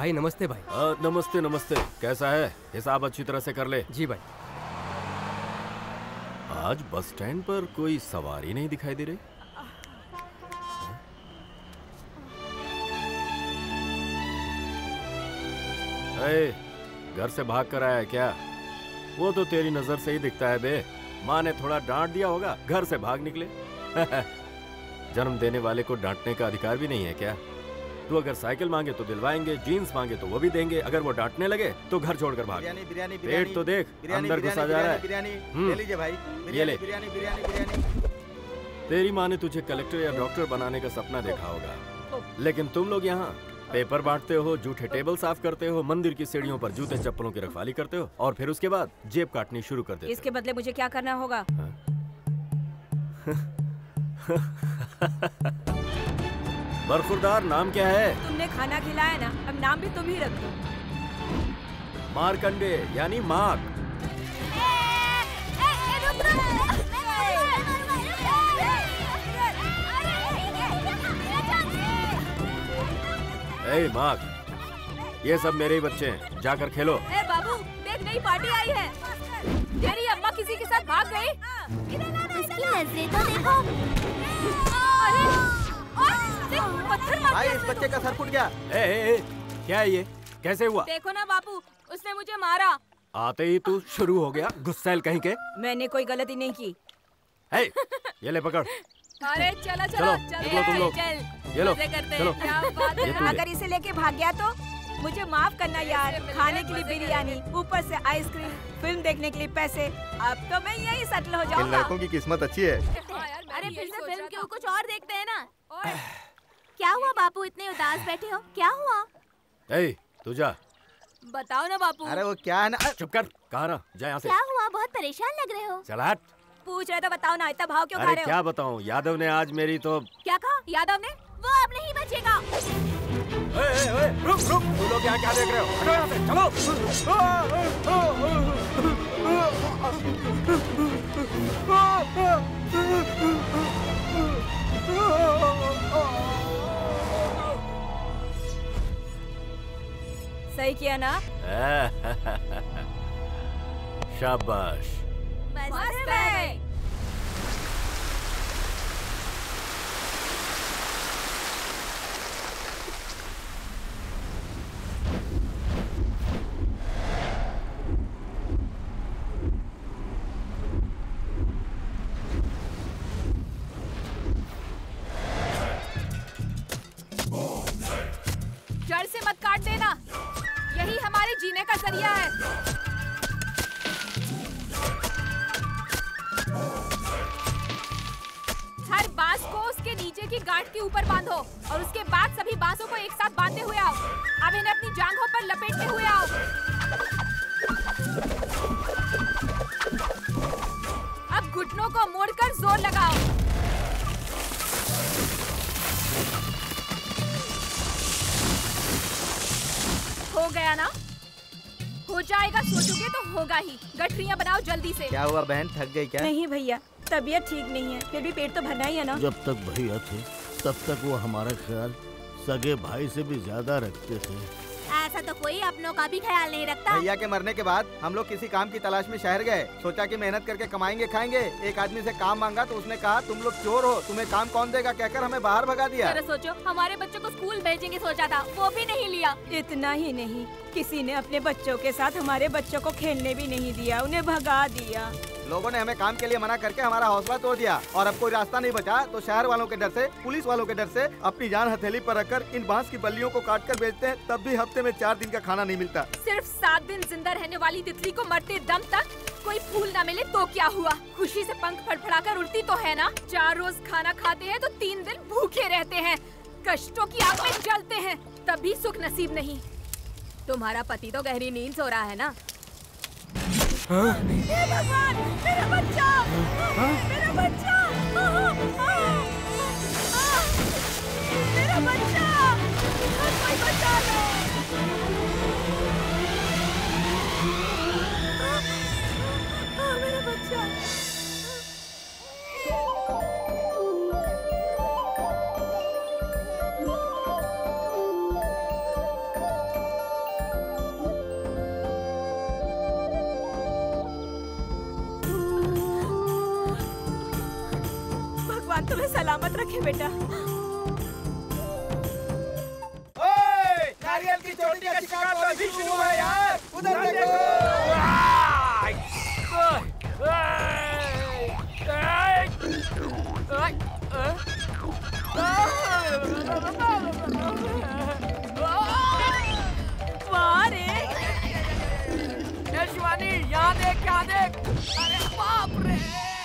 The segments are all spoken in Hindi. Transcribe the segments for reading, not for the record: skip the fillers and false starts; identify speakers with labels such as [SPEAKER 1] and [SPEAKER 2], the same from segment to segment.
[SPEAKER 1] भाई नमस्ते भाई।
[SPEAKER 2] नमस्ते नमस्ते। कैसा है? हिसाब अच्छी तरह से कर ले।
[SPEAKER 1] जी भाई।
[SPEAKER 2] आज बस स्टैंड पर कोई सवारी नहीं दिखाई दे रही। घर से भाग कर आया है क्या? वो तो तेरी नजर से ही दिखता है बे। माँ ने थोड़ा डांट दिया होगा, घर से भाग निकले। जन्म देने वाले को डांटने का अधिकार भी नहीं है क्या? तू अगर साइकिल मांगे तो दिलवाएंगे, जीन्स मांगे तो वो भी देंगे, अगर वो डांटने लगे तो घर छोड़कर भाग।
[SPEAKER 3] बिरयानी
[SPEAKER 2] पेट तो देख, अंदर घुसा जा रहा है।
[SPEAKER 3] ले लीजिए भाई,
[SPEAKER 2] ये ले।
[SPEAKER 3] बिरयानी।
[SPEAKER 2] तेरी माँ ने तुझे कलेक्टर या डॉक्टर बनाने का सपना देखा होगा, लेकिन तुम लोग यहाँ पेपर बांटते हो, जूठे टेबल साफ करते हो, मंदिर की सीढ़ियों पर जूते चप्पलों की रखवाली करते हो और फिर उसके बाद जेब काटनी शुरू कर देते हो।
[SPEAKER 4] इसके बदले मुझे क्या करना होगा?
[SPEAKER 2] बरखुरदार नाम क्या है?
[SPEAKER 4] तुमने खाना खिलाया ना, अब नाम भी तुम ही रख दो।
[SPEAKER 2] मार्कंडे यानी मार्क। ए मार्क, ये सब मेरे ही बच्चे हैं, जाकर खेलो।
[SPEAKER 4] ए बाबू, देख नई पार्टी आई है। तेरी अम्मा किसी के साथ भाग गई।
[SPEAKER 5] इसकी नजरें तो देखो।
[SPEAKER 4] पत्थर मार
[SPEAKER 3] भाई, इस बच्चे का सर फूट गया।
[SPEAKER 2] क्या है ये? कैसे हुआ?
[SPEAKER 4] देखो ना बापू, उसने मुझे मारा।
[SPEAKER 2] आते ही तू शुरू हो गया, गुस्सैल कहीं के।
[SPEAKER 4] मैंने कोई गलती नहीं की।
[SPEAKER 2] ये ले पकड़।
[SPEAKER 4] अरे चलो
[SPEAKER 2] निकलो तुम लोग। ये लो, चलो।
[SPEAKER 4] क्या बात है? अगर इसे लेके भाग गया तो मुझे माफ करना यार। खाने के लिए बिरयानी, ऊपर से आइसक्रीम, फिल्म देखने के लिए पैसे। अब तो मैं यही सेटल हो जाऊंगा।
[SPEAKER 3] इन लड़कों की किस्मत अच्छी है।
[SPEAKER 5] अरे फिर से फिल्म के कुछ और देखते हैं ना। क्या हुआ बापू, इतने उदास बैठे हो? क्या हुआ?
[SPEAKER 2] तू जा।
[SPEAKER 4] बताओ ना बापू।
[SPEAKER 3] अरे वो क्या है ना।
[SPEAKER 2] चुप कर, कहाँ रहा? जा यहाँ से।
[SPEAKER 5] क्या हुआ, बहुत परेशान लग रहे हो।
[SPEAKER 2] चल हट।
[SPEAKER 4] पूछ रहे तो बताओ ना, इतना भाव क्यों खा
[SPEAKER 2] अरे
[SPEAKER 4] रहे हो?
[SPEAKER 2] क्या बताऊँ, यादव ने आज मेरी तो।
[SPEAKER 4] क्या कहा यादव ने?
[SPEAKER 5] वो अब नहीं बचेगा।
[SPEAKER 2] रुक, तुम लोग यहाँ क्या देख रहे हो? हटो यहाँ से,
[SPEAKER 4] सही किया ना?
[SPEAKER 2] शाबाश।
[SPEAKER 4] मस्त है। जड़ से मत काट देना, यही हमारे जीने का जरिया है। हर बांस को उसके नीचे की गांठ के ऊपर बांधो और उसके बाद सभी बांसों को एक साथ बांधते हुए आओ। अब इन्हें अपनी जांघों पर लपेटते हुए आओ। अब घुटनों को मोड़कर जोर लगाओ। हो गया ना? हो जाएगा, सोचोगे तो होगा ही। गठरियाँ बनाओ जल्दी से।
[SPEAKER 3] क्या हुआ बहन, थक गई क्या?
[SPEAKER 4] नहीं भैया, तबीयत ठीक नहीं है, फिर भी पेट तो भरना ही है ना।
[SPEAKER 6] जब तक भैया थे तब तक वो हमारा ख्याल सगे भाई से भी ज्यादा रखते थे।
[SPEAKER 5] ऐसा तो कोई अपनों का भी ख्याल नहीं रखता।
[SPEAKER 3] भैया के मरने के बाद हम लोग किसी काम की तलाश में शहर गए। सोचा कि मेहनत करके कमाएंगे खाएंगे। एक आदमी से काम मांगा तो उसने कहा तुम लोग चोर हो, तुम्हें काम कौन देगा कहकर हमें बाहर भगा दिया।
[SPEAKER 4] अरे सोचो, हमारे बच्चों को स्कूल भेजेंगे सोचा था, वो भी नहीं लिया। इतना ही नहीं, किसी ने अपने बच्चों के साथ हमारे बच्चों को खेलने भी नहीं दिया, उन्हें भगा दिया।
[SPEAKER 3] लोगों ने हमें काम के लिए मना करके हमारा हौसला तोड़ दिया और अब कोई रास्ता नहीं बचा तो शहर वालों के डर से, पुलिस वालों के डर से अपनी जान हथेली पर रखकर इन बांस की बल्लियों को काट कर बेचते हैं। तब भी हफ्ते में 4 दिन का खाना नहीं मिलता।
[SPEAKER 4] सिर्फ 7 दिन जिंदा रहने वाली तितली को मरते दम तक कोई फूल न मिले तो क्या हुआ? खुशी से पंख फड़फड़ाकर उड़ती तो है ना। 4 रोज खाना खाते हैं तो 3 दिन भूखे रहते हैं, कष्टों की आग में जलते हैं, तब भी सुख नसीब नहीं। तुम्हारा पति तो गहरी नींद सो रहा है ना? हे भगवान, मेरा बच्चा! मेरा बच्चा! मेरा बच्चा! कोई बचा लो! मेरा बच्चा! भगवान तुम्हें सलामत रखे बेटा।
[SPEAKER 3] नारियल की चोटी का शिकार तो अभी शुरू हुआ यार, उधर देखो।
[SPEAKER 1] शिवानी यहाँ देख, यहाँ देख। अरे बाप रे!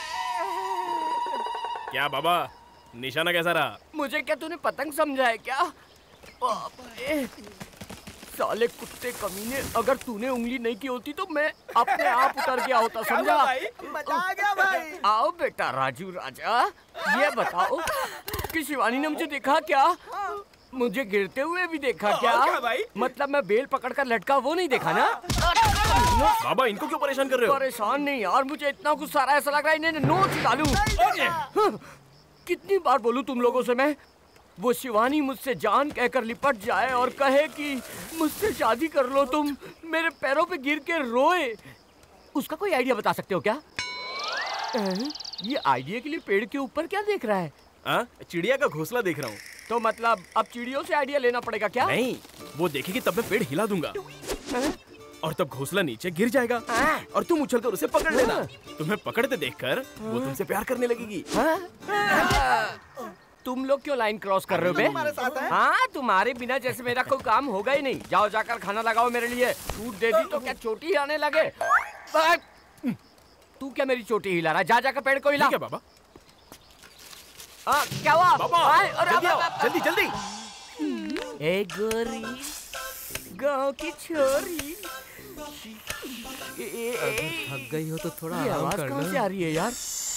[SPEAKER 7] क्या बाबा, निशाना कैसा रहा?
[SPEAKER 1] मुझे क्या तूने पतंग समझा है क्या? बाप रे! साले कुत्ते कमीने, अगर तूने उंगली नहीं की होती तो मैं अपने आप उतर गया होता, समझा?
[SPEAKER 3] मजा आ गया भाई।
[SPEAKER 1] आओ बेटा राजू राजा, ये बताओ कि शिवानी ने मुझे देखा क्या? मुझे गिरते हुए भी देखा क्या
[SPEAKER 7] भाई?
[SPEAKER 1] मतलब मैं बेल पकड़कर लटका वो नहीं देखा ना?
[SPEAKER 7] बाबा इनको क्यों परेशान कर रहे हो?
[SPEAKER 1] परेशान नहीं यार, मुझे इतना गुस्सा आ रहा है, ऐसा लग रहा है इन्हें नोच डालूं। कितनी बार बोलूं तुम लोगों से मैं? वो शिवानी मुझसे जान कहकर लिपट जाए और कहे कि मुझसे शादी कर लो तुम, मेरे पैरों पे गिर के रोए, उसका कोई आइडिया बता सकते हो क्या? ये आइडिया के लिए पेड़ के ऊपर क्या देख रहा है?
[SPEAKER 7] चिड़िया का घोंसला देख रहा हूँ।
[SPEAKER 1] तो मतलब अब चिड़ियों से आइडिया लेना पड़ेगा क्या?
[SPEAKER 7] नहीं, वो देखेगी तब मैं पेड़ हिला दूंगा और तब घोंसला नीचे गिर जाएगा और तुम उछलकर उसे पकड़ लेना। तुम्हें पकड़ते देखकर वो तुमसे प्यार करने लगेगी।
[SPEAKER 1] तुम लोग क्यों लाइन क्रॉस कर रहे हो बे?
[SPEAKER 3] हमारे साथ हैं।
[SPEAKER 1] हाँ, तुम्हारे बिना जैसे मेरा कोई काम होगा ही नहीं। जाओ जाकर खाना लगाओ मेरे लिए। छूट दे दी तो क्या चोटी आने लगे? तू क्या मेरी चोटी हिला रहा है? जा जाकर पेड़ को हिला।
[SPEAKER 7] ठीक है बाबा।
[SPEAKER 1] हाँ, क्या हुआ?
[SPEAKER 7] बाबा, जल्दी आओ, जल्दी जल्दी।
[SPEAKER 1] ए गोरी, गाँव की छोरी,
[SPEAKER 8] थक गई हो तो थोड़ा
[SPEAKER 1] ये
[SPEAKER 8] आराम
[SPEAKER 1] आवाज
[SPEAKER 8] कर
[SPEAKER 1] कहाँ
[SPEAKER 8] लो।
[SPEAKER 1] से आ रही है यार?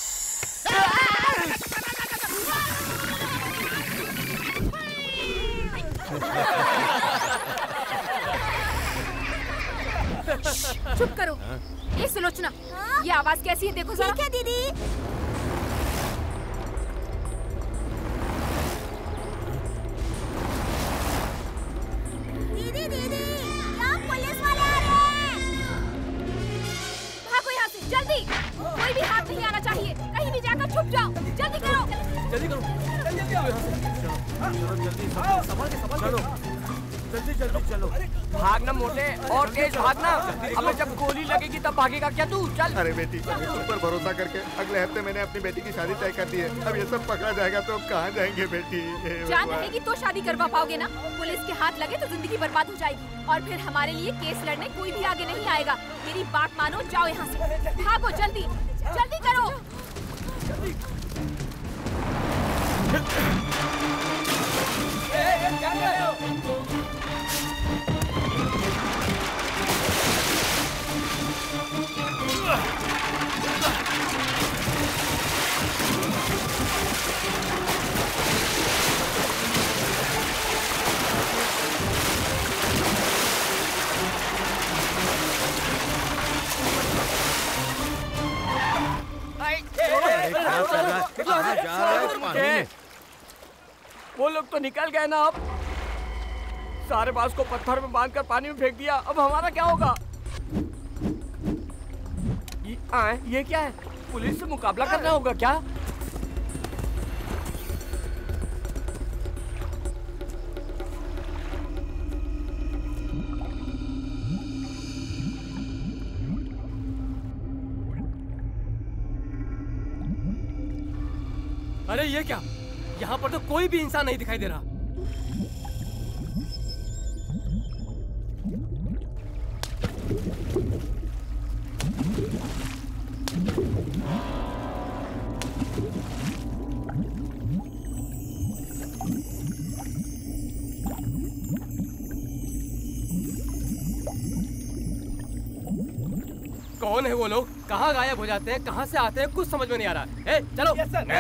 [SPEAKER 4] चुप करो। ये सुलोचना, ये आवाज कैसी है देखो जरा।
[SPEAKER 5] ठीक है दीदी। दीदी दीदी, यहाँ पुलिस वाले आ रहे हैं।
[SPEAKER 4] भागो यहाँ से जल्दी, कोई भी हाथ नहीं आना चाहिए। कहीं भी जाकर छुप जाओ, जल्दी करो।
[SPEAKER 8] जल्दी करो, जल्दी आओ यहाँ से। चलो जल्दी, संभाल के चलो, जल्दी जल्दी चलो।
[SPEAKER 1] भागना मोटे, और तेज भागना। अब जब गोली लगेगी तब भागेगा क्या तू? चल।
[SPEAKER 3] अरे बेटी, तुम पर भरोसा करके अगले हफ्ते मैंने अपनी बेटी की शादी तय कर दी है। अब ये सब पकड़ा जाएगा तो कहाँ जाएंगे बेटी?
[SPEAKER 4] जान रहेगी तो शादी करवा पाओगे ना? पुलिस के हाथ लगे तो जिंदगी बर्बाद हो जाएगी और फिर हमारे लिए केस लड़ने कोई भी आगे नहीं आएगा। मेरी बात मानो, जाओ यहाँ से। भागो जल्दी, जल्दी करो।
[SPEAKER 1] वो लोग तो निकल गए ना। अब सारे बांस को पत्थर में बांधकर पानी में फेंक दिया। अब हमारा क्या होगा? ये क्या है? पुलिस से मुकाबला करना होगा क्या?
[SPEAKER 8] अरे ये क्या? यहाँ पर तो कोई भी इंसान नहीं दिखाई दे रहा। कौन है वो लोग? कहाँ गायब हो जाते हैं, कहाँ से आते हैं, कुछ समझ में नहीं आ रहा। ए, चलो।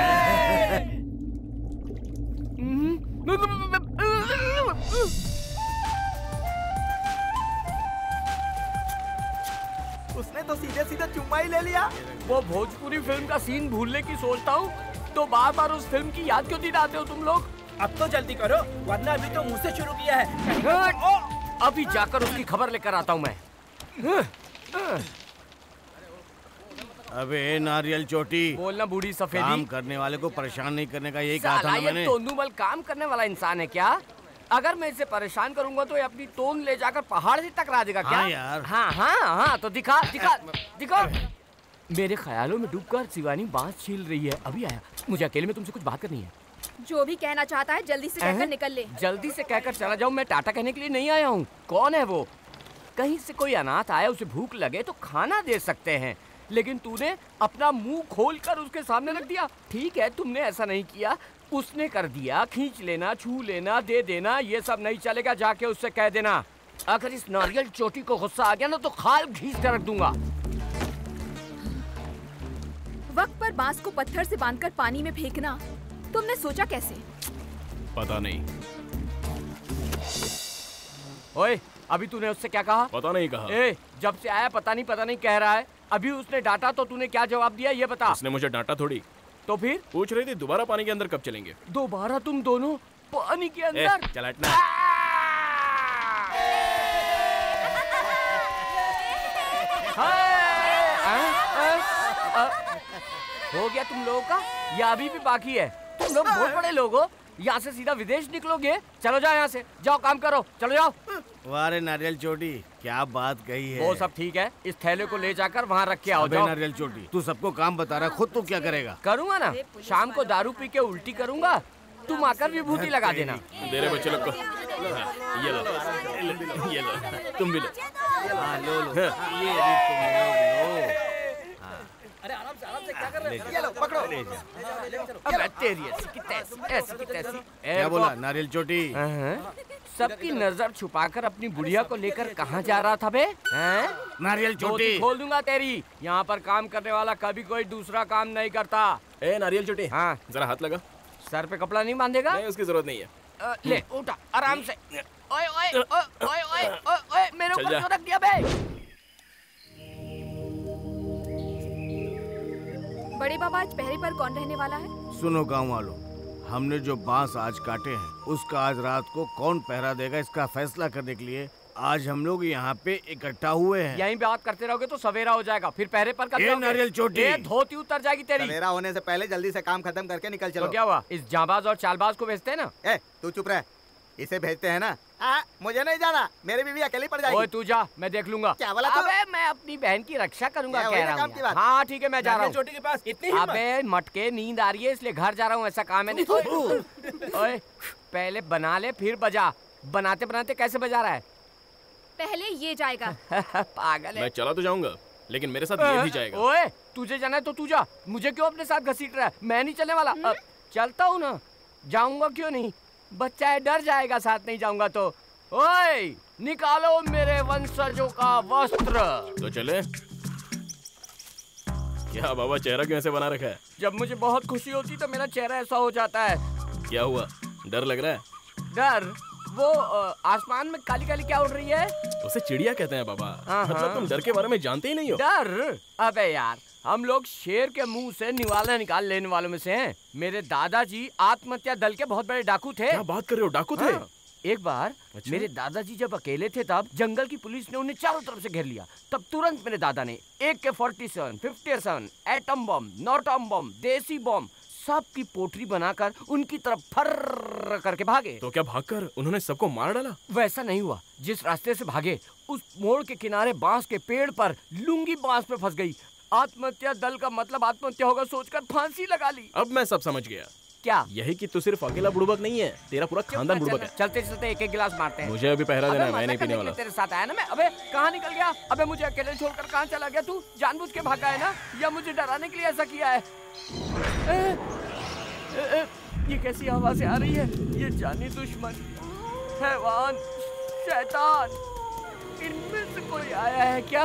[SPEAKER 3] उसने तो सीधे सीधे चुम्मा ही ले लिया।
[SPEAKER 1] वो भोजपुरी फिल्म का सीन भूलने की सोचता हूँ तो बार बार उस फिल्म की याद क्यों दिलाते हो तुम लोग?
[SPEAKER 8] अब तो जल्दी करो, वरना अभी तो मुझसे शुरू किया है।
[SPEAKER 1] अभी जाकर उसकी खबर लेकर आता हूँ मैं।
[SPEAKER 6] अबे नारियल चोटी,
[SPEAKER 1] बोलना बूढ़ी सफेदी।
[SPEAKER 6] काम करने वाले को परेशान नहीं करने का यही कहा था
[SPEAKER 1] साला
[SPEAKER 6] ना मैंने।
[SPEAKER 1] ये तोंदूमल काम करने वाला इंसान है क्या? अगर मैं इसे परेशान करूंगा तो ये अपनी तोंद ले जाकर पहाड़ से टकरा देगा क्या?
[SPEAKER 6] हाँ यार।
[SPEAKER 1] हाँ तो दिखा दिखा दिखा। मेरे ख्यालों में डूबकर शिवानी बांस छील रही है। अभी आया, मुझे अकेले में तुमसे कुछ बात करनी है।
[SPEAKER 4] जो भी कहना चाहता है जल्दी से कहकर निकल ले।
[SPEAKER 1] जल्दी से कहकर चला जाऊं? मैं टाटा कहने के लिए नहीं आया हूँ। कौन है वो? कहीं से कोई अनाथ आया, उसे भूख लगे तो खाना दे सकते हैं, लेकिन तूने अपना मुंह खोलकर उसके सामने रख दिया। ठीक है, तुमने ऐसा नहीं किया, उसने कर दिया। खींच लेना, छू लेना, दे देना, ये सब नहीं चलेगा। जाके उससे कह देना अगर इस नारियल चोटी को गुस्सा आ गया ना तो खाल घींच कर रख दूंगा।
[SPEAKER 4] वक्त पर बांस को पत्थर से बांधकर पानी में फेंकना तुमने सोचा कैसे?
[SPEAKER 7] पता नहीं।
[SPEAKER 1] ओए, अभी तूने उससे क्या कहा?
[SPEAKER 7] पता नहीं कहा।
[SPEAKER 1] ए, जब से आया पता नहीं कह रहा है। अभी उसने डांटा तो तूने क्या जवाब दिया ये बता।
[SPEAKER 7] उसने मुझे डांटा थोड़ी।
[SPEAKER 1] तो फिर
[SPEAKER 7] पूछ रही थी दोबारा पानी के अंदर कब चलेंगे।
[SPEAKER 1] दोबारा तुम दोनों पानी के अंदर?
[SPEAKER 7] चल हटना।
[SPEAKER 1] हो गया तुम लोगों का या अभी भी बाकी है? तुम लोग बहुत बड़े लोग हो, यहाँ से सीधा विदेश निकलोगे। चलो जाओ यहाँ से, जाओ काम करो, चलो जाओ।
[SPEAKER 6] वारे नारियल चोटी, क्या बात कही है।
[SPEAKER 1] वो सब ठीक है, इस थैले को ले जाकर वहाँ रख के आओ। जाओ।
[SPEAKER 6] नारियल चोटी, तू सबको काम बता रहा, खुद तू क्या करेगा?
[SPEAKER 1] करूँगा ना, शाम को दारू पी के उल्टी करूँगा, तुम आकर विभूति लगा देना।
[SPEAKER 7] दे रहे बच्चे लोग को। ये लो, ये लो, तुम भी लो।
[SPEAKER 6] लो ये भी तुम लोग लो।
[SPEAKER 8] अरे आराम से क्या कर रहे हैं?
[SPEAKER 3] ये लो पकड़ो।
[SPEAKER 1] अबे तेरी ऐसी की तैसी।
[SPEAKER 6] क्या बोला नारियल चोटी?
[SPEAKER 1] सबकी नजर छुपाकर अपनी बुढ़िया को लेकर कहाँ जा रहा था बे?
[SPEAKER 6] नारियल चोटी
[SPEAKER 1] खोल दूंगा तेरी। यहाँ पर काम करने वाला कभी कोई दूसरा काम नहीं करता।
[SPEAKER 7] ए नारियल चोटी,
[SPEAKER 1] हाँ
[SPEAKER 7] जरा हाथ लगा।
[SPEAKER 1] सर पे कपड़ा नहीं बांधेगा?
[SPEAKER 7] नहीं, उसकी जरूरत नहीं है।
[SPEAKER 1] ले उठा आराम से। ओए ओए ओए ओए ओए ओए मेरे ऊपर क्यों रख दिया बे?
[SPEAKER 4] बड़े बाबा, आज पहरे पर कौन रहने वाला है?
[SPEAKER 6] सुनो गाँव वालों, हमने जो बांस आज काटे हैं उसका आज रात को कौन पहरा देगा इसका फैसला करने के लिए आज हम लोग यहाँ पे इकट्ठा हुए हैं।
[SPEAKER 1] यहीं बात करते रहोगे तो सवेरा हो जाएगा, फिर पहरे पर कर
[SPEAKER 6] नारियल चोटी,
[SPEAKER 1] धोती उतर जाएगी तेरी।
[SPEAKER 3] सवेरा होने से पहले जल्दी से काम खत्म करके निकल चलो।
[SPEAKER 1] तो क्या हुआ, इस जाबाज और चालबाज को भेजते हैं ना?
[SPEAKER 3] ए, तू चुप रह, इसे भेजते हैं ना। मुझे नहीं जाना, मेरी बीवी अकेली पड़ जाएगी।
[SPEAKER 1] ओए तू जा, मैं देख लूंगा।
[SPEAKER 3] क्या बोला तू?
[SPEAKER 1] अबे मैं अपनी बहन की रक्षा करूंगा कह रहा हूँ। हाँ ठीक है, मैं जा रहा हूँ।
[SPEAKER 8] चोटी के पास इतनी हिम्मत?
[SPEAKER 1] अबे मटके, नींद आ रही है इसलिए घर जा रहा हूँ, ऐसा काम है नहीं। ओए पहले बना ले फिर बजा। बनाते बनाते कैसे बजा रहा है?
[SPEAKER 4] पहले ये जाएगा।
[SPEAKER 1] पागल है।
[SPEAKER 7] मैं चला तो जाऊंगा, लेकिन मेरे साथ ये भी जाएगा।
[SPEAKER 1] ओए तुझे जाना है तो तू जा, मुझे क्यों अपने साथ घसीट रहा है? मैं नहीं चलने वाला। चलता हूँ ना, जाऊंगा क्यों नहीं? बच्चा है, डर जाएगा साथ नहीं जाऊंगा तो। ओए निकालो मेरे वंशजों का वस्त्र।
[SPEAKER 7] तो चले। क्या बाबा, चेहरा क्यों ऐसे बना रखा है?
[SPEAKER 1] जब मुझे बहुत खुशी होती तो मेरा चेहरा ऐसा हो जाता है।
[SPEAKER 7] क्या हुआ, डर लग रहा है?
[SPEAKER 1] डर? वो आसमान में काली काली क्या उड़ रही है?
[SPEAKER 7] उसे चिड़िया कहते हैं बाबा।
[SPEAKER 1] हाँ,
[SPEAKER 7] मतलब तुम डर के बारे में जानते ही नहीं हो।
[SPEAKER 1] डर? अबे यार, हम लोग शेर के मुंह से निवाला निकाल लेने वालों में से हैं। मेरे दादाजी आत्महत्या दल के बहुत बड़े डाकू थे।
[SPEAKER 7] क्या बात कर रहे हो, डाकू थे?
[SPEAKER 1] हाँ। एक बार मेरे दादाजी जब अकेले थे तब जंगल की पुलिस ने उन्हें चारों तरफ से घेर लिया। तब तुरंत मेरे दादा ने AK-47, 57, एटम बम, नॉटम बम, देसी बम सब की पोटरी बनाकर उनकी तरफ फर्र करके भागे।
[SPEAKER 7] तो क्या भागकर उन्होंने सबको मार डाला?
[SPEAKER 1] वैसा नहीं हुआ। जिस रास्ते से भागे उस मोड़ के किनारे बांस के पेड़ पर लुंगी बांस पे फंस गई। आत्महत्या दल का मतलब आत्महत्या होगा सोचकर फांसी लगा ली।
[SPEAKER 7] अब मैं सब समझ गया।
[SPEAKER 1] क्या?
[SPEAKER 7] यही कि तू सिर्फ अकेला बुड़बक नहीं है, तेरा पूरा खानदान बुड़बक है।
[SPEAKER 1] चलते चलते एक गिलास मारते हैं।
[SPEAKER 7] मुझे अभी पहरा देना है, मैं नहीं पीने वाला।
[SPEAKER 1] तेरे साथ आया ना मैं। अबे कहाँ निकल गया? अबे मुझे अकेले छोड़कर कहाँ चला गया तू? जानबूझ के भागा है ना, या मुझे डराने के लिए ऐसा किया है? ये कैसी आवाज़ें आ रही है? ये जानी दुश्मन, हैवान, शैतान, इनमें से कोई आया है क्या?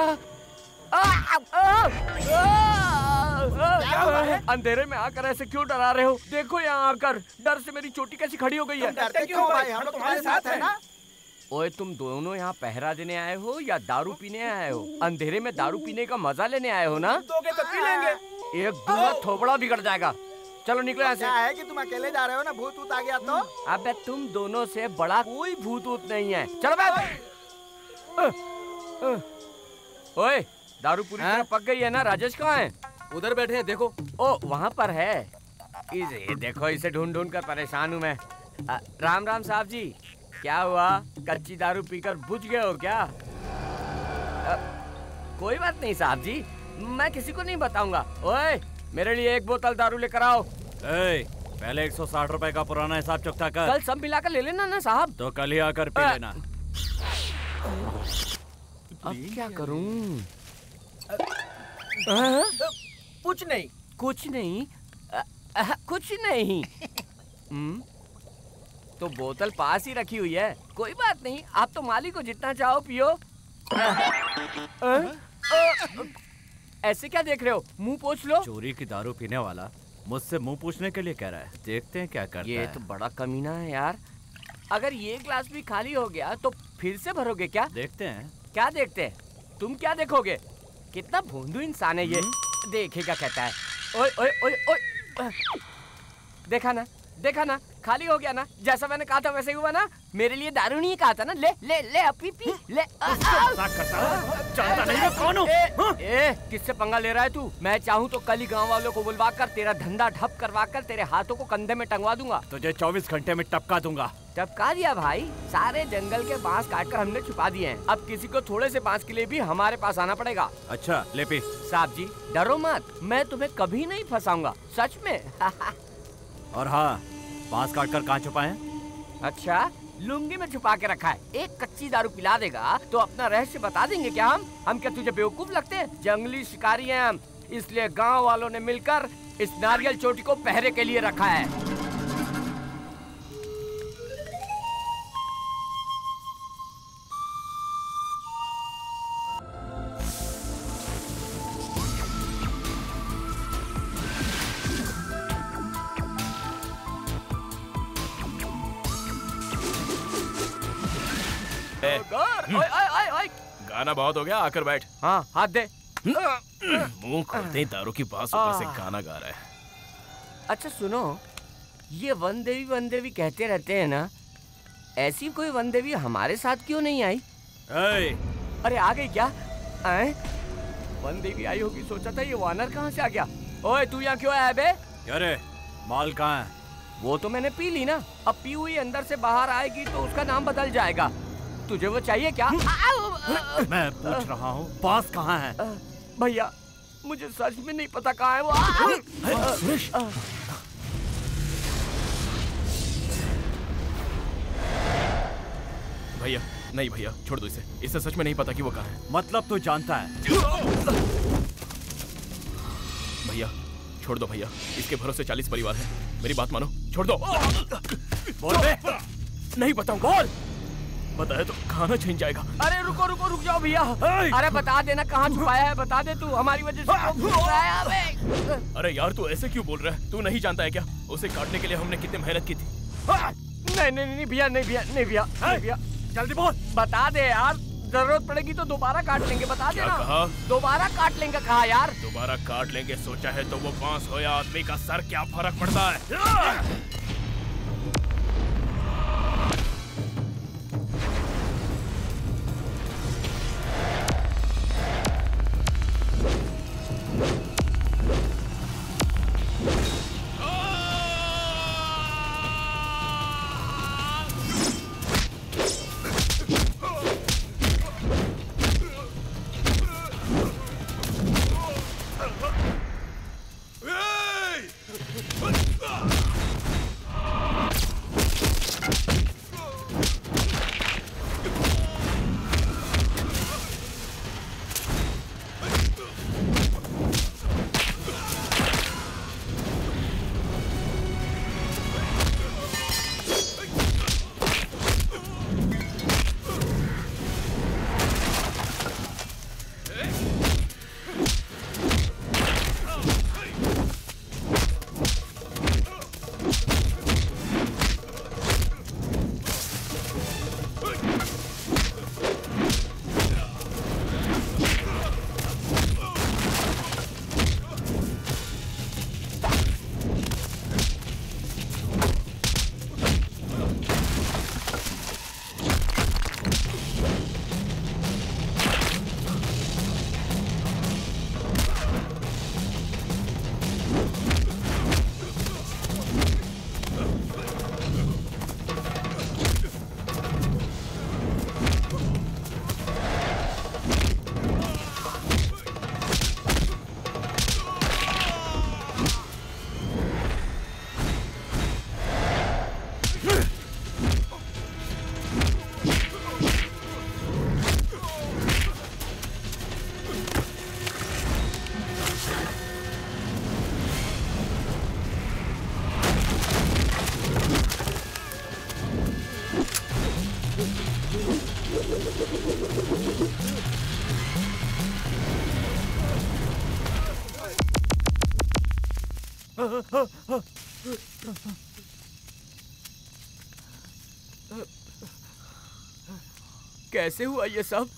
[SPEAKER 1] अंधेरे में आकर ऐसे क्यों डरा रहे हो? देखो यहाँ आकर डर से मेरी चोटी कैसी खड़ी हो गई है।
[SPEAKER 3] डरते क्यों भाई, हम लोग तुम्हारे साथ हैं ना।
[SPEAKER 1] ओए तुम दोनों यहाँ पहरा देने आए हो या दारू पीने आए हो? अंधेरे में दारू पीने का मजा लेने आए हो ना?
[SPEAKER 8] दोगे तो पी लेंगे।
[SPEAKER 1] एक दूंगा थोबड़ा बिगड़ जाएगा। चलो निकलो यहाँ से।
[SPEAKER 3] क्या है कि तुम अकेले जा रहे हो ना, भूत ऊत आ गया तो?
[SPEAKER 1] अबे तुम दोनों से बड़ा कोई भूत ऊत नहीं है। चलो बैठ। ओए दारू पूरी तरह पक गई है ना? राजेश कहाँ है?
[SPEAKER 8] उधर बैठे हैं, देखो।
[SPEAKER 1] ओ वहाँ पर है। ये देखो, इसे ढूंढ ढूंढ कर परेशान हूँ मैं। राम राम साहब जी। क्या हुआ, कच्ची दारू पीकर बुझ गए हो क्या? कोई बात नहीं साहब जी, मैं किसी को नहीं बताऊंगा। ओए, मेरे लिए एक बोतल दारू लेकर आओ।
[SPEAKER 2] पहले 160 रुपए का पुराना हिसाब चुकता कर।
[SPEAKER 1] कल सब मिलाकर ले लेना ना साहब।
[SPEAKER 2] तो कल ही आकर पी लेना।
[SPEAKER 1] अब क्या करूं?
[SPEAKER 8] कुछ नहीं,
[SPEAKER 1] कुछ नहीं, कुछ नहीं। तो बोतल पास ही रखी हुई है, कोई बात नहीं। आप तो मालिक को जितना चाहो पियो। ऐसे क्या देख रहे हो, मुंह पोंछ लो।
[SPEAKER 2] चोरी की दारू पीने वाला मुझसे मुंह पूछने के लिए कह रहा है। देखते हैं क्या करता है।
[SPEAKER 1] ये तो बड़ा कमीना है यार। अगर ये ग्लास भी खाली हो गया तो फिर से भरोगे क्या?
[SPEAKER 2] देखते हैं।
[SPEAKER 1] क्या देखते हैं? तुम क्या देखोगे? कितना भोंदू इंसान है ये। देखेगा कहता है। ओए ओए ओए ओए, देखा ना, देखा ना, खाली हो गया ना। जैसा मैंने कहा था वैसे ही हुआ ना। मेरे लिए दारू नहीं कहा था ना। ले ले ले अपी पी ले।
[SPEAKER 2] जानता नहीं मैं कौन हूँ?
[SPEAKER 1] किससे पंगा ले रहा है तू? मैं चाहूँ तो कल ही गाँव वालों को बुलवा कर तेरा धंधा ठप करवा कर तेरे हाथों को कंधे में टंगवा दूंगा।
[SPEAKER 2] तुझे 24 घंटे में टपका दूंगा।
[SPEAKER 1] टपका दिया भाई? सारे जंगल के बांस काट कर हमने छुपा दिए हैं। अब किसी को थोड़े से बांस के लिए भी हमारे पास आना पड़ेगा।
[SPEAKER 2] अच्छा ले पी।
[SPEAKER 1] साहब जी डरो मत, मैं तुम्हें कभी नहीं फंसाऊंगा, सच में।
[SPEAKER 2] और हाँ, बांस काट कर कहाँ छुपाए?
[SPEAKER 1] अच्छा, लुंगी में छुपा के रखा है। एक कच्ची दारू पिला देगा तो अपना रहस्य बता देंगे क्या हम क्या तुझे बेवकूफ लगते हैं? जंगली शिकारी हैं हम, इसलिए गांव वालों ने मिलकर इस नारियल चोटी को पहरे के लिए रखा है।
[SPEAKER 7] गाना बहुत हो गया, आकर बैठ।
[SPEAKER 1] हाँ हाथ दे।
[SPEAKER 7] मुंह खोलते ही दारू की बात ऊपर से गाना गा रहा है।
[SPEAKER 1] अच्छा सुनो, ये वन देवी कहते रहते हैं ना, ऐसी कोई वन देवी हमारे साथ क्यों नहीं आई? अरे आ गई क्या? वन देवी आई होगी, सोचा था ये वानर कहाँ से आ गया। ओए तू यहाँ क्यों आया बे?
[SPEAKER 2] अरे माल कहाँ है?
[SPEAKER 1] वो तो मैंने पी ली ना, अब पी हुई अंदर से बाहर आएगी तो उसका नाम बदल जाएगा। तुझे वो चाहिए क्या?
[SPEAKER 2] मैं पूछ रहा हूँ, बांस कहाँ है?
[SPEAKER 1] भैया मुझे सच में नहीं पता कहाँ है वो।
[SPEAKER 7] सुरेश, भैया नहीं भैया, छोड़ दो इसे। इसे सच में नहीं पता कि वो कहाँ है।
[SPEAKER 2] मतलब तू जानता है?
[SPEAKER 7] भैया छोड़ दो भैया, इसके भरोसे 40 परिवार हैं। मेरी बात मानो, छोड़ दो।
[SPEAKER 2] बोल बे।
[SPEAKER 7] नहीं बताऊंगा। बोल। बताया तो खाना छीन जाएगा।
[SPEAKER 1] अरे रुक जाओ भैया। अरे बता देना कहाँ छुपाया है, बता दे तू, हमारी वजह से भूल रहा है अबे।
[SPEAKER 7] अरे यार तू ऐसे क्यों बोल रहा है? तू नहीं जानता है क्या उसे काटने के लिए हमने कितनी मेहनत की थी?
[SPEAKER 1] नहीं भैया,
[SPEAKER 2] जल्दी बोल।
[SPEAKER 1] बता दे यार, जरूरत पड़ेगी तो दोबारा काट लेंगे। बता
[SPEAKER 7] क्या
[SPEAKER 1] देना।
[SPEAKER 7] कहा?
[SPEAKER 1] दोबारा काट लेंगे कहा यार।
[SPEAKER 7] दोबारा काट लेंगे सोचा है तो वो बांस हो या आदमी का सर, क्या फर्क पड़ता है?
[SPEAKER 1] कैसे हुआ ये सब?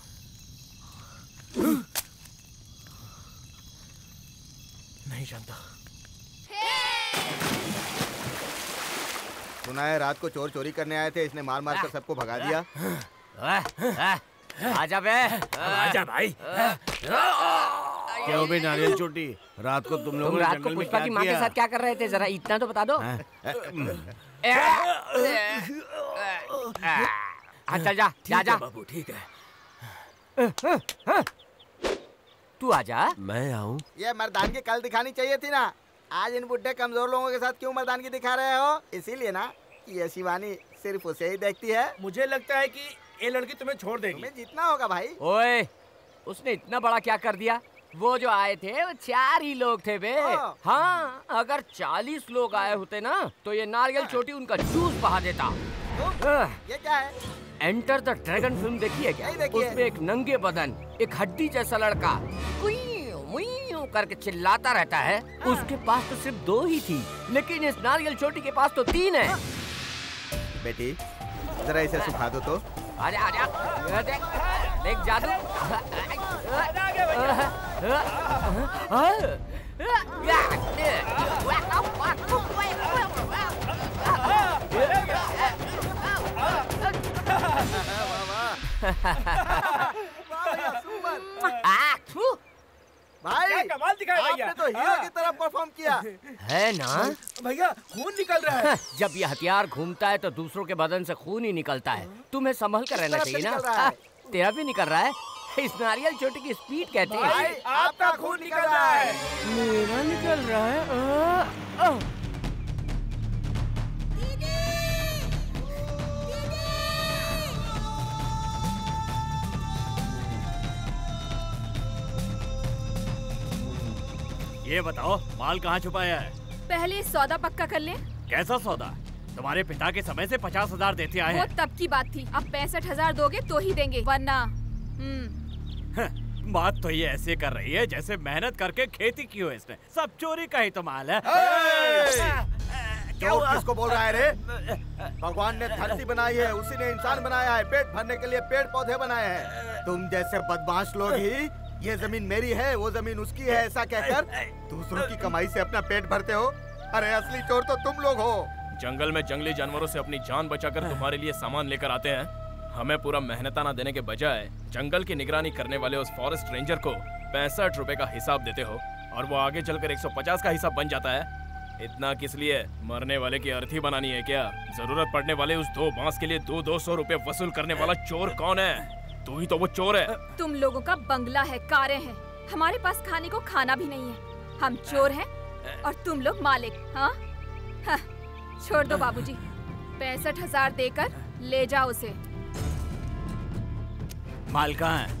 [SPEAKER 7] नहीं जानता।
[SPEAKER 3] सुना है रात को चोर चोरी करने आए थे, इसने मार मार कर सबको भगा दिया।
[SPEAKER 1] आजा बे।
[SPEAKER 7] आजा भाई।
[SPEAKER 6] क्या हो बे नारियल चोटी, रात को तुम लोग
[SPEAKER 1] रात को पुष्पा की माँ के साथ क्या कर रहे थे, जरा इतना तो बता दो। हाँ चल जा, जा
[SPEAKER 7] बाबू ठीक है।
[SPEAKER 1] तू आजा।
[SPEAKER 7] मैं आऊं?
[SPEAKER 3] ये मर्दानगी कल दिखानी चाहिए थी ना, आज इन बुढ़े कमजोर लोगों के साथ क्यों मर्दानगी दिखा रहे हो? इसीलिए ना कि ये शिवानी सिर्फ उसे ही देखती है।
[SPEAKER 8] मुझे लगता है कि ये लड़की तुम्हें छोड़ देगी।
[SPEAKER 3] तुम्हें जीतना होगा भाई।
[SPEAKER 1] ओए, उसने इतना बड़ा क्या कर दिया? वो जो आए थे वो 4 ही लोग थे बे। हाँ, अगर 40 लोग आए होते ना तो ये नारियल चोटी उनका जूस बहा देता।
[SPEAKER 3] ये क्या है?
[SPEAKER 1] एंटर द ड्रैगन फिल्म देखी है क्या? उसमें एक नंगे बदन, एक हड्डी जैसा लड़का मुइयों करके चिल्लाता रहता है। उसके पास तो सिर्फ 2 ही थी, लेकिन इस नारियल चोटी के पास तो 3 है।
[SPEAKER 3] बेटी जरा इसे सुखा दो तो।
[SPEAKER 1] आजा आजा, देख जादू।
[SPEAKER 3] भाई
[SPEAKER 8] क्या कमाल दिखाया भैया।
[SPEAKER 3] आपने तो हीरो की तरह परफॉर्म किया
[SPEAKER 1] है ना?
[SPEAKER 8] भैया खून निकल रहा है।
[SPEAKER 1] जब ये हथियार घूमता है तो दूसरों के बदन से खून ही निकलता है। तुम्हें संभल कर रहना चाहिए ना। तेरा भी निकल रहा है। इस नारियल चोटी की स्पीड कहते हैं।
[SPEAKER 8] भाई आपका खून निकल रहा है।
[SPEAKER 1] मेरा निकल रहा है।
[SPEAKER 2] ये बताओ माल कहाँ छुपाया है?
[SPEAKER 4] पहले सौदा पक्का कर ले।
[SPEAKER 2] कैसा सौदा? तुम्हारे पिता के समय से 50,000 देते आए
[SPEAKER 4] वो
[SPEAKER 2] हैं।
[SPEAKER 4] तब की बात थी, अब 65,000 दोगे तो ही देंगे, वरना
[SPEAKER 2] बात तो ये ऐसे कर रही है जैसे मेहनत करके खेती की हो इसने। सब चोरी का ही तो माल है।
[SPEAKER 3] चोर किसको बोल रहा है रे? भगवान ने धरती बनाई है, उसी ने इंसान बनाया है, पेट भरने के लिए पेड़ पौधे बनाए हैं। तुम जैसे बदमाश लोग ही ये जमीन मेरी है, वो जमीन उसकी है ऐसा कहकर दूसरों की कमाई से अपना पेट भरते हो। अरे असली चोर तो तुम लोग हो।
[SPEAKER 7] जंगल में जंगली जानवरों से अपनी जान बचाकर तुम्हारे लिए सामान लेकर आते हैं। हमें पूरा मेहनताना देने के बजाय जंगल की निगरानी करने वाले उस फॉरेस्ट रेंजर को 65 रुपए का हिसाब देते हो और वो आगे चलकर 150 का हिसाब बन जाता है। इतना किस लिए? मरने वाले की अर्थी बनानी है क्या? जरूरत पड़ने वाले उस 2 बांस के लिए 200 रुपए वसूल करने वाला चोर कौन है? तू ही तो वो चोर है।
[SPEAKER 4] तुम लोगों का बंगला है, कारें हैं, हमारे पास खाने को खाना भी नहीं है। हम चोर हैं और तुम लोग मालिक। हाँ, छोड़ दो बाबूजी, 65,000 देकर ले जाओ उसे।
[SPEAKER 2] माल कहाँ है?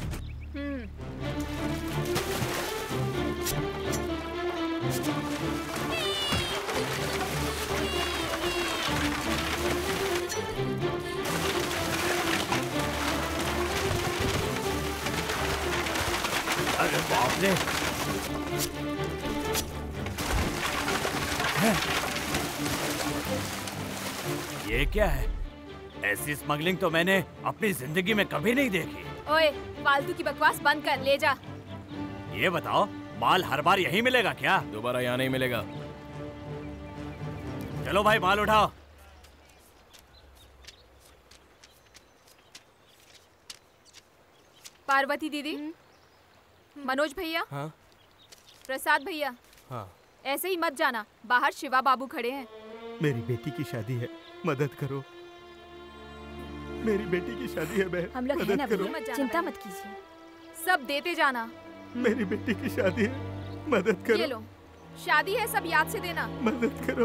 [SPEAKER 2] अरे बाप रे! ये क्या है? ऐसी स्मगलिंग तो मैंने अपनी जिंदगी में कभी नहीं देखी।
[SPEAKER 4] ओए, फालतू की बकवास बंद कर, ले जा।
[SPEAKER 2] ये बताओ माल हर बार यहीं मिलेगा क्या?
[SPEAKER 7] दोबारा यहाँ नहीं मिलेगा।
[SPEAKER 2] चलो भाई माल उठाओ।
[SPEAKER 4] पार्वती दीदी, मनोज भैया,
[SPEAKER 7] हाँ?
[SPEAKER 4] प्रसाद भैया,
[SPEAKER 7] हाँ।
[SPEAKER 4] ऐसे ही मत जाना, बाहर शिवा बाबू खड़े हैं।
[SPEAKER 3] मेरी बेटी की शादी है, मदद करो। मेरी बेटी की शादी है बहन,
[SPEAKER 5] हम लोग हैं ना
[SPEAKER 3] मदद करो।
[SPEAKER 5] भैया, चिंता मत कीजिए।
[SPEAKER 4] सब देते जाना।
[SPEAKER 3] मेरी बेटी की शादी है, मदद
[SPEAKER 4] ये
[SPEAKER 3] करो।
[SPEAKER 4] लो, शादी है, सब याद से देना।
[SPEAKER 3] मदद करो।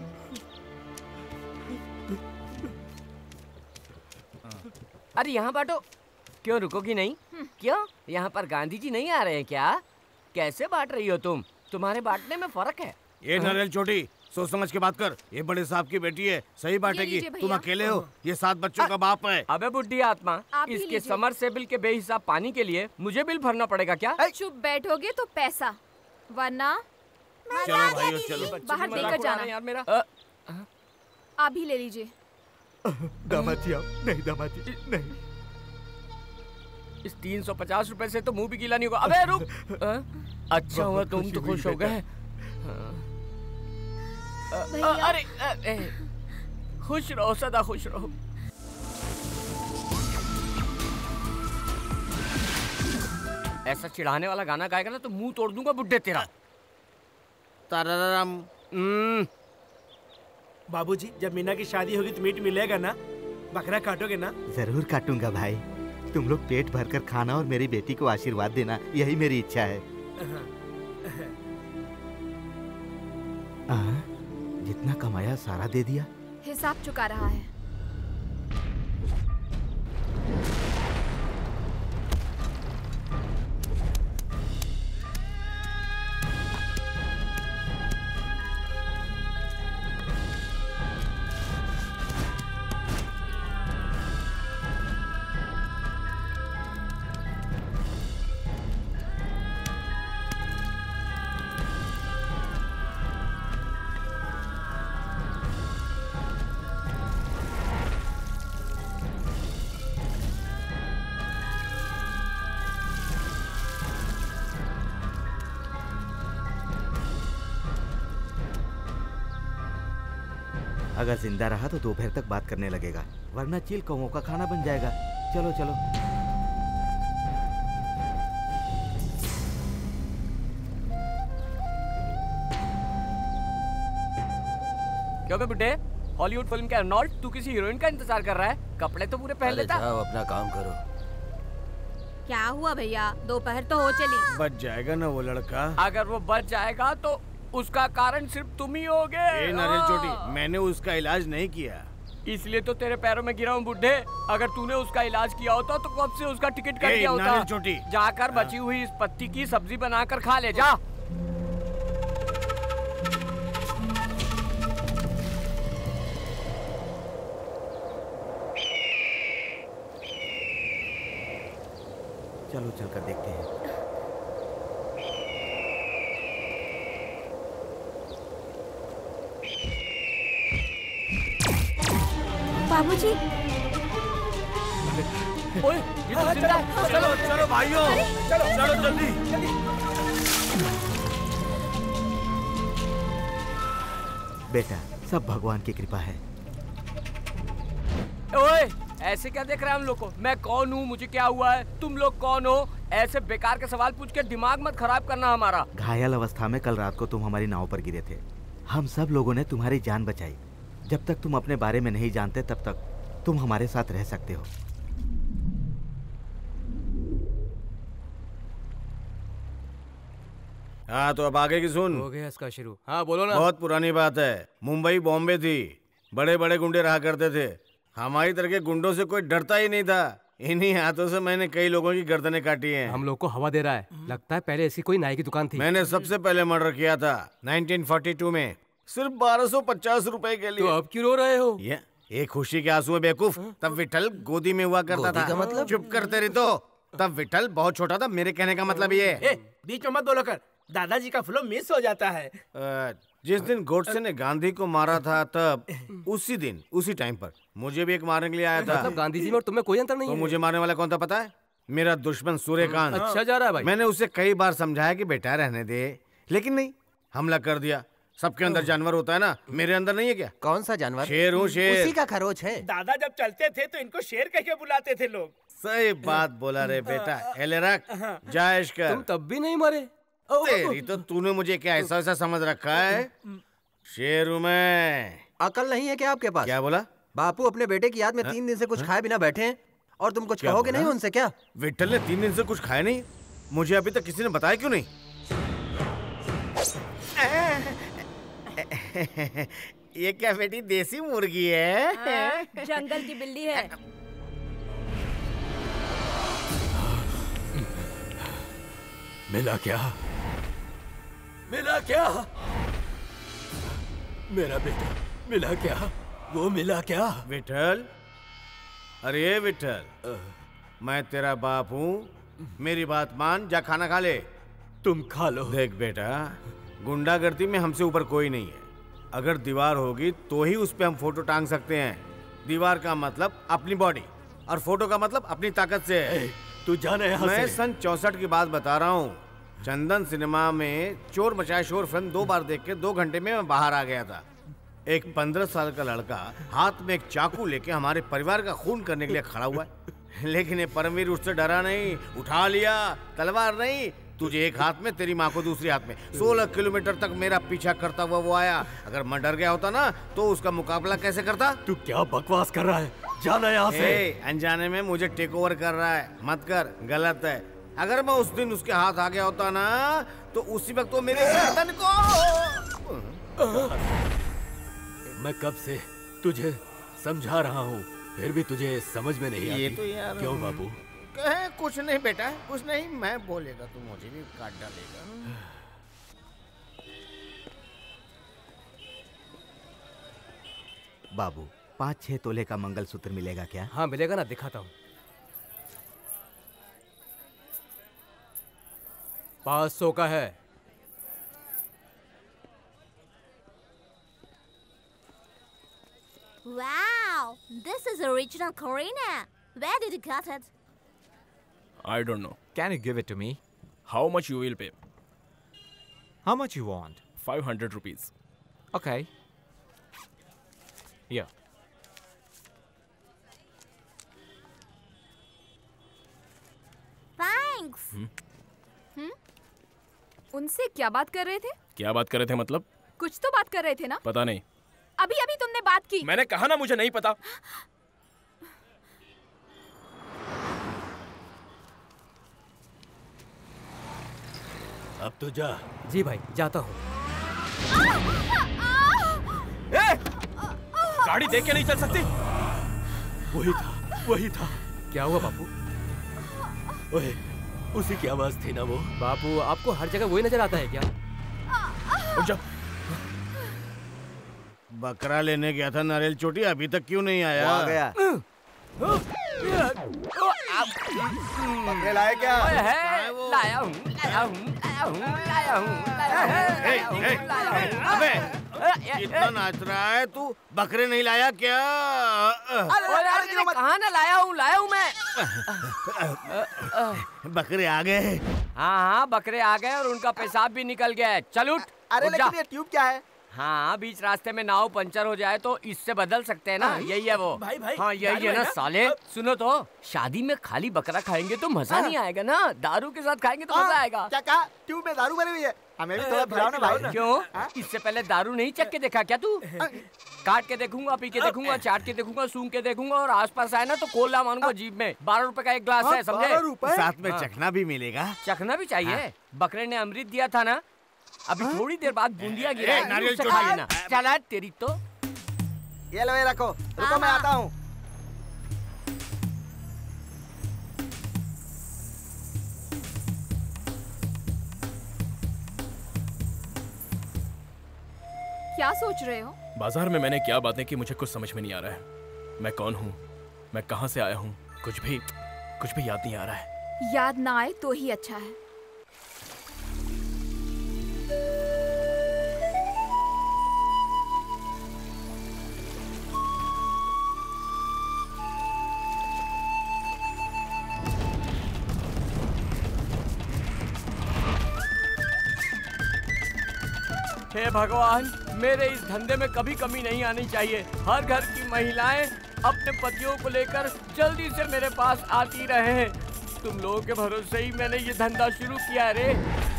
[SPEAKER 1] अरे यहाँ बांटो। क्यों रुकोगी नहीं? क्यों? यहाँ पर गांधी जी नहीं आ रहे हैं क्या? कैसे बांट रही हो तुम? तुम्हारे बांटने में फर्क है।
[SPEAKER 6] ये नारियल चोटी, सोच समझ के बात कर। ये बड़े साहब की बेटी है, सही बांटेगी।
[SPEAKER 4] लीजिए भैया।
[SPEAKER 6] तुम अकेले हो, ये 7 बच्चों का बाप है।
[SPEAKER 1] अबे बुड्ढी आत्मा,
[SPEAKER 4] आप ही
[SPEAKER 1] इसके
[SPEAKER 4] लीजिए।
[SPEAKER 1] समर से बिल के बेहिसाब पानी के लिए मुझे बिल भरना पड़ेगा क्या?
[SPEAKER 4] चुप बैठोगे तो पैसा, वरना
[SPEAKER 6] चलो भाइयों चलो।
[SPEAKER 4] बाहर देकर जाना
[SPEAKER 1] यार मेरा।
[SPEAKER 4] आप भी ले लीजिए।
[SPEAKER 3] दामाद जी आप नहीं, दामाद जी नहीं।
[SPEAKER 1] इस 350 रुपए से तो मुंह भी गीला नहीं होगा। अबे रुक। अच्छा हुआ तुम तो खुश हो गए। अरे खुश रहो, सदा खुश रहो। ऐसा चिढ़ाने वाला गाना गाएगा ना तो मुंह तोड़ दूंगा बुड्ढे तेरा।
[SPEAKER 6] ताराराम।
[SPEAKER 8] बाबूजी, जब मीना की शादी होगी तो मीट मिलेगा ना? बकरा काटोगे ना?
[SPEAKER 3] जरूर काटूंगा भाई। तुम लोग पेट भर कर खाना और मेरी बेटी को आशीर्वाद देना, यही मेरी इच्छा है। जितना कमाया सारा दे दिया।
[SPEAKER 4] हिसाब चुका रहा है।
[SPEAKER 3] अगर जिंदा रहा तो दोपहर तक बात करने लगेगा, वरना चील कौवों का खाना बन जाएगा। चलो चलो।
[SPEAKER 1] क्यों बे बुड्ढे, हॉलीवुड फिल्म के अर्नोल्ड, तू किसी हीरोइन का इंतजार कर रहा है? कपड़े तो पूरे पहन लेता।
[SPEAKER 2] जाओ अपना काम करो।
[SPEAKER 5] क्या हुआ भैया, दोपहर तो हो चली।
[SPEAKER 6] बच जाएगा ना वो लड़का?
[SPEAKER 1] अगर वो बच जाएगा तो उसका कारण सिर्फ तुम ही होगे।
[SPEAKER 6] नारियल चोटी, मैंने उसका इलाज नहीं किया।
[SPEAKER 1] इसलिए तो तेरे पैरों में गिरा हूँ बुड्ढे। अगर तूने उसका इलाज किया होता तो कब से उसका टिकट कट गया होता।
[SPEAKER 6] नारियल चोटी,
[SPEAKER 1] जाकर बची हुई इस पत्ती की सब्जी बनाकर खा ले जा।
[SPEAKER 3] चलो चलकर देखते हैं।
[SPEAKER 5] बाबूजी,
[SPEAKER 1] ओए, ये तो जिंदा है।
[SPEAKER 6] चलो चलो भाइयों, चलो जल्दी।
[SPEAKER 3] बेटा, सब भगवान की कृपा है।
[SPEAKER 1] ओए, ऐसे क्या देख रहे हैं हम लोग को? मैं कौन हूँ, मुझे क्या हुआ है, तुम लोग कौन हो? ऐसे बेकार के सवाल पूछ के दिमाग मत खराब करना हमारा।
[SPEAKER 3] घायल अवस्था में कल रात को तुम हमारी नाव पर गिरे थे। हम सब लोगों ने तुम्हारी जान बचाई। जब तक तुम अपने बारे में नहीं जानते तब तक तुम हमारे साथ रह सकते हो।
[SPEAKER 6] हाँ तो अब आगे की सुन।
[SPEAKER 1] हो गया इसका शुरू। हाँ बोलो ना।
[SPEAKER 6] बहुत पुरानी बात है। मुंबई बॉम्बे थी, बड़े बड़े गुंडे रहा करते थे। हमारी तरह के गुंडों से कोई डरता ही नहीं था। इन्हीं हाथों से मैंने कई लोगों की गर्दनें काटी हैं।
[SPEAKER 9] हम लोग को हवा दे रहा है। लगता है पहले ऐसी कोई नाई की दुकान थी।
[SPEAKER 6] मैंने सबसे पहले मर्डर किया था 1942 में, सिर्फ 1250 रुपए के लिए।
[SPEAKER 1] तो अब क्यों रो रहे हो?
[SPEAKER 6] ये एक खुशी के आंसू है बेवकूफ। तब विठल गोदी में हुआ करता था।
[SPEAKER 9] मतलब?
[SPEAKER 6] चुप करते रही तो। तब विठल बहुत छोटा था। मेरे कहने का मतलब ये है।
[SPEAKER 8] बीच में मत बोलो कर, दादाजी का फ्लो मिस हो जाता है।
[SPEAKER 6] जिस दिन गोडसे ने गांधी को मारा था तब उसी दिन उसी टाइम पर मुझे भी एक मारने के लिए आया था।
[SPEAKER 9] मतलब गांधी जी में और तुम्हें कोई अंतर नहीं
[SPEAKER 6] तो
[SPEAKER 9] है?
[SPEAKER 6] मुझे मारने वाला कौन था पता है? मेरा दुश्मन सूर्यकांत।
[SPEAKER 9] अच्छा जा रहा है भाई।
[SPEAKER 6] मैंने उसे कई बार समझाया कि बेटा रहने दे, लेकिन नहीं, हमला कर दिया। सबके अंदर जानवर होता है ना, मेरे अंदर नहीं है क्या?
[SPEAKER 10] कौन सा जानवर?
[SPEAKER 6] शेर हूँ, शेर।
[SPEAKER 10] उसी का खरोच है।
[SPEAKER 8] दादा जब चलते थे तो इनको शेर कह के बुलाते थे लोग।
[SPEAKER 6] सही बात बोला रे बेटा। एले रख, जायश कर।
[SPEAKER 9] तुम तब भी नहीं मरे।
[SPEAKER 6] तेरी तो तूने मुझे क्या ऐसा ऐसा समझ रखा है? शेर हूँ मैं।
[SPEAKER 10] अकल नहीं है क्या आपके पास?
[SPEAKER 6] क्या बोला?
[SPEAKER 10] बापू अपने बेटे की याद में 3 दिन से कुछ खाए बिना बैठे हैं और तुम कुछ कहोगे नहीं उनसे क्या?
[SPEAKER 6] विठल ने 3 दिन से कुछ खाया नहीं? मुझे अभी तक किसी ने बताया क्यों नहीं? ये क्या बेटी देसी मुर्गी है?
[SPEAKER 5] जंगल की बिल्ली है।
[SPEAKER 2] मिला क्या? मिला क्या? मेरा बेटा मिला क्या? वो मिला क्या?
[SPEAKER 6] विठल, अरे विठल, मैं तेरा बाप हूँ, मेरी बात मान, जा खाना खा ले।
[SPEAKER 2] तुम खा लो।
[SPEAKER 6] देख बेटा, गुंडागर्दी में हमसे ऊपर कोई नहीं है। अगर दीवार होगी तो ही उस पे हम फोटो टांग सकते हैं। दीवार का मतलब अपनी बॉडी और फोटो का मतलब अपनी ताकत से है।
[SPEAKER 2] तू जाने यहाँ
[SPEAKER 6] मैं
[SPEAKER 2] से।
[SPEAKER 6] सन 64 की बात बता रहा हूँ। चंदन सिनेमा में चोर मचाए शोर फिल्म 2 बार देख के 2 घंटे में मैं बाहर आ गया था। एक 15 साल का लड़का हाथ में एक चाकू लेके हमारे परिवार का खून करने के लिए खड़ा हुआ है, लेकिन ये परमवीर उससे डरा नहीं, उठा लिया। तलवार नहीं, तुझे एक हाथ में, तेरी माँ को दूसरी हाथ में। 16 किलोमीटर तक मेरा पीछा करता हुआ वो आया। अगर मैं डर गया होता ना तो उसका मुकाबला कैसे करता?
[SPEAKER 2] तू क्या बकवास कर रहा है? जाना यहाँ से।
[SPEAKER 6] अनजाने में मुझे टेक ओवर कर रहा है, मत कर, गलत है। अगर मैं उस दिन उसके हाथ आ गया होता ना तो उसी वक्त वो मेरे गर्दन को।
[SPEAKER 2] मैं कब से तुझे समझा रहा हूँ, फिर भी तुझे समझ में नहीं आती।
[SPEAKER 6] ये तो यार
[SPEAKER 2] क्यों बाबू?
[SPEAKER 6] कुछ नहीं बेटा, कुछ नहीं। मैं बोलेगा तो मुझे भी काट डालेगा।
[SPEAKER 3] बाबू 5-6 तोले का मंगलसूत्र मिलेगा क्या?
[SPEAKER 9] हाँ मिलेगा ना, दिखाता हूँ। 500 का है।
[SPEAKER 5] Wow, this is original Karina. Where did you get it?
[SPEAKER 7] I don't know.
[SPEAKER 11] Can you give it to me?
[SPEAKER 7] How much you will pay?
[SPEAKER 11] How much you want?
[SPEAKER 7] 500 rupees.
[SPEAKER 11] Okay. Here.
[SPEAKER 5] Thanks.
[SPEAKER 4] उनसे क्या बात कर रहे थे?
[SPEAKER 7] क्या बात कर रहे थे मतलब?
[SPEAKER 4] कुछ तो बात कर रहे थे ना?
[SPEAKER 7] पता नहीं।
[SPEAKER 4] अभी अभी तुमने बात की।
[SPEAKER 7] मैंने कहा ना मुझे नहीं पता।
[SPEAKER 2] अब तो जा।
[SPEAKER 9] जी भाई, जाता हूँ।
[SPEAKER 7] गाड़ी देख के नहीं चल सकती?
[SPEAKER 2] वही था।
[SPEAKER 9] क्या हुआ बापू?
[SPEAKER 2] ओए, उसी की आवाज थी ना वो।
[SPEAKER 9] बापू आपको हर जगह वही नजर आता है क्या?
[SPEAKER 6] बकरा लेने गया था नारियल चोटी, अभी तक क्यों नहीं आया?
[SPEAKER 3] आ गया। बकरे लाए क्या?
[SPEAKER 6] अबे इतना नाच रहा है तू, बकरे नहीं लाया क्या?
[SPEAKER 1] कहाँ ना लाया हूँ मैं।
[SPEAKER 6] बकरे आ गए।
[SPEAKER 1] हाँ बकरे आ गए और उनका पेशाब भी निकल गया है। चल उठ।
[SPEAKER 3] अरे लेकिन ये ट्यूब क्या है?
[SPEAKER 1] हाँ बीच रास्ते में नाव पंचर हो जाए तो इससे बदल सकते हैं ना। यही है वो।
[SPEAKER 8] भाई
[SPEAKER 1] हाँ यही है ना साले। सुनो तो, शादी में खाली बकरा खाएंगे तो मजा नहीं आएगा ना, दारू के साथ खाएंगे तो मजा आएगा।
[SPEAKER 3] क्या कहा? ट्यूब में दारू भरी हुई है? हमें भी थोड़ा पिलाओ ना भाई।
[SPEAKER 1] क्यों? इससे पहले दारू नहीं चख के देखा क्या तू? काट के देखूंगा, पी के देखूंगा, चाट के देखूंगा, सूंघ के देखूंगा और आसपास आए ना तो कोला मारूंगा जीभ में। 12 रुपए का एक ग्लास है, समझे?
[SPEAKER 6] साथ में चखना भी मिलेगा।
[SPEAKER 1] चखना भी चाहिए। बकरे ने अमृत दिया था ना, अभी थोड़ी देर बाद बूंदिया गिरा है,
[SPEAKER 6] नारियल
[SPEAKER 1] उससे खा लेना। चला तेरी तो।
[SPEAKER 3] ये लो, ये रखो। रुको मैं आता हूँ।
[SPEAKER 4] क्या सोच रहे हो?
[SPEAKER 7] बाजार में मैंने क्या बातें की मुझे कुछ समझ में नहीं आ रहा है। मैं कौन हूँ, मैं कहाँ से आया हूँ, कुछ भी याद नहीं आ रहा है।
[SPEAKER 4] याद ना आए तो ही अच्छा है।
[SPEAKER 1] हे भगवान, मेरे इस धंधे में कभी कमी नहीं आनी चाहिए। हर घर की महिलाएं अपने पतियों को लेकर जल्दी से मेरे पास आती रहे। तुम लोगों के भरोसे ही मैंने ये धंधा शुरू किया रे।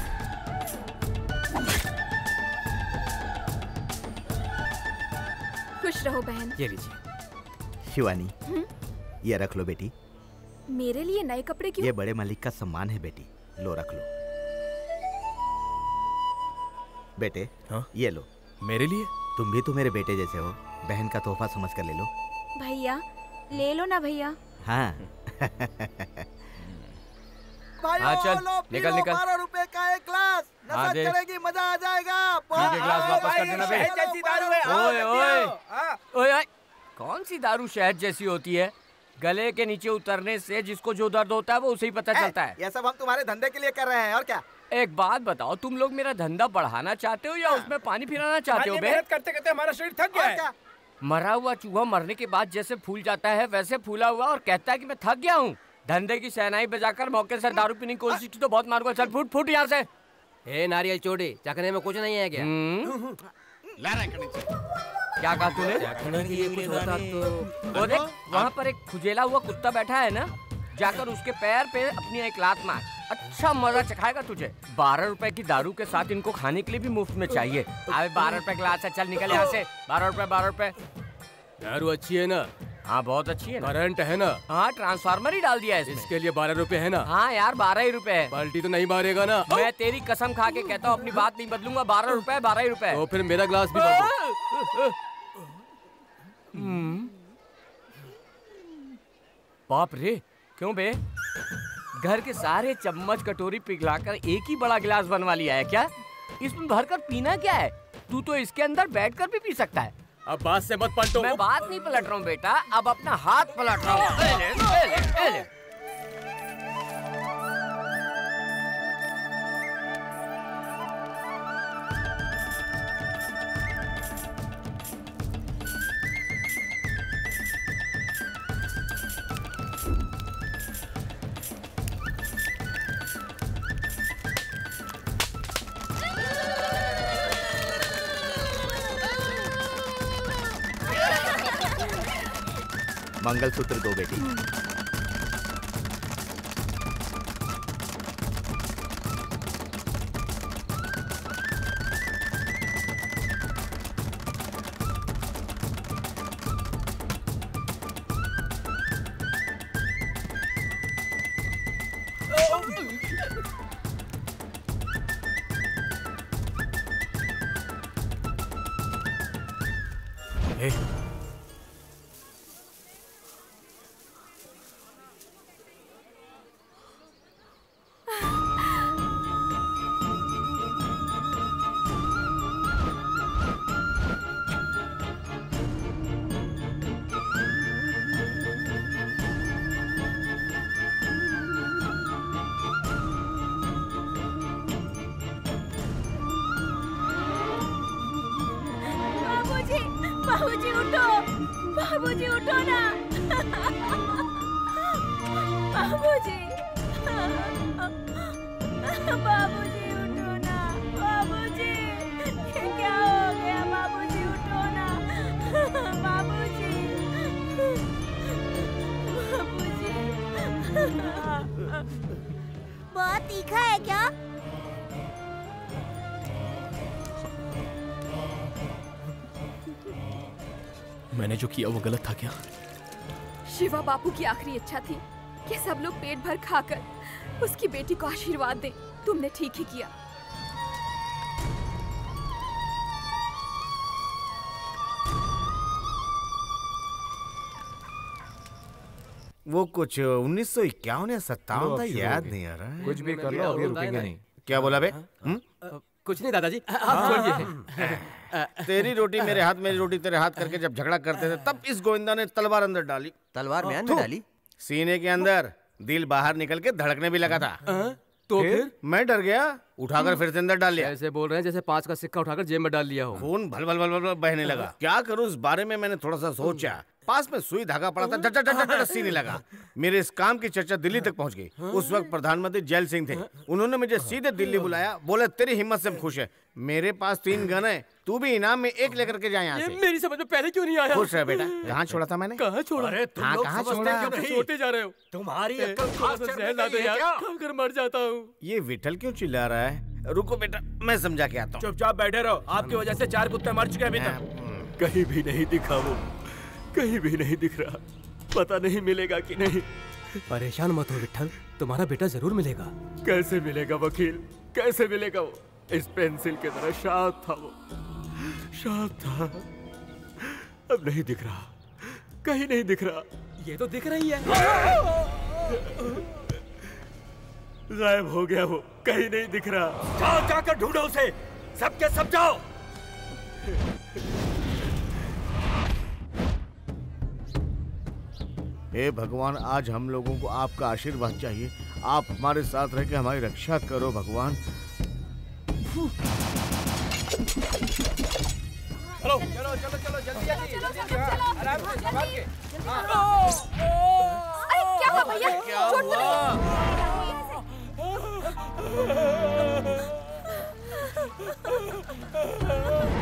[SPEAKER 4] खुश रहो बहन।
[SPEAKER 9] ये लीजिए।
[SPEAKER 3] शिवानी, ये रख लो बेटी।
[SPEAKER 4] मेरे लिए नए कपड़े क्यों?
[SPEAKER 3] ये बड़े मालिक का सम्मान है बेटी, लो रख लो। बेटे
[SPEAKER 7] हाँ?
[SPEAKER 3] ये लो।
[SPEAKER 7] मेरे लिए?
[SPEAKER 3] तुम भी तो मेरे बेटे जैसे हो, बहन का तोहफा समझ कर ले लो।
[SPEAKER 4] भैया ले लो ना भैया।
[SPEAKER 3] हाँ।
[SPEAKER 1] हाँ चल, निकल निकल।
[SPEAKER 3] 12 रुपए का एक ग्लास, नशा चढ़ेगी, मजा आ जाएगा।
[SPEAKER 1] ग्लास वापस कर देना बे।
[SPEAKER 8] जैसी दारू है।
[SPEAKER 1] ओए ओए ओए, कौन सी दारू शहद जैसी होती है? गले के नीचे उतरने से जिसको जो दर्द होता है वो उसे ही पता चलता है।
[SPEAKER 3] ये सब हम तुम्हारे धंधे के लिए कर रहे हैं और क्या।
[SPEAKER 1] एक बात बताओ, तुम लोग मेरा धंधा बढ़ाना चाहते हो या उसमें पानी फिराना चाहते हो बे?
[SPEAKER 7] मेहनत करते करते हमारा शरीर थक गया है।
[SPEAKER 1] मरा हुआ चूहा मरने के बाद जैसे फूल जाता है वैसे फूला हुआ और कहता है कि मैं थक गया हूँ। धंधे की सहनाई बजाकर मौके से दारू पीने की कोशिश की तो बहुत मारूंगा। चल फुट फुट यहाँ से।
[SPEAKER 10] ए नारियल चोटी, चखने में कुछ नहीं है क्या?
[SPEAKER 1] क्या कहा तूने?
[SPEAKER 10] चखने के लिए कुछ होता तो
[SPEAKER 1] वो देख, वहाँ पर एक खुजेला हुआ कुत्ता बैठा है ना, जाकर उसके पैर पे अपनी एक लात मार। अच्छा मजा चखाएगा तुझे। 12 रुपए की दारू के साथ इनको खाने के लिए भी मुफ्त में चाहिए। अबे 12 रुपए गिलास है, चल निकल यहाँ से। 12 रुपए 12 रुपए।
[SPEAKER 9] दारू अच्छी है ना?
[SPEAKER 1] हाँ बहुत अच्छी है ना।
[SPEAKER 9] करंट है ना?
[SPEAKER 1] हाँ ट्रांसफार्मर ही डाल दिया है
[SPEAKER 9] इसके लिए 12 रुपए है ना?
[SPEAKER 1] हाँ यार 12 ही रुपए है।
[SPEAKER 9] बाल्टी तो नहीं मारेगा ना?
[SPEAKER 1] मैं तेरी कसम खा के कहता हूँ अपनी बात नहीं बदलूंगा। 12 रुपए 12 ही रुपए।
[SPEAKER 9] तो फिर मेरा गिलास भी भर दो।
[SPEAKER 1] बाप रे, क्यों बे? घर के सारे चम्मच कटोरी पिघलाकर एक ही बड़ा गिलास बनवा लिया है क्या? इसमें भरकर पीना क्या है? तू तो इसके अंदर बैठकर भी पी सकता है।
[SPEAKER 9] अब बात से मत पलटो।
[SPEAKER 1] मैं बात नहीं पलट रहा हूँ बेटा, अब अपना हाथ पलट रहा हूँ।
[SPEAKER 3] मंगलसूत्र दो बेटी।
[SPEAKER 5] बाबूजी उठो, बाबूजी उठो ना। बाबूजी, बाबूजी उठो ना। बाबूजी, ये क्या हो गया? बाबूजी उठो ना। बाबूजी, बाबूजी। बहुत तीखा है क्या?
[SPEAKER 7] मैंने जो किया वो गलत था क्या?
[SPEAKER 4] शिवा बापू की आखिरी इच्छा थी कि सब लोग पेट भर खाकर उसकी बेटी को आशीर्वाद दें। तुमने ठीक ही किया।
[SPEAKER 6] वो कुछ 1951 या 57 था, याद नहीं आ रहा है।
[SPEAKER 11] कुछ भी कर लो, अभी रुकेंगे नहीं।
[SPEAKER 6] क्या बोला बे?
[SPEAKER 9] कुछ नहीं दादाजी, आप छोड़िए।
[SPEAKER 6] तेरी रोटी मेरे हाथ, मेरी रोटी तेरे हाथ करके जब झगड़ा करते थे तब इस गोविंदा ने तलवार अंदर डाली।
[SPEAKER 10] तलवार म्यान में डाली?
[SPEAKER 6] सीने के अंदर, दिल बाहर निकल के धड़कने भी लगा था।
[SPEAKER 9] तो फिर
[SPEAKER 6] मैं डर गया, उठाकर फिर से अंदर डाल लिया।
[SPEAKER 9] ऐसे बोल रहे हैं जैसे 5 का सिक्का उठाकर जेब में डाल लिया हो।
[SPEAKER 6] खून भल भल भल भल बहने लगा। क्या करूं इस बारे में मैंने थोड़ा सा सोचा। पास में सुई धागा पड़ा था, झट झट झट झट सीने लगा। मेरे इस काम की चर्चा दिल्ली तक पहुंच गई। उस वक्त प्रधानमंत्री जैल सिंह थे। उन्होंने मुझे सीधे दिल्ली बुलाया, बोले तेरी हिम्मत से हम खुश है। मेरे पास 3 गन है, तू भी इनाम में 1 लेकर के जाए यहाँ से।
[SPEAKER 9] मेरी समझ में पहले क्यों नहीं आया?
[SPEAKER 6] खुश रह बेटा। कहाँ छोड़ा था मैंने?
[SPEAKER 9] कहाँ छोड़ा?
[SPEAKER 1] अरे तुम लोग समझते क्यों नहीं?
[SPEAKER 9] छोड़ते जा रहे हो।
[SPEAKER 1] तुम्हारी अक्ल खास चल रही है क्या?
[SPEAKER 9] अगर मर जाता हूँ।
[SPEAKER 6] ये विठल क्यों चिल्ला रहा है? रुको बेटा, मैं समझा के आता हूँ।
[SPEAKER 7] चुपचाप बैठे रहो, आपकी वजह से 4 कुत्ते मर चुके अभी तक।
[SPEAKER 2] कहीं भी नहीं दिखा वो, कहीं भी नहीं दिख रहा। पता नहीं मिलेगा कि नहीं।
[SPEAKER 9] परेशान मत हो विठल, तुम्हारा बेटा जरूर मिलेगा।
[SPEAKER 2] कैसे मिलेगा वकील, कैसे मिलेगा? वो इस पेंसिल की तरह शांत था, वो शांत था। अब नहीं दिख रहा, कहीं नहीं दिख रहा।
[SPEAKER 9] ये तो दिख रही है।
[SPEAKER 2] गायब हो गया वो, कहीं नहीं दिख रहा।
[SPEAKER 1] जाओ जाकर ढूंढो उसे, सबके सब जाओ।
[SPEAKER 6] हे भगवान, आज हम लोगों को आपका आशीर्वाद चाहिए। आप हमारे साथ रह के हमारी रक्षा करो भगवान।
[SPEAKER 8] चलो चलो चलो चलो जल्दी जल्दी आराम से संभाल के।
[SPEAKER 4] अरे क्या हुआ भैया? चोट तो नहीं?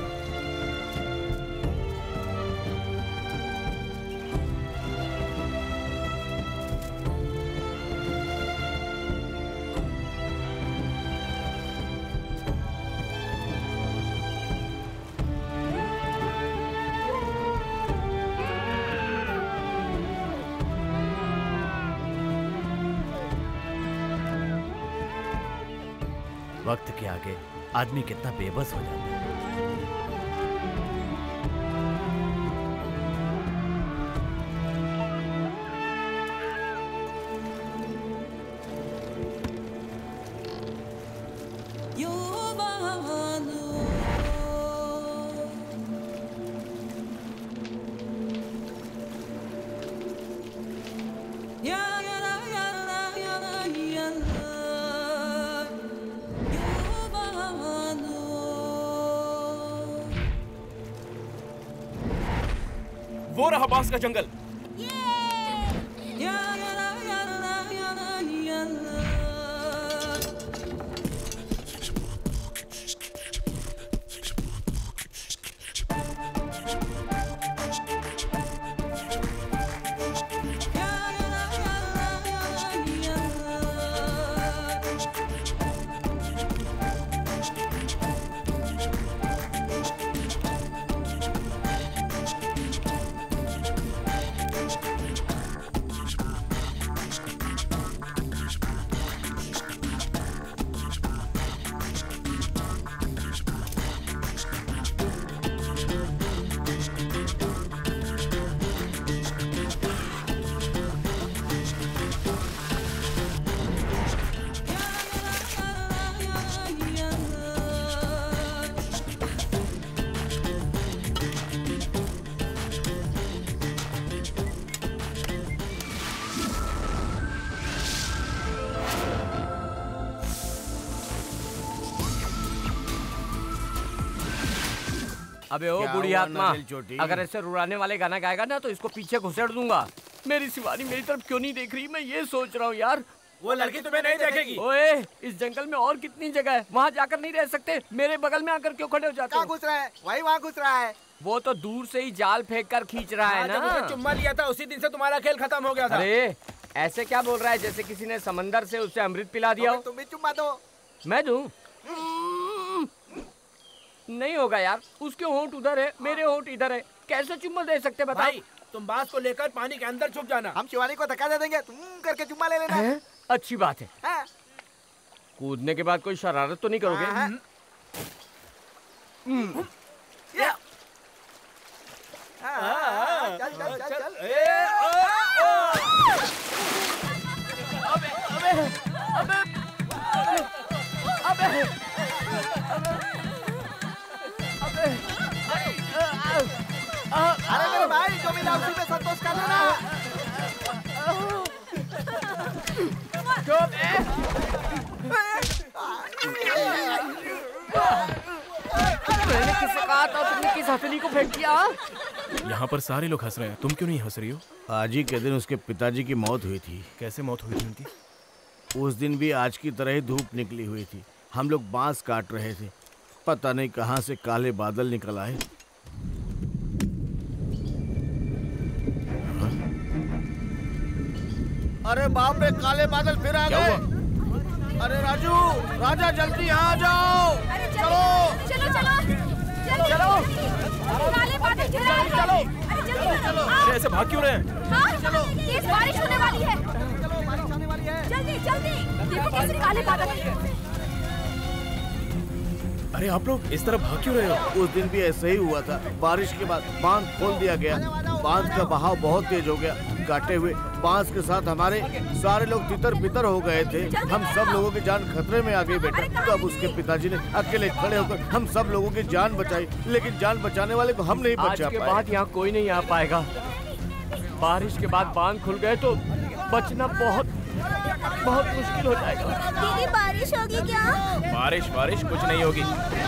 [SPEAKER 12] वक्त के आगे आदमी कितना बेबस हो जाता है।
[SPEAKER 7] वो रहा बांस का जंगल।
[SPEAKER 1] अबे ओ बूढ़ी आत्मा, अगर ऐसे रुलाने वाले गाना गाएगा ना तो इसको पीछे घुसेड़ दूंगा। मेरी शिवानी मेरी तरफ क्यों नहीं देख रही, मैं ये सोच रहा हूँ यार।
[SPEAKER 8] वो लड़की तुम्हें नहीं देखेगी।
[SPEAKER 1] ओए, इस जंगल में और कितनी जगह है, वहाँ जाकर नहीं रह सकते? मेरे बगल में आकर क्यों खड़े हो जाते हो?
[SPEAKER 3] घुस रहा है, वही वहाँ घुस रहा है।
[SPEAKER 1] वो तो दूर से ही जाल फेंक कर खींच रहा है ना।
[SPEAKER 8] जब उसने चुम्मा लिया था उसी दिन से तुम्हारा खेल खत्म हो गया था।
[SPEAKER 1] अरे ऐसे क्या बोल रहा है, जैसे किसी ने समंदर से उसे अमृत पिला दिया हो।
[SPEAKER 3] तुम भी चुम्मा दो।
[SPEAKER 1] मैं दूं? नहीं होगा यार, उसके होंठ उधर है, मेरे होंठ इधर है, कैसे चुम्मा दे सकते बताओ?
[SPEAKER 8] भाई तुम बांस को लेकर पानी के अंदर छुप जाना,
[SPEAKER 3] हम शिवानी को धक्का दे देंगे, तुम करके चुम्मा ले लेना।
[SPEAKER 1] अच्छी बात है। कूदने के बाद कोई शरारत तो नहीं करोगे?
[SPEAKER 3] चल चल चल चल। अरे मेरे भाई, जो मिला उसी में संतोष कर लेना।
[SPEAKER 1] मैंने किससे कहा था, तुमने किस हथेली को फेंक दिया?
[SPEAKER 7] यहाँ पर सारे लोग हंस रहे हैं, तुम क्यों नहीं हंस रही हो?
[SPEAKER 6] आज ही के दिन उसके पिताजी की मौत हुई थी।
[SPEAKER 7] कैसे मौत हुई थी उनकी?
[SPEAKER 6] उस दिन भी आज की तरह ही धूप निकली हुई थी, हम लोग बांस काट रहे थे, पता नहीं कहां से काले बादल निकल आए। अरे बाप रे, काले बादल फिर आ गए। अरे राजू, राजा जल्दी यहाँ आ जाओ।
[SPEAKER 4] चलो चलो चलो चलो काले बादल घिर रहे हैं।
[SPEAKER 7] चलो
[SPEAKER 4] चलो।
[SPEAKER 7] अरे ऐसे भाग क्यों रहे हैं?
[SPEAKER 4] हाँ, तेज बारिश होने वाली है। बारिश आने वाली है। जल्दी जल्दी, देखो कैसे काले बादल।
[SPEAKER 7] अरे आप लोग इस तरफ भाग क्यों रहे हो?
[SPEAKER 6] उस दिन भी ऐसे ही हुआ था, बारिश के बाद बांध खोल दिया गया, बांध का बहाव बहुत तेज हो गया, काटे हुए बांस के साथ हमारे सारे लोग तितर बितर हो गए थे। हम सब लोगों की जान खतरे में आ गई बेटा। तब उसके पिताजी ने अकेले खड़े होकर हम सब लोगों की जान बचाई, लेकिन जान बचाने वाले को हम नहीं बचा पाए।
[SPEAKER 1] आज के बाद यहाँ कोई नहीं आ पाएगा। बारिश के बाद बांध खुल गए तो बचना बहुत बहुत मुश्किल हो जाएगा।
[SPEAKER 5] दीदी बारिश होगी क्या?
[SPEAKER 7] बारिश कुछ नहीं होगी।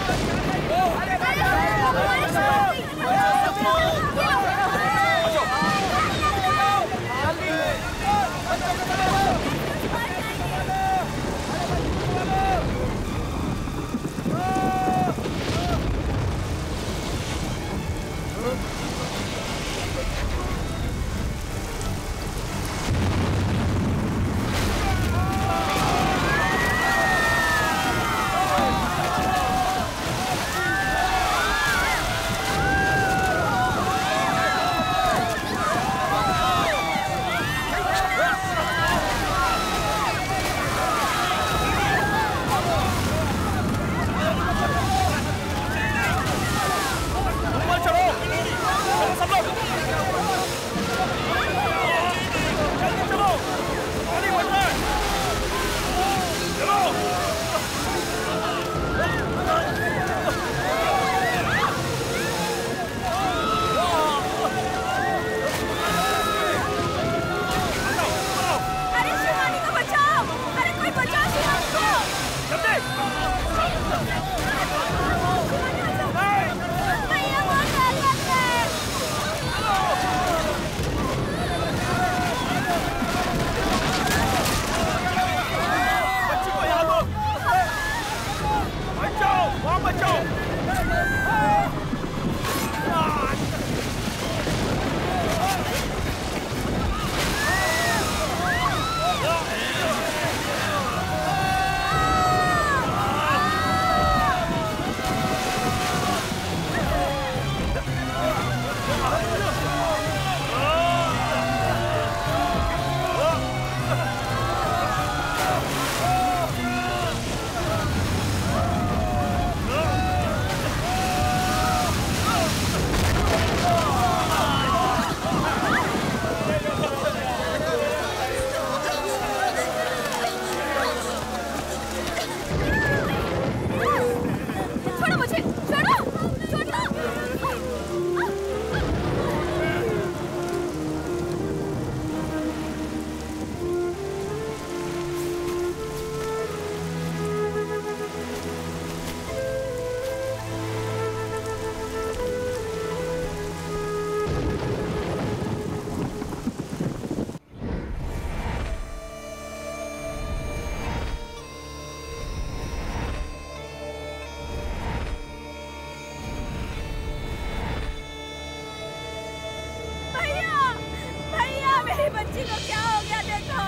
[SPEAKER 5] बच्ची को क्या हो गया? देखो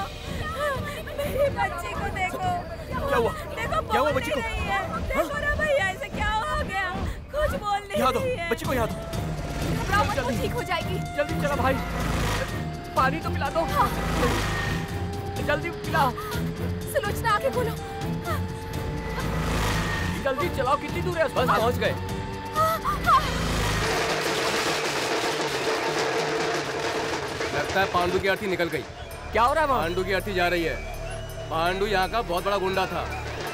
[SPEAKER 5] मेरी बच्ची को देखो।
[SPEAKER 8] क्या हुआ?
[SPEAKER 5] देखो
[SPEAKER 8] क्या हुआ बच्ची को?
[SPEAKER 5] देखो ना भैया, ऐसे क्या हो गया? कुछ बोल नहीं रही है।
[SPEAKER 8] बच्ची को याद हो।
[SPEAKER 4] घबराओ मत, वो ठीक हो जाएगी।
[SPEAKER 1] जल्दी चला भाई, पानी तो पिला दो।
[SPEAKER 4] हाँ।
[SPEAKER 1] जल्दी पिला।
[SPEAKER 4] सुलोचना आके बोलो।
[SPEAKER 1] जल्दी चलाओ, कितनी दूर है?
[SPEAKER 9] बस पहुंच गए।
[SPEAKER 13] लगता है पांडु की अर्थी निकल गई।
[SPEAKER 1] क्या हो रहा है?
[SPEAKER 13] पांडु की अर्थी जा रही है। पांडु यहाँ का बहुत बड़ा गुंडा था।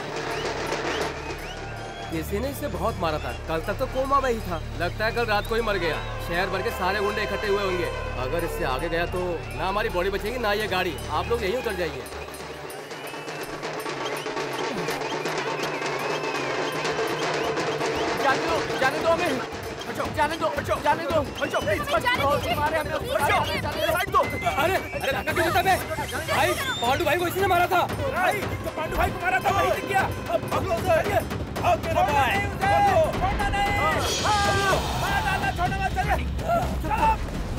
[SPEAKER 13] किसी ने इसे बहुत मारा था। कल तक तो कोमा में ही था। लगता है कल रात को ही मर गया। शहर भर के सारे गुंडे इकट्ठे हुए होंगे। अगर इससे आगे गया तो ना हमारी बॉडी बचेगी ना ये गाड़ी। आप लोग यहीं उतर जाइए।
[SPEAKER 1] जाने दो हमें, जाने दो, जाने दो,
[SPEAKER 13] अरे अरे धक्का क्यों देता है? भाई पांडु भाई को इसी ने मारा था।
[SPEAKER 8] भाई तो पांडु भाई को मारा था वही ने किया। अब भागो उधर, भाग के भागो, छोड़ना नहीं, मार डालना, छोड़ना मत, चल चलो।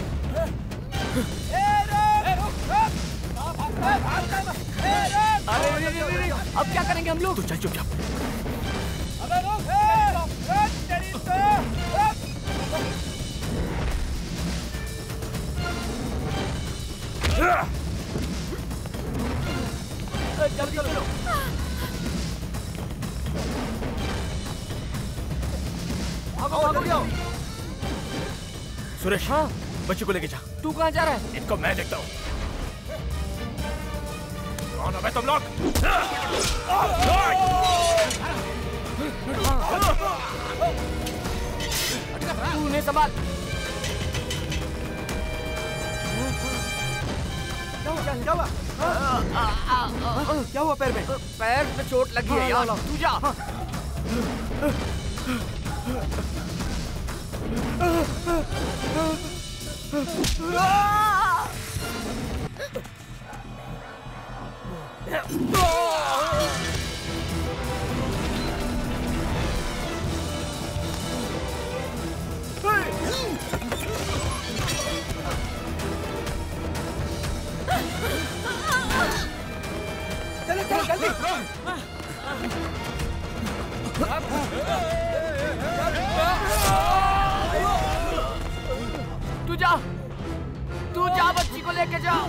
[SPEAKER 1] अरे अब क्या करेंगे हम लोग?
[SPEAKER 8] तू चल चुपचाप।
[SPEAKER 1] जल्दी चलो। भागो जाओ।
[SPEAKER 8] सुरेश, हाँ बच्ची को लेके जा।
[SPEAKER 1] तू कहाँ जा रहा है?
[SPEAKER 8] इनको मैं देखता हूँ। कौन है तुम लोग?
[SPEAKER 1] तू उन्हें संभाल।
[SPEAKER 3] क्या हुआ? क्या हुआ पैर में?
[SPEAKER 1] पैर में चोट लगी है यार। तू जा।
[SPEAKER 8] चलो चलो जल्दी।
[SPEAKER 1] तू जा बच्ची को लेके जा।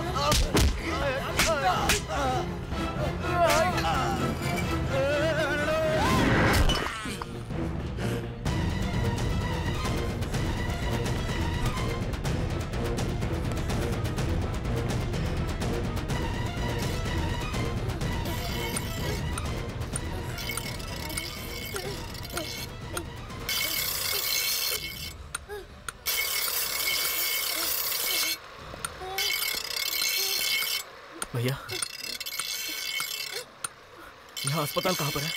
[SPEAKER 7] भैया, यहाँ अस्पताल कहाँ पर है?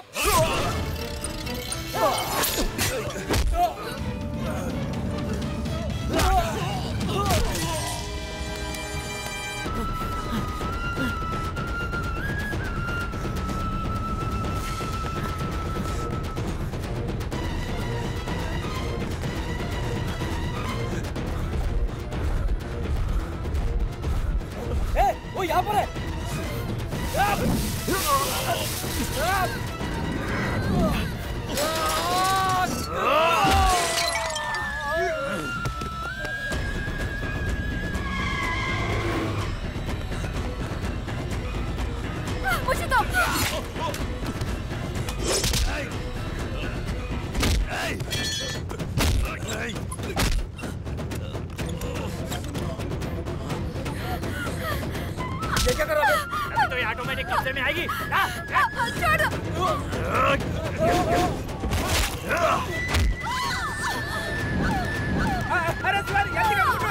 [SPEAKER 8] वो यहाँ पर है।
[SPEAKER 4] मुझे तो
[SPEAKER 8] ये क्या कर रहा है? अभी तो ये ऑटोमेटिक कब्जे में आएगी। अरे शिवानी जल्दी कर।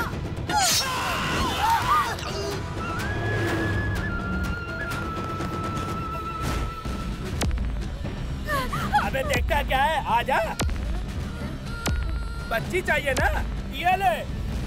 [SPEAKER 8] अबे देखता क्या है? आजा। बच्ची चाहिए ना? ये ले।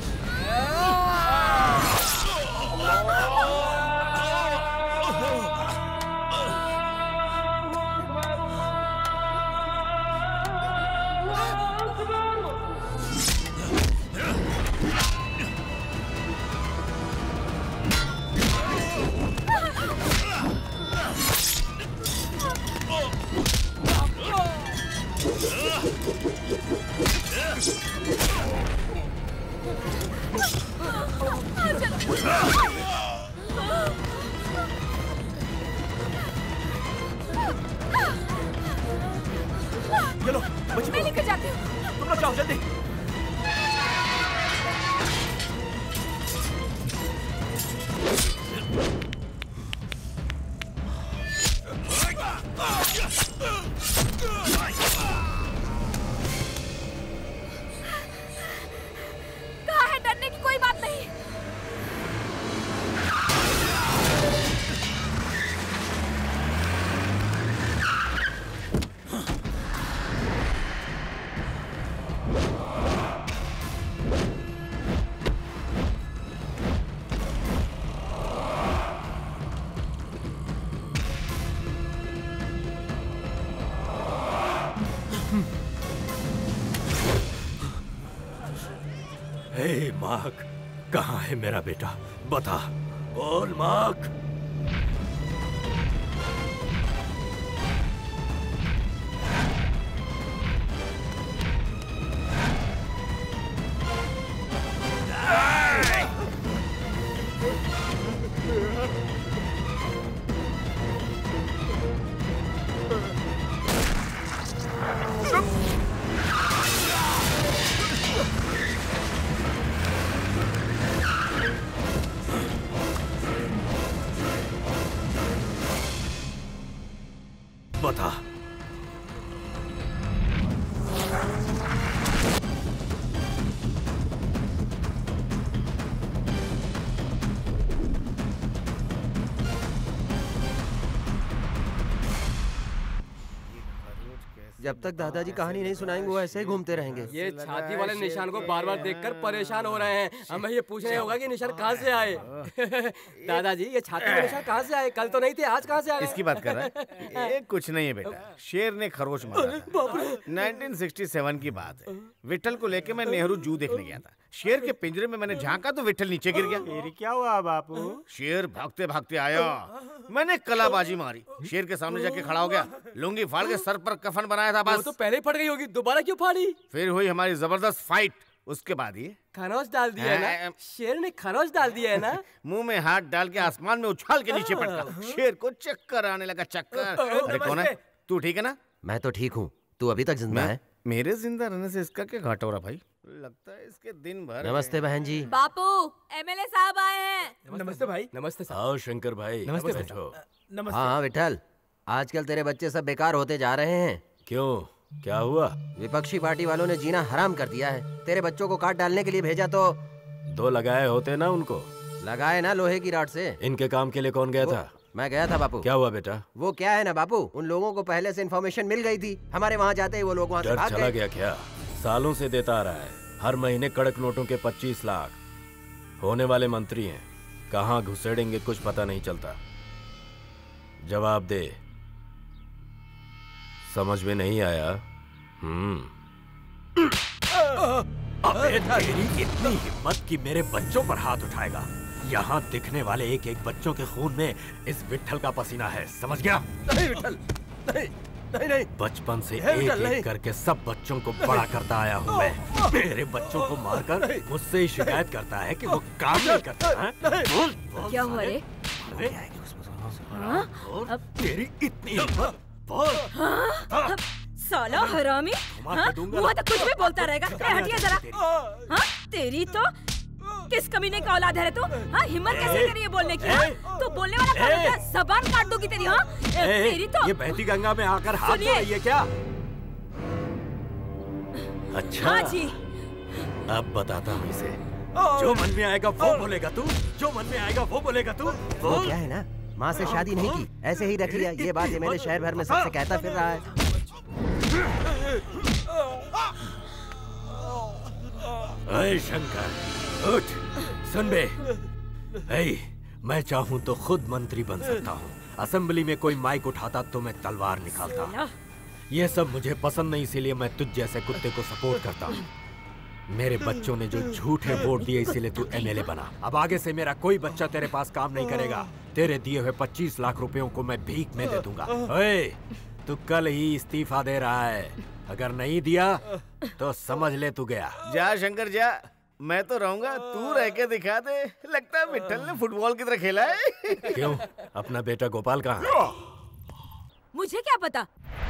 [SPEAKER 1] चलो
[SPEAKER 4] मैं लेकर जाती हूँ।
[SPEAKER 1] तुम लोग जाओ जल्दी।
[SPEAKER 4] कहाँ है? डरने की कोई बात नहीं।
[SPEAKER 2] हे मार्क, कहाँ है मेरा बेटा? बता, बोल मार्क। बता।
[SPEAKER 10] जब तक दादाजी कहानी नहीं सुनाएंगे वो ऐसे ही घूमते रहेंगे।
[SPEAKER 13] ये छाती वाले निशान को बार बार देखकर परेशान हो रहे हैं। हमें ये पूछना होगा कि निशान कहाँ से आए। दादाजी ये छाती के निशान कहाँ से आए? कल तो नहीं थे, आज कहाँ से आ गए?
[SPEAKER 6] इसकी बात कर रहा है? ये कुछ नहीं है बेटा, शेर ने खरोच मारा था। 1967 की बात है। विट्ठल को लेके मैं नेहरू जू देखने गया था। शेर के पिंजरे में मैंने झांका तो विट्ठल नीचे गिर गया।
[SPEAKER 14] फिर क्या हुआ बापू?
[SPEAKER 6] शेर भागते भागते आया, मैंने कलाबाजी मारी, शेर के सामने जाके खड़ा हो गया, लुंगी फाड़ के सर पर कफन बनाया था। बस
[SPEAKER 13] तो पहले ही फट गई होगी, दोबारा क्यों फाड़ी?
[SPEAKER 6] फिर हुई हमारी जबरदस्त फाइट। उसके बाद ये
[SPEAKER 13] खरोच डाल दिया है ना? शेर ने खरोच डाल दिया है ना?
[SPEAKER 6] मुंह में हाथ डाल के आसमान में उछाल के नीचे पटका। शेर को चक्कर आने लगा, चक्कर। अरे कौन है तू? ठीक है ना?
[SPEAKER 10] मैं तो ठीक हूँ, तू अभी तक जिंदा है?
[SPEAKER 6] मेरे जिंदा रहने से इसका क्या घाटा हो रहा भाई? लगता है इसके दिन भर।
[SPEAKER 10] नमस्ते बहन जी।
[SPEAKER 4] बापू, एमएलए साहब आए हैं।
[SPEAKER 8] नमस्ते भाई।
[SPEAKER 13] नमस्ते साहब।
[SPEAKER 2] आओ शंकर भाई।
[SPEAKER 8] नमस्ते
[SPEAKER 2] बैठो।
[SPEAKER 8] नमस्ते।
[SPEAKER 10] हाँ विठल, आजकल तेरे बच्चे सब बेकार होते जा रहे हैं।
[SPEAKER 2] क्यों, क्या हुआ?
[SPEAKER 10] विपक्षी पार्टी वालों ने जीना हराम कर दिया है। तेरे बच्चों को काट डालने के लिए भेजा तो
[SPEAKER 2] 2 लगाए होते ना उनको।
[SPEAKER 10] लगाए ना लोहे की रॉड से।
[SPEAKER 2] इनके काम के लिए कौन गया था?
[SPEAKER 10] मैं गया था बापू।
[SPEAKER 2] क्या हुआ बेटा?
[SPEAKER 10] वो क्या है ना बापू, उन लोगों को पहले से इन्फॉर्मेशन मिल गई थी। हमारे वहाँ जाते ही वो लोग वहाँ से भाग
[SPEAKER 2] चला
[SPEAKER 10] गए।
[SPEAKER 2] गया क्या? सालों से देता आ रहा है, हर महीने कड़क नोटों के 25 लाख। होने वाले मंत्री हैं, कहाँ घुसेड़ेंगे कुछ पता नहीं चलता। जवाब दे। समझ में नहीं आया?
[SPEAKER 12] अबे तेरी इतनी हिम्मत कि मेरे बच्चों पर हाथ उठाएगा। यहाँ दिखने वाले एक एक बच्चों के खून में इस विट्ठल का पसीना है, समझ गया?
[SPEAKER 10] नहीं विट्ठल, नहीं नहीं नहीं।
[SPEAKER 2] बचपन से एक एक करके सब बच्चों को बड़ा करता आया हूँ मैं। मेरे बच्चों को मारकर मुझसे ही शिकायत करता है कि वो काम नहीं करता है। बोल, बोल,
[SPEAKER 4] क्या हुआ रे?
[SPEAKER 12] तेरी इतनी हिम्मत, बोल।
[SPEAKER 4] साला हरामी, मुँह तो कुछ भी बोलता रहेगा। हटिया जरा। तेरी तो किस कमीने का औलाद है तू? हिम्मत कैसे करी है बोलने की? तू बोलने वाला कौन है? ज़बान काट दूंगी तेरी। तेरी तो
[SPEAKER 2] ये बहती गंगा में आकर हाथ धो रही है क्या? अच्छा
[SPEAKER 4] हाँ जी।
[SPEAKER 2] अब बताता हूँ इसे। जो मन में आएगा वो बोलेगा तू, जो मन में आएगा वो बोलेगा तू।
[SPEAKER 10] वो क्या है ना, माँ से शादी नहीं की, ऐसे ही रख लिया। ये बात ये मेरे शहर भर में सबसे कहता फिर रहा है।
[SPEAKER 2] अरे शंकर उठ, सुन बे। मैं चाहूँ तो खुद मंत्री बन सकता हूँ। असेंबली में कोई माइक उठाता तो मैं तलवार निकालता। ये सब मुझे पसंद नहीं, इसीलिए मैं तुझ जैसे कुत्ते को सपोर्ट करता हूँ। मेरे बच्चों ने जो झूठे वोट दिए इसीलिए तू एमएलए बना। अब आगे से मेरा कोई बच्चा तेरे पास काम नहीं करेगा। तेरे दिए हुए 25 लाख रुपयों को मैं भीख में दे दूंगा। तू कल ही इस्तीफा दे रहा है, अगर नहीं दिया तो समझ ले तू गया।
[SPEAKER 6] जा शंकर जा, मैं तो रहूंगा, तू रह के दिखा दे। लगता है विट्ठल ने फुटबॉल की तरह खेला है।
[SPEAKER 2] क्यों, अपना बेटा गोपाल कहाँ है?
[SPEAKER 4] मुझे क्या पता?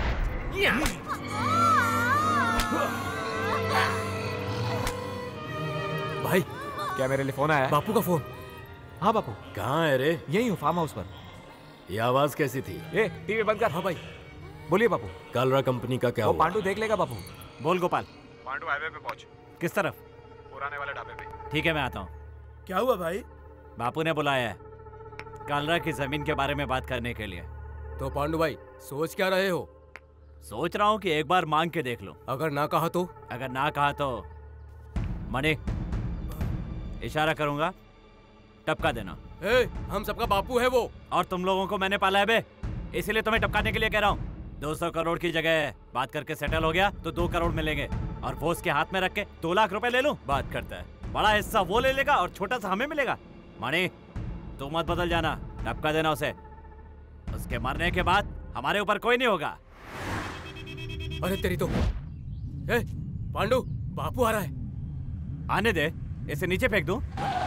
[SPEAKER 11] भाई, क्या मेरे लिए फोन आया?
[SPEAKER 9] बापू का फोन।
[SPEAKER 11] हाँ बापू।
[SPEAKER 2] कहाँ है रे?
[SPEAKER 11] यही हूँ, फार्म हाउस पर।
[SPEAKER 2] ये आवाज कैसी थी?
[SPEAKER 11] टीवी बंद कर। हाँ भाई, बोलिए बापू।
[SPEAKER 2] कालरा कंपनी का क्या
[SPEAKER 11] वो
[SPEAKER 2] हुआ?
[SPEAKER 11] पांडू देख लेगा बापू।
[SPEAKER 12] बोल गोपाल।
[SPEAKER 14] पांडू हाईवे पे पहुंच।
[SPEAKER 12] किस तरफ?
[SPEAKER 14] पुराने वाले ढाबे पे।
[SPEAKER 12] ठीक है, मैं आता हूँ।
[SPEAKER 8] क्या हुआ भाई?
[SPEAKER 12] बापू ने बुलाया है कालरा की जमीन के बारे में बात करने के लिए।
[SPEAKER 13] तो पांडू भाई सोच क्या रहे हो?
[SPEAKER 12] सोच रहा हूँ कि एक बार मांग के देख लो।
[SPEAKER 13] अगर ना कहा तो?
[SPEAKER 12] अगर ना कहा तो मणि इशारा करूंगा, टपका देना।
[SPEAKER 13] हम सबका बापू है वो।
[SPEAKER 12] और तुम लोगों को मैंने पाला है बे, इसीलिए तुम्हें टपकाने के लिए कह रहा हूँ। 200 करोड़ की जगह बात करके सेटल हो गया तो 2 करोड़ मिलेंगे, और वो उसके हाथ में रख के 2 लाख रुपए ले लूं। बात करता है, बड़ा हिस्सा वो ले लेगा और छोटा सा हमें मिलेगा। मणि तू मत बदल जाना, टपका देना उसे। उसके मरने के बाद हमारे ऊपर कोई नहीं होगा।
[SPEAKER 13] अरे तेरी तो। पांडू, बापू आ रहा है।
[SPEAKER 12] आने दे, इसे नीचे फेंक दूं?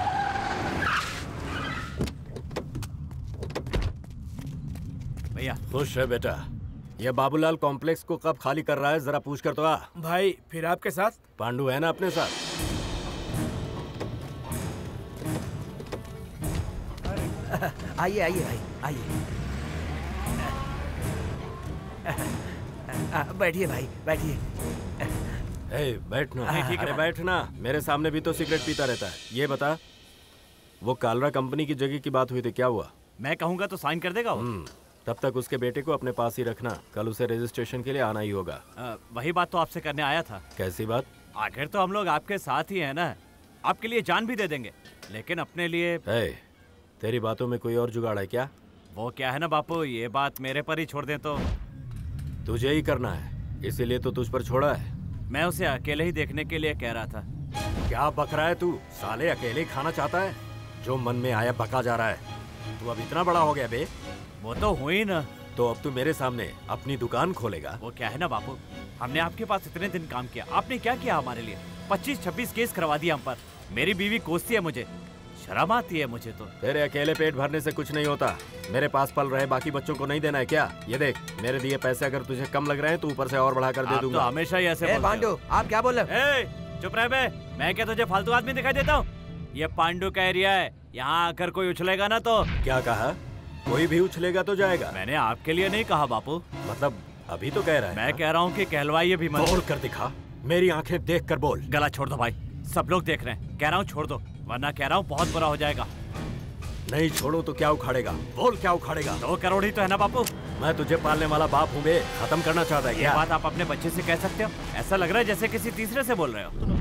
[SPEAKER 12] भैया
[SPEAKER 2] खुश है बेटा। ये बाबूलाल कॉम्प्लेक्स को कब खाली कर रहा है, जरा पूछ कर तो आ।
[SPEAKER 8] भाई फिर आपके साथ?
[SPEAKER 2] पांडू है ना अपने साथ?
[SPEAKER 10] आइए आइए भाई, आइए। बैठिए भाई, बैठिए।
[SPEAKER 2] बैठना। अरे बैठना, मेरे सामने भी तो सिगरेट पीता रहता है। ये बता, वो कालरा कंपनी की जगह की बात हुई थी, क्या हुआ?
[SPEAKER 12] मैं कहूंगा तो साइन कर देगा वो?
[SPEAKER 2] तब तक उसके बेटे को अपने पास ही रखना। कल उसे रजिस्ट्रेशन के लिए आना ही होगा।
[SPEAKER 12] वही बात तो आपसे करने आया था।
[SPEAKER 2] कैसी बात?
[SPEAKER 12] आखिर तो हम लोग आपके साथ ही हैं ना, आपके लिए जान भी दे देंगे, लेकिन अपने लिए।
[SPEAKER 2] तेरी बातों में कोई और जुगाड़ है क्या?
[SPEAKER 12] वो क्या है ना बापू, ये बात मेरे पर ही छोड़ दें तो।
[SPEAKER 2] तुझे ही करना है, इसीलिए तो तुझ पर छोड़ा है।
[SPEAKER 12] मैं उसे अकेले ही देखने के लिए कह रहा था।
[SPEAKER 2] क्या बक रहा है तू? साले अकेले ही खाना चाहता है? जो मन में आया बका जा रहा है। तू अब इतना बड़ा हो गया बे।
[SPEAKER 12] वो तो हुई ना।
[SPEAKER 2] तो अब तू मेरे सामने अपनी दुकान खोलेगा?
[SPEAKER 12] वो क्या है ना बापू, हमने आपके पास इतने दिन काम किया, आपने क्या किया हमारे लिए? 25-26 केस करवा दिया हम पर। मेरी बीवी कोसती है मुझे, शर्म आती है मुझे तो।
[SPEAKER 2] तेरे अकेले पेट भरने से कुछ नहीं होता। मेरे पास पल रहे बाकी बच्चों को नहीं देना है क्या? ये देख, मेरे दिए पैसे अगर तुझे कम लग रहे हैं तो ऊपर से और बढ़ा कर दे दूंगा।
[SPEAKER 12] तो हमेशा ही ऐसे
[SPEAKER 10] पांडु, आप क्या बोल रहे
[SPEAKER 12] हो? चुप रह बे, मैं क्या तुझे फालतू आदमी दिखाई देता हूँ? ये पांडु का एरिया है, यहाँ आकर कोई उछलेगा ना तो।
[SPEAKER 2] क्या कहा? कोई भी उछलेगा तो जाएगा?
[SPEAKER 12] मैंने आपके लिए नहीं कहा बापू।
[SPEAKER 2] मतलब अभी तो कह रहा है?
[SPEAKER 12] मैं कह रहा हूँ कि कहलवाइए भी मत।
[SPEAKER 2] बोल कर दिखा, मेरी आंखें देख कर बोल।
[SPEAKER 12] गला छोड़ दो भाई, सब लोग देख रहे हैं। कह रहा हूँ छोड़ दो, वरना कह रहा हूँ बहुत बुरा हो जाएगा।
[SPEAKER 2] नहीं छोड़ो तो क्या उखाड़ेगा? बोल क्या उखाड़ेगा?
[SPEAKER 12] 2 करोड़ ही तो है ना बापू।
[SPEAKER 2] मैं तुझे पालने वाला बाप हूँ बे, खत्म करना चाहता है क्या?
[SPEAKER 12] ये बात आप अपने बच्चे से कह सकते हो? ऐसा लग रहा है जैसे किसी तीसरे से बोल रहे हो।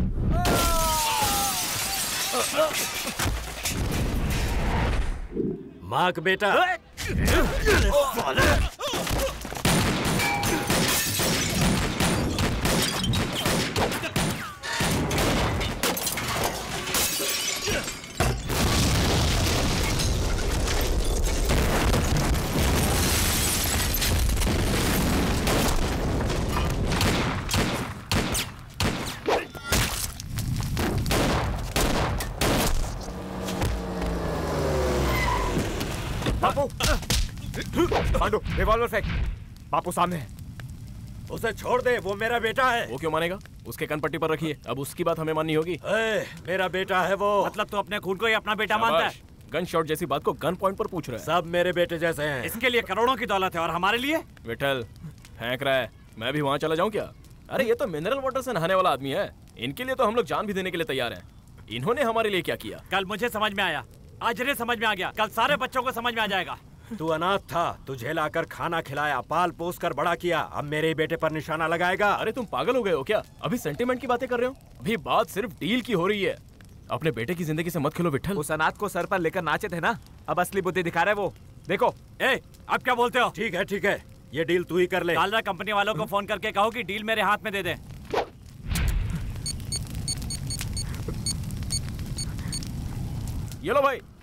[SPEAKER 2] मार्क बेटा।
[SPEAKER 11] बापू, पांडु, रिवॉल्वर फेंक। बापू सामने है।
[SPEAKER 2] उसे छोड़ दे, वो मेरा बेटा है।
[SPEAKER 7] वो क्यों मानेगा? उसके कनपट्टी पर रखिए, अब उसकी बात हमें माननी होगी।
[SPEAKER 2] मेरा बेटा है वो।
[SPEAKER 12] मतलब तू अपने खून को ही अपना बेटा मानता है?
[SPEAKER 7] गन शॉट जैसी बात को गन पॉइंट पर पूछ रहा है।
[SPEAKER 2] सब मेरे बेटे जैसे हैं।
[SPEAKER 12] इसके लिए करोड़ों की दौलत है और हमारे लिए?
[SPEAKER 7] विठल फेंक रहा है, मैं भी वहाँ चला जाऊँ क्या? अरे ये तो मिनरल वाटर से नहाने वाला आदमी है, इनके लिए तो हम लोग जान भी देने के लिए तैयार हैं। इन्होंने हमारे लिए क्या किया?
[SPEAKER 12] कल मुझे समझ में आया, आज इन्हें समझ में आ गया, कल सारे बच्चों को समझ में आ जाएगा।
[SPEAKER 2] तू अनाथ था, तुझे लाकर खाना खिलाया, पाल पोस कर बड़ा किया, अब मेरे ही बेटे पर निशाना लगाएगा?
[SPEAKER 7] अरे तुम पागल हो गए हो क्या? अभी सेंटीमेंट की बातें कर रहे हो? अभी बात सिर्फ डील की हो रही है। अपने बेटे की जिंदगी से मत खेलो विठल।
[SPEAKER 11] उस अनाथ को सर पर लेकर नाचे थे ना, अब असली बुद्धि दिखा रहा है वो। देखो।
[SPEAKER 12] आप क्या बोलते हो?
[SPEAKER 2] ठीक है, ये डील तू ही कर ले।
[SPEAKER 12] कालरा कंपनी वालों को फोन करके कहो कि डील मेरे हाथ में दे दे।
[SPEAKER 7] ये लो भाई।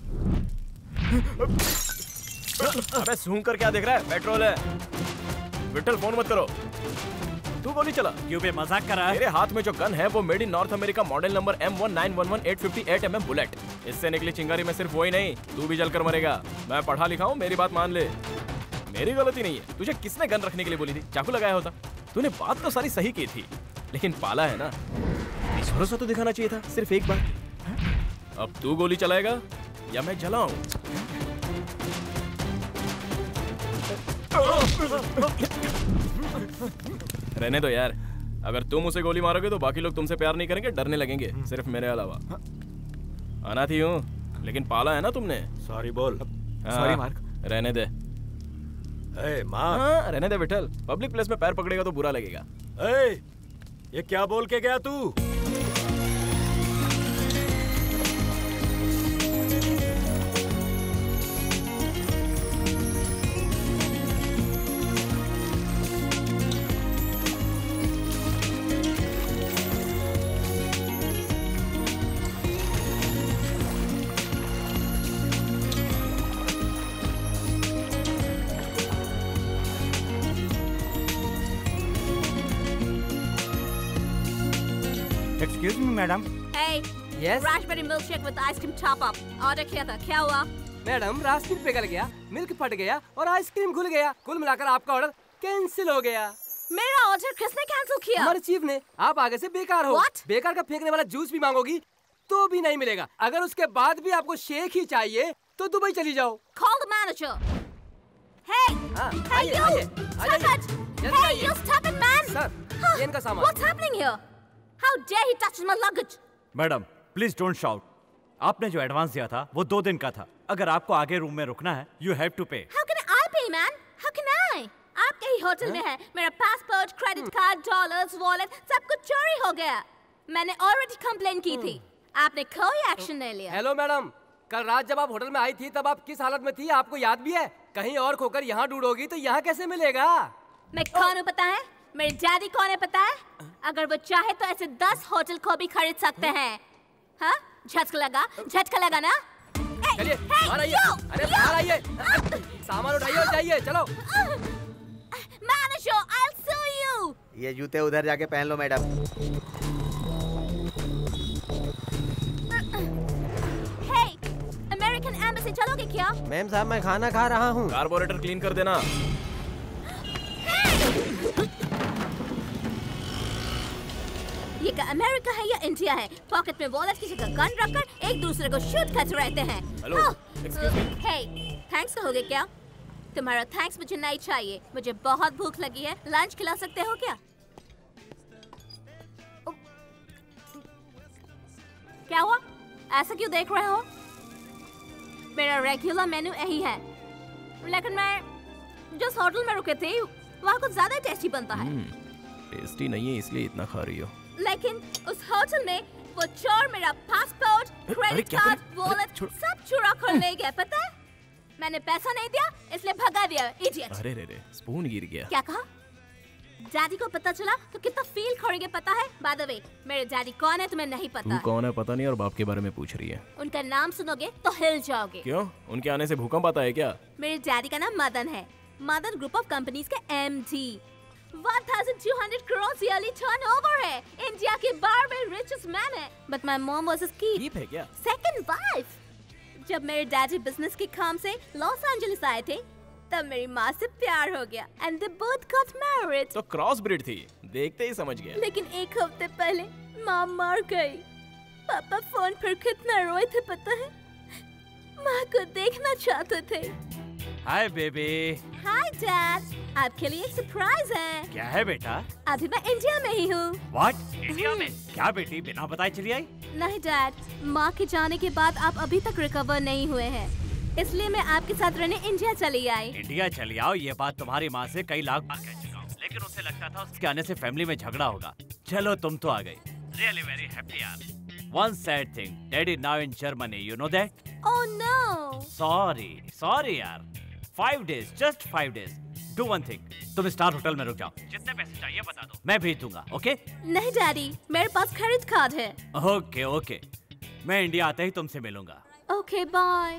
[SPEAKER 7] अबे सूंघ कर क्या देख रहा है? पेट्रोल है। विठल फोन मत करो, तू गोली चला।
[SPEAKER 12] क्यों बे, मजाक कर रहा है?
[SPEAKER 7] मेरे हाथ में जो गन है वो made in North America model number M1911858 mm बुलेट। इससे निकली चिंगारी में सिर्फ वही नहीं, तू भी जलकर मरेगा। मैं पढ़ा लिखा हूँ, मेरी बात मान ले। मेरी गलती नहीं है। तुझे किसने गन रखने के लिए बोली थी? चाकू लगाया होता। तूने बात तो सारी सही की थी, लेकिन पाला है ना, भरोसा तो दिखाना चाहिए था सिर्फ एक बार। अब तू गोली चलाएगा या मैं जलाऊं? रहने दो यार, अगर तुम उसे गोली मारोगे तो बाकी लोग तुमसे प्यार नहीं करेंगे, डरने लगेंगे, सिर्फ मेरे अलावा। अनाथ ही हूँ, लेकिन पाला है ना तुमने।
[SPEAKER 2] सॉरी बोल।
[SPEAKER 11] Sorry Mark.
[SPEAKER 7] रहने दे।
[SPEAKER 2] मार्क।
[SPEAKER 7] रहने दे विठल, पब्लिक प्लेस में पैर पकड़ेगा तो बुरा लगेगा।
[SPEAKER 2] ये क्या बोल के गया तू?
[SPEAKER 15] Excuse me, madam.
[SPEAKER 5] Hey.
[SPEAKER 13] Yes.
[SPEAKER 5] Raspberry milkshake with ice cream top up. Order किया था, क्या हुआ?
[SPEAKER 13] मैडम, रास्ते पिघल गया, मिल्क फट गया और आइसक्रीम घुल गया। कुल मिलाकर आपका ऑर्डर कैंसिल हो गया।
[SPEAKER 5] मेरा ऑर्डर किसने कैंसिल किया?
[SPEAKER 13] हमारे चीफ ने। आप आगे से बेकार हो।
[SPEAKER 5] What?
[SPEAKER 13] बेकार का फेंकने वाला जूस भी मांगोगी तो भी नहीं मिलेगा। अगर उसके बाद भी आपको शेक ही चाहिए तो दुबई चली जाओ।
[SPEAKER 5] Call the manager. Hey. Hey you. Stop it. Hey you, stop it, man.
[SPEAKER 13] Sir, ये इनका सामान।
[SPEAKER 5] What's happening here? How dare he touch my luggage?
[SPEAKER 12] Madam, please don't shout. आपने जो एडवांस दिया था वो 2 दिन का था। अगर आपको आगे रूम में रुकना है, you have to pay.
[SPEAKER 5] How can I pay money, man. How can I? आपके ही होटल में है। मेरा passport, credit card, dollars, wallet सब कुछ चोरी हो गया। मैंने ऑलरेडी कंप्लेन की थी। आपने कोई एक्शन नहीं लिया।
[SPEAKER 13] हेलो मैडम, कल रात जब आप होटल में आई थी तब आप किस हालत में थी आपको याद भी है? कहीं और खोकर यहाँ ढूंढोगी तो यहाँ कैसे मिलेगा?
[SPEAKER 5] मैं कौन हूँ पता है? मेरे डैडी कौन है पता है? अगर वो चाहे तो ऐसे 10 होटल को भी खरीद सकते हैं। हाँ? झटका लगा ना?
[SPEAKER 13] चलिए बाहर आइए। अरे बाहर आइए, सामान उठाइए और जाइए। चलो।
[SPEAKER 5] Manager, I'll sue you.
[SPEAKER 3] ये जूते उधर जाके पहन लो मैडम।
[SPEAKER 5] Hey, American Embassy चलोगे क्या?
[SPEAKER 10] मैम साहब मैं खाना खा रहा हूँ।
[SPEAKER 7] कार्बोरेटर क्लीन कर देना।
[SPEAKER 5] ये क्या अमेरिका है या इंडिया है? पॉकेट में वॉलेट की जगह गन रखकर एक दूसरे को शूट करते रहते हैं।
[SPEAKER 7] Hello, excuse me.
[SPEAKER 5] Hey, thanks कहोगे क्या? तुम्हारा थैंक्स मुझे नहीं चाहिए। मुझे बहुत भूख लगी है। लंच खिला सकते हो क्या? क्या हुआ? ऐसा क्यों देख रहे हो? मेरा रेगुलर मेन्यू यही है, लेकिन मैं जिस होटल में रुके थे वहाँ कुछ ज्यादा टेस्टी बनता है।
[SPEAKER 7] टेस्टी नहीं है इसलिए इतना खा रही हो।
[SPEAKER 5] लेकिन उस होटल में वो चोर मेरा पासपोर्ट, क्रेडिट कार्ड, वॉलेट सब चुरा कर ले गया। पता है? मैंने पैसा नहीं दिया इसलिए भगा दिया। इडियट।
[SPEAKER 7] अरे रे, स्पून गिर गया।
[SPEAKER 5] क्या कहा? डैडी को पता चला तो कितना फील करेंगे पता है? बाय द वे, मेरे डैडी कौन है तुम्हें नहीं पता।
[SPEAKER 7] तू कौन है पता नहीं और बाप के बारे में पूछ रही है।
[SPEAKER 5] उनका नाम सुनोगे तो हिल जाओगे।
[SPEAKER 7] क्यों? उनके आने से भूकंप आता है क्या?
[SPEAKER 5] मेरे डैडी का नाम मदन है। मदन ग्रुप ऑफ कंपनीज के MD। 1200 करोड़ ईयरली टर्नओवर है। इंडिया के 12th richest man है। But my mom was his
[SPEAKER 7] keep है क्या?
[SPEAKER 5] second wife। जब मेरे डैडी बिजनेस के काम से लॉस एंजलिस आए थे तब मेरी माँ से प्यार हो गया and they both got married।
[SPEAKER 7] तो क्रॉस ब्रीड थी, देखते ही समझ गया।
[SPEAKER 5] लेकिन एक हफ्ते पहले माँ मर गई। पापा फोन पर कितना रोए थे पता है? माँ को देखना चाहते थे।
[SPEAKER 12] Hi baby.
[SPEAKER 5] हाय डैड, आपके लिए एक सरप्राइज है।
[SPEAKER 12] क्या है बेटा?
[SPEAKER 5] अभी मैं इंडिया में ही हूँ।
[SPEAKER 12] व्हाट? इंडिया में? क्या बेटी बिना बताए चली आई?
[SPEAKER 5] नहीं डैड, माँ के जाने के बाद आप अभी तक रिकवर नहीं हुए हैं, इसलिए मैं आपके साथ रहने इंडिया चली आई।
[SPEAKER 12] इंडिया चली आओ ये बात तुम्हारी माँ से कई लाख बार कह चुका हूँ, लेकिन उसे लगता था उसके आने से फैमिली में झगड़ा होगा। चलो तुम तो आ गई। रियली वेरी हैप्पी यार। One sad thing, Daddy now in Germany, you know that?
[SPEAKER 5] Oh no!
[SPEAKER 12] Sorry यार। 5 days, just 5 days. Do one thing, तुम स्टार होटल में रुक जाओ। जितने पैसे चाहिए बता दो, मैं भेज दूंगा। ओके?
[SPEAKER 5] नहीं डैडी, मेरे पास क्रेडिट कार्ड है।
[SPEAKER 12] ओके, मैं इंडिया आते ही तुमसे मिलूंगा।
[SPEAKER 5] Okay bye.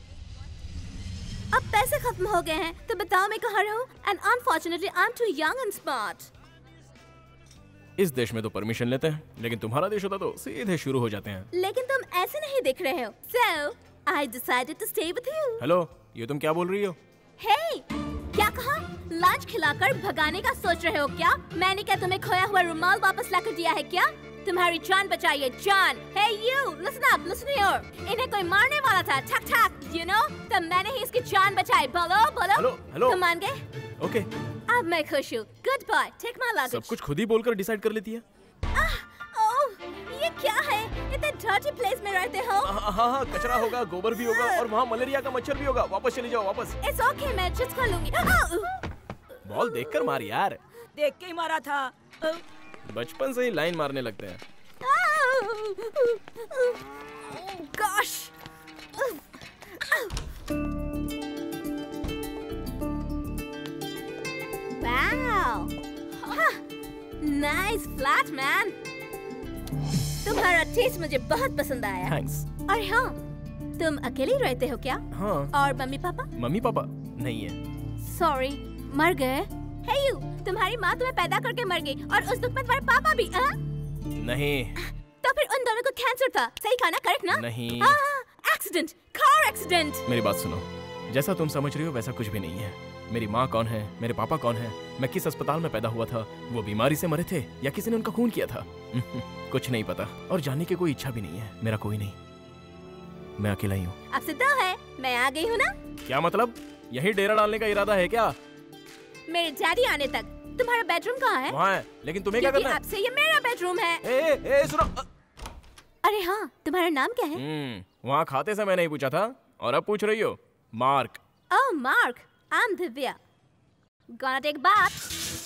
[SPEAKER 5] अब पैसे खत्म हो गए हैं, तो बताओ मैं कहाँ रहूं? And unfortunately, I'm too young and smart.
[SPEAKER 7] इस देश में तो परमिशन लेते हैं, लेकिन तुम्हारा देश होता तो सीधे शुरू हो जाते हैं।
[SPEAKER 5] लेकिन तुम ऐसे नहीं दिख रहे हो। So, I decided to stay with you.
[SPEAKER 7] Hello, ये तुम क्या बोल रही हो?
[SPEAKER 5] Hey, क्या कहा? लंच खिलाकर भगाने का सोच रहे हो क्या? मैंने क्या तुम्हें खोया हुआ रुमाल वापस लाकर दिया है क्या? तुम्हारी जान बचाइए, जान। Hey you, listen up, listen here. इन्हें कोई मारने वाला था, ठक ठक, you know? तब मैंने ही इसकी जान बचाई। बोलो।
[SPEAKER 7] हेलो।
[SPEAKER 5] तुम मान गए?
[SPEAKER 7] ओके।
[SPEAKER 5] अब मैं खुश हूँ। Goodbye, take my luggage.
[SPEAKER 7] सब कुछ खुद ही बोलकर डिसाइड कर लेती है।
[SPEAKER 5] ये क्या है? इतने dirty place में रहते हो?
[SPEAKER 7] हाँ, कचरा होगा, गोबर भी होगा और वहाँ मलेरिया का मच्छर भी होगा। वापस चली जाओ, वापस।
[SPEAKER 5] It's okay, मैं adjust कर लूँगी।
[SPEAKER 7] बॉल देखकर मार यार।
[SPEAKER 15] देख के ही मारा था।
[SPEAKER 7] बचपन से ही लाइन मारने लगते हैं।
[SPEAKER 5] Gosh. Wow. Nice flat man. तुम्हारा टेस्ट मुझे बहुत पसंद आया।
[SPEAKER 7] Thanks.
[SPEAKER 5] और हाँ, तुम अकेले रहते हो क्या?
[SPEAKER 7] हाँ।
[SPEAKER 5] और मम्मी पापा?
[SPEAKER 7] मम्मी पापा नहीं है।
[SPEAKER 5] Sorry, मर गए? Hey you, तुम्हारी माँ तुम्हें पैदा करके मर गई और उस दुख में तुम्हारे पापा भी?
[SPEAKER 7] नहीं।
[SPEAKER 5] तो फिर उन दोनों को कैंसर था, सही कहा ना? करेक्ट ना?
[SPEAKER 7] नहीं।
[SPEAKER 5] Accident, car accident.
[SPEAKER 7] मेरी बात सुनो, जैसा तुम समझ रही हो वैसा कुछ भी नहीं है। मेरी माँ कौन है, मेरे पापा कौन है, मैं किस अस्पताल में पैदा हुआ था, वो बीमारी से मरे थे या किसी ने उनका खून किया था, कुछ नहीं पता और जानने की कोई इच्छा भी नहीं है। मेरा कोई नहीं, मैं अकेला ही हूँ।
[SPEAKER 5] अब से तो है, मैं आ गई हूँ ना?
[SPEAKER 7] क्या मतलब? यही डेरा डालने का इरादा है क्या?
[SPEAKER 5] मेरे डैडी आने तक। तुम्हारा बेडरूम कहाँ है?
[SPEAKER 7] वहाँ है, लेकिन तुम्हें क्या करना है?
[SPEAKER 5] आपसे ये मेरा बेडरूम है।
[SPEAKER 7] ए, सुनो।
[SPEAKER 5] अरे हाँ, तुम्हारा नाम क्या है?
[SPEAKER 7] वहाँ खाते समय नहीं पूछा था और अब पूछ रही हो। Mark.
[SPEAKER 5] Oh Mark, I'm Divya. Gonna take a bath.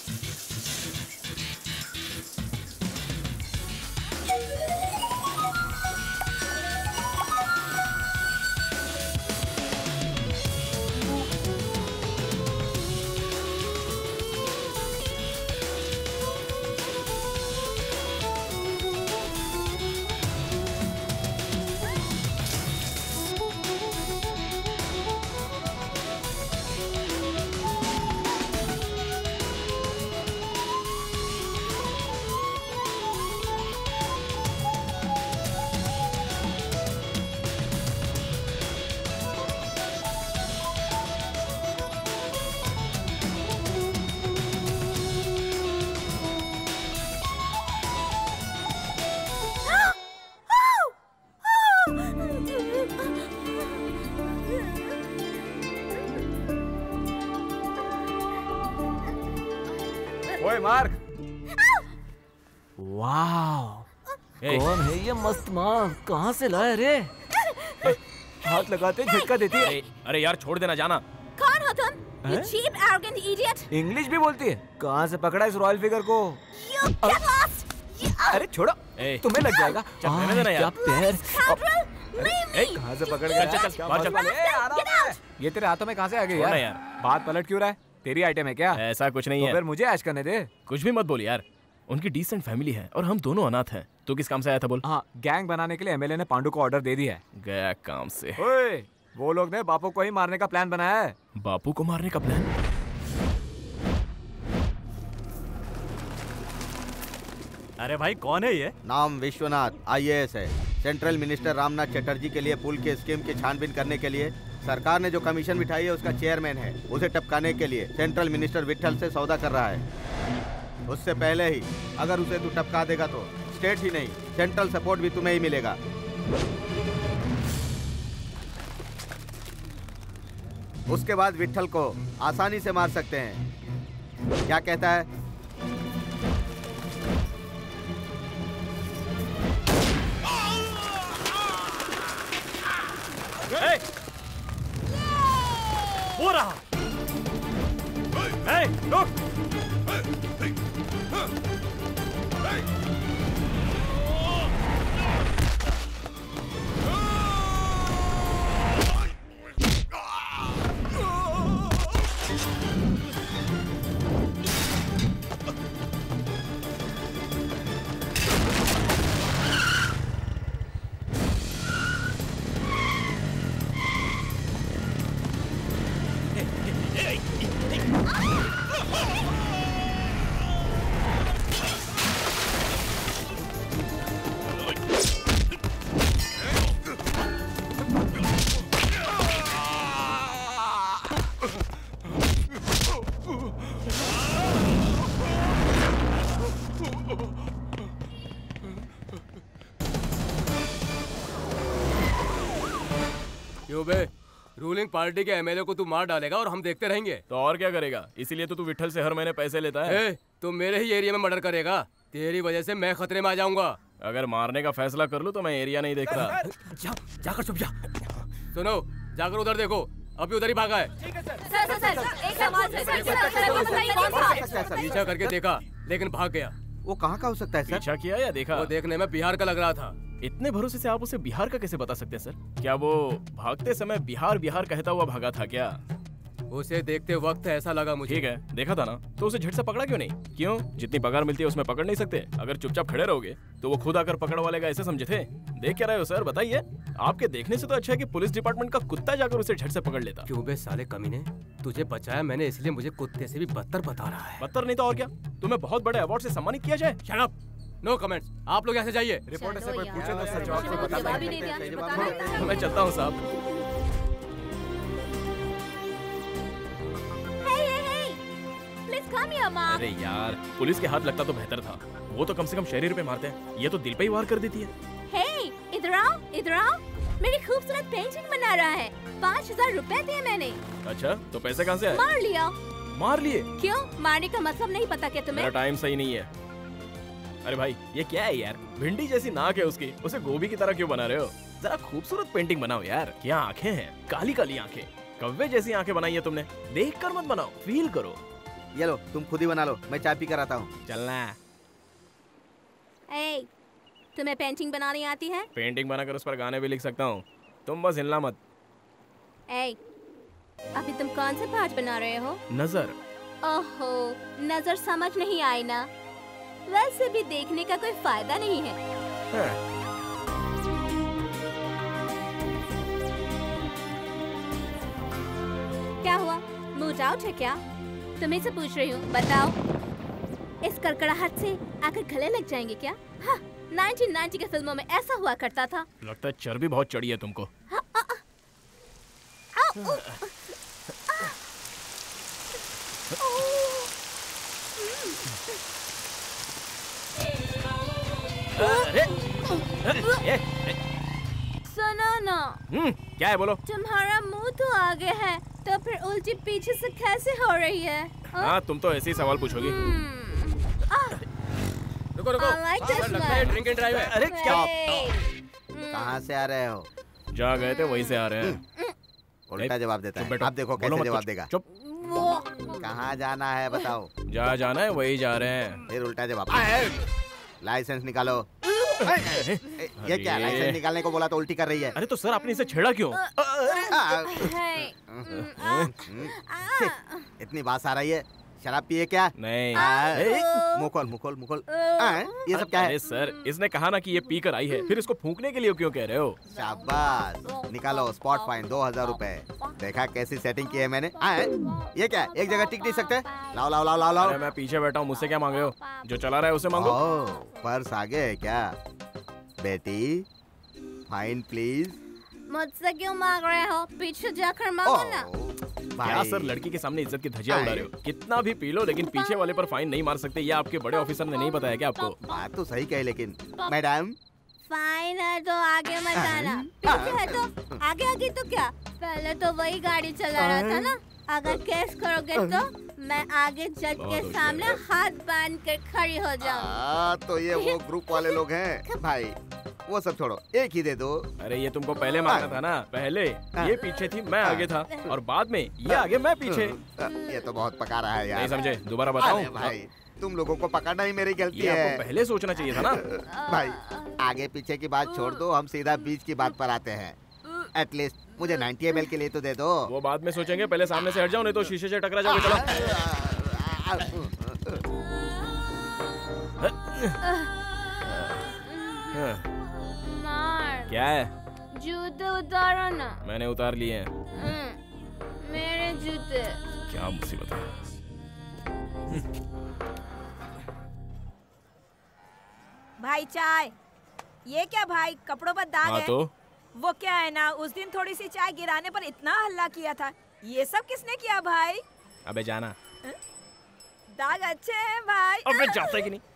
[SPEAKER 11] ओए मार्क।
[SPEAKER 9] वाह, कौन है ये मस्त माँ? कहाँ से लाया रे?
[SPEAKER 11] हाथ लगाते झटका देती है।
[SPEAKER 7] अरे यार छोड़ देना, जाना।
[SPEAKER 5] कौन हो तुम? You cheap, arrogant idiot!
[SPEAKER 11] English भी बोलती है। कहाँ से पकड़ा इस रॉयल फिगर को?
[SPEAKER 5] You get lost!
[SPEAKER 11] अरे छोड़ो, तुम्हें लग जाएगा।
[SPEAKER 9] क्या पैर?
[SPEAKER 11] कहाँ से पकड़ गया?
[SPEAKER 7] चल।
[SPEAKER 11] ये तेरे हाथों में कहाँ से आ गई यार? बात पलट क्यों रहा है? तेरी आइटम है क्या?
[SPEAKER 7] ऐसा कुछ नहीं
[SPEAKER 11] तो
[SPEAKER 7] है।
[SPEAKER 11] फिर मुझे ऐश करने दे।
[SPEAKER 7] कुछ भी मत बोल यार, उनकी डिसेंट फैमिली है और हम दोनों अनाथ हैं। तू किस काम से आया था बोल?
[SPEAKER 11] हाँ, गैंग बनाने के लिए एमएलए ने पांडु को ऑर्डर दे दिया है।
[SPEAKER 7] गया काम से।
[SPEAKER 11] ओए, वो लोग ने बापू को ही मारने का प्लान बनाया है।
[SPEAKER 7] बापू को मारने का प्लान?
[SPEAKER 12] अरे भाई कौन है ये?
[SPEAKER 3] नाम विश्वनाथ, IAS है। सेंट्रल मिनिस्टर रामनाथ चटर्जी के लिए पुल के स्कीम की छानबीन करने के लिए सरकार ने जो कमीशन बिठाई है उसका चेयरमैन है। उसे टपकाने के लिए सेंट्रल मिनिस्टर विट्ठल से सौदा कर रहा है। उससे पहले ही अगर उसे तू टपका देगा तो स्टेट ही नहीं सेंट्रल सपोर्ट भी तुम्हें ही मिलेगा। उसके बाद विट्ठल को आसानी से मार सकते हैं। क्या कहता है?
[SPEAKER 12] हो रहा। रुक।
[SPEAKER 13] क्यों बे? रूलिंग पार्टी के एमएलए को तू मार डालेगा और हम देखते रहेंगे?
[SPEAKER 7] तो और क्या करेगा? इसीलिए तो तू विट्ठल से हर महीने पैसे लेता है।
[SPEAKER 13] तू मेरे ही एरिया में मर्डर करेगा, तेरी वजह से मैं खतरे में आ जाऊंगा।
[SPEAKER 7] अगर मारने का फैसला कर लूं तो मैं एरिया नहीं देख रहा।
[SPEAKER 13] जाकर चुप जा। सुनो, जाकर उधर देखो, अभी उधर ही भागा है। पीछा करके देखा लेकिन भाग गया।
[SPEAKER 3] वो कहाँ का हो सकता है सर?
[SPEAKER 7] पीछा किया या देखा?
[SPEAKER 13] वो देखने में बिहार का लग रहा था।
[SPEAKER 7] इतने भरोसे से आप उसे बिहार का कैसे बता सकते हैं सर? क्या वो भागते समय बिहार बिहार कहता हुआ भागा था क्या?
[SPEAKER 13] उसे देखते वक्त ऐसा लगा मुझे।
[SPEAKER 7] ठीक है, देखा था ना, तो उसे झट से पकड़ा क्यों नहीं? क्यों? जितनी पगार मिलती है उसमें पकड़ नहीं सकते? अगर चुपचाप खड़े रहोगे तो वो खुद आकर पकड़वा लेगा, ऐसे समझे थे? देख क्या रहे हो सर, बताइए। आपके देखने से तो अच्छा है कि पुलिस डिपार्टमेंट का कुत्ता जाकर उसे झट से पकड़ लेता।
[SPEAKER 13] क्यों बे साले कमीने, तुझे बचाया मैंने इसलिए मुझे कुत्ते से भी बदतर बता रहा है।
[SPEAKER 7] बदतर नहीं तो और क्या? तुम्हें बहुत बड़े अवार्ड से सम्मानित किया जाए।
[SPEAKER 13] Shut up, no comments. आप लोग यहाँ से जाइए।
[SPEAKER 11] रिपोर्टर से कोई पूछे तो सर जवाब बता।
[SPEAKER 7] मैं चलता हूँ साहब। अरे यार, पुलिस के हाथ लगता तो बेहतर था। वो तो कम से कम शरीर पे मारते हैं, ये तो दिल पे ही वार कर देती है।
[SPEAKER 5] Hey, इधर आओ, इधर आओ। मेरी खूबसूरत पेंटिंग बना रहा है। 5000 रुपए दिए मैंने।
[SPEAKER 7] अच्छा, तो पैसे कहाँ से आए?
[SPEAKER 5] मार लिया।
[SPEAKER 7] मार लिए?
[SPEAKER 5] क्यों? मारने का मतलब नहीं पता क्या तुम्हें?
[SPEAKER 7] मेरा टाइम सही नहीं है। अरे भाई, ये क्या है यार? भिंडी जैसी नाक है उसकी, उसे गोभी की तरह क्यों बना रहे हो? जरा खूबसूरत पेंटिंग बनाओ यार। क्या आंखें हैं, काली काली आंखें। कव्वे जैसी आंखें बनाई है तुमने। देख कर मत बनाओ, फील करो।
[SPEAKER 3] ये लो, तुम खुद ही बना लो, मैं चाय पी कर आता हूँ।
[SPEAKER 7] चलना।
[SPEAKER 5] ए, तुम्हें पेंटिंग बनानी आती है?
[SPEAKER 7] पेंटिंग बनाकर उस पर गाने भी लिख सकता हूँ, तुम बस हिलना मत।
[SPEAKER 5] ए, अभी तुम कौन से पार्ट बना रहे हो?
[SPEAKER 7] नजर।
[SPEAKER 5] ओहो, नजर समझ नहीं आई ना। वैसे भी देखने का कोई फायदा नहीं है। क्या हुआ, मूड आउट है क्या? तुम्हें से पूछ रही हूँ, बताओ। इस कड़कड़ाहट से आकर गले लग जाएंगे क्या? हाँ, 1990 के फिल्मों में ऐसा हुआ करता था।
[SPEAKER 7] लगता है चर्बी बहुत चढ़ी है तुमको।
[SPEAKER 5] सुनो ना।
[SPEAKER 7] क्या है बोलो?
[SPEAKER 5] तुम्हारा मुंह तो आगे है, तो फिर उल्टी पीछे से कैसे हो रही है?
[SPEAKER 7] हाँ, तुम तो ऐसे ही सवाल पूछोगी।
[SPEAKER 13] रुको रुको, लगता है ड्रिंक एंड ड्राइव है।
[SPEAKER 3] अरे क्या? कहाँ से आ रहे हो?
[SPEAKER 7] जहाँ गए थे वहीं से आ रहे हैं।
[SPEAKER 3] उल्टा जवाब देता है। आप देखो कैसे जवाब देगा।
[SPEAKER 7] चुप।
[SPEAKER 3] कहाँ जाना है बताओ?
[SPEAKER 7] जहाँ जाना है वही जा रहे हैं।
[SPEAKER 3] फिर उल्टा जवाब। लाइसेंस निकालो। ये क्या, लाइसेंस निकालने को बोला तो उल्टी कर रही है।
[SPEAKER 7] अरे तो सर, आपने इसे छेड़ा क्यों?
[SPEAKER 3] इतनी बात आ रही है। शराब पिए क्या?
[SPEAKER 7] नहीं।
[SPEAKER 3] मुकुल मुकुल मुकुल, ये सब क्या है?
[SPEAKER 7] अरे सर, इसने कहा ना कि ये पी कर आई है, फिर इसको फूंकने के लिए क्यों कह रहे हो?
[SPEAKER 3] शाबाश, निकालो स्पॉट फाइन 2000 रुपए। देखा कैसी सेटिंग की है मैंने? ये क्या, एक जगह टिक नहीं सकते? लाओ लाओ लाओ लाओ लाओ।
[SPEAKER 7] मैं पीछे बैठा हूँ, मुझसे क्या मांग रहे हो? जो चला रहा है उसे मांगो।
[SPEAKER 3] पर्स आगे है क्या? बेटी फाइन प्लीज।
[SPEAKER 5] मुझसे क्यों मांग रहे हो? पीछे जाकर मांगो ना।
[SPEAKER 7] क्या सर, लड़की के सामने इज्जत की धज्जियां उड़ा रहे हो? कितना भी पी लो, लेकिन पीछे वाले पर फाइन नहीं मार सकते। ये आपके बड़े ऑफिसर ने नहीं बताया क्या आपको?
[SPEAKER 3] बात तो सही कही, लेकिन मैडम
[SPEAKER 5] फाइन है तो आगे मत आना, पीछे है तो आगे। आगे तो क्या, पहले तो वही गाड़ी चला रहा था ना। अगर केस करोगे तो मैं आगे जज के सामने हाथ बांध कर खड़ी हो जाऊँ।
[SPEAKER 3] तो ये वो ग्रुप वाले लोग हैं भाई, वो सब छोड़ो, एक ही दे दो।
[SPEAKER 7] अरे ये तुमको पहले मांगना था ना। पहले ये पीछे थी, मैं आगे था, और बाद में ये आगे, मैं पीछे।
[SPEAKER 3] ये तो बहुत पका रहा है यार।
[SPEAKER 7] नहीं समझे? दोबारा बताऊं?
[SPEAKER 3] भाई तुम लोगों को पकड़ना ही मेरी गलती है।
[SPEAKER 7] आपको पहले सोचना चाहिए था ना।
[SPEAKER 3] भाई आगे पीछे की बात छोड़ दो, हम सीधा बीच की बात पर आते हैं। एटलीस्ट मुझे 90 ml के लिए तो दे दो।
[SPEAKER 7] वो बाद में सोचेंगे, पहले सामने से हट जाओ, नहीं तो शीशे से टकरा जाओगे। चलो। क्या है?
[SPEAKER 5] जूते उतारो ना।
[SPEAKER 7] मैंने उतार लिए हैं।
[SPEAKER 5] मेरे जूते।
[SPEAKER 7] क्या मुसीबत है।
[SPEAKER 15] भाई चाय। ये क्या भाई, कपड़ों पर दाग है?
[SPEAKER 7] तो
[SPEAKER 15] वो क्या है ना, उस दिन थोड़ी सी चाय गिराने पर इतना हल्ला किया था। ये सब किसने किया भाई?
[SPEAKER 7] अबे जाना।
[SPEAKER 15] दाग अच्छे हैं भाई।
[SPEAKER 7] अबे जाता है कि नहीं?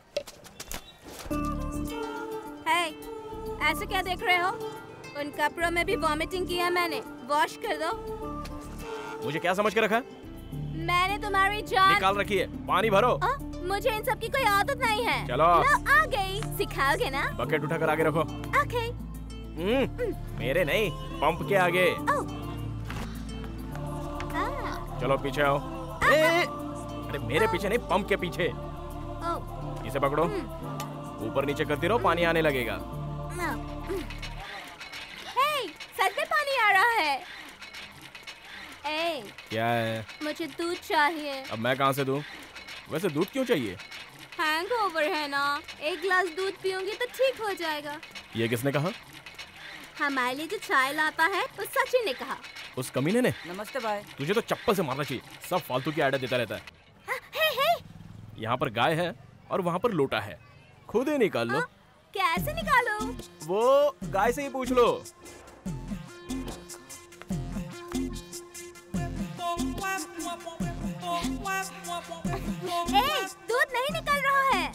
[SPEAKER 5] हे, ऐसे क्या देख रहे हो? उन कपड़ों में भी वॉमिटिंग किया मैंने, वॉश कर दो।
[SPEAKER 7] मुझे क्या समझ के रखा?
[SPEAKER 5] मैंने तुम्हारी जान
[SPEAKER 7] निकाल रखी है, पानी भरो।
[SPEAKER 5] मुझे इन सब की कोई आदत नहीं है।
[SPEAKER 7] चलो
[SPEAKER 5] आ गई, सिखाओगे ना?
[SPEAKER 7] बकेट उठाकर आगे रखो।
[SPEAKER 5] ओके।
[SPEAKER 7] मेरे नहीं, पंप के आगे। चलो पीछे आओ। अरे मेरे पीछे नहीं, पंप के पीछे। इसे पकड़ो, ऊपर नीचे करती रहो, पानी आने लगेगा।
[SPEAKER 5] हे, सच में पानी आ रहा है।
[SPEAKER 7] क्या है?
[SPEAKER 5] मुझे दूध चाहिए।
[SPEAKER 7] अब मैं कहाँ से दूं? वैसे दूध क्यों चाहिए?
[SPEAKER 5] हैंगओवर है ना, एक गिलास दूध पीऊंगी तो ठीक हो जाएगा।
[SPEAKER 7] ये किसने कहा?
[SPEAKER 5] हमारे लिए जो चाय लाता है उस सचिन ने कहा।
[SPEAKER 7] उस कमीने ने?
[SPEAKER 15] नमस्ते भाई।
[SPEAKER 7] तुझे तो चप्पल से मारना चाहिए, सब फालतू की आइडिया देता रहता है। यहाँ पर गाय है और वहाँ पर लोटा है, खुद ही निकाल लो।
[SPEAKER 5] कैसे निकालो?
[SPEAKER 7] वो गाय से ही पूछ लो।
[SPEAKER 5] दूध नहीं निकल रहा है।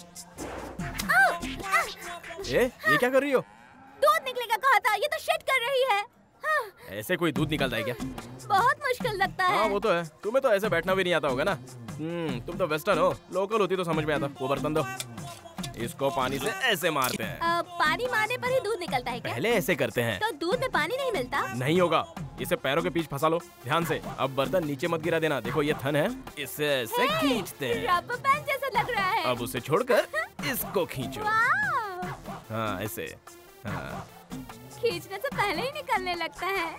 [SPEAKER 7] ये क्या कर रही हो?
[SPEAKER 5] दूध निकलेगा कहा था, ये तो शिट कर रही है।
[SPEAKER 7] ऐसे कोई दूध निकलता है क्या?
[SPEAKER 5] बहुत मुश्किल लगता है।
[SPEAKER 7] हाँ वो तो है, तुम्हें तो ऐसे बैठना भी नहीं आता होगा ना। तुम तो वेस्टर्न हो, लोकल होती तो समझ में आता। वो बर्तन दो, इसको पानी से ऐसे मारते हैं।
[SPEAKER 5] पानी मारने पर ही दूध निकलता है क्या?
[SPEAKER 7] पहले ऐसे करते हैं।
[SPEAKER 5] तो दूध में पानी नहीं मिलता?
[SPEAKER 7] नहीं होगा, इसे पैरों के पीछे फंसा लो ध्यान से। अब बर्तन नीचे मत गिरा देना। देखो ये थन है, इसे ऐसे खींचते हैं।
[SPEAKER 5] रबर बैंड जैसा लग रहा है।
[SPEAKER 7] अब उसे छोड़कर इसको खींचो।
[SPEAKER 5] वाह!
[SPEAKER 7] हाँ ऐसे। हाँ।
[SPEAKER 5] खींचने से पहले ही निकलने लगता है।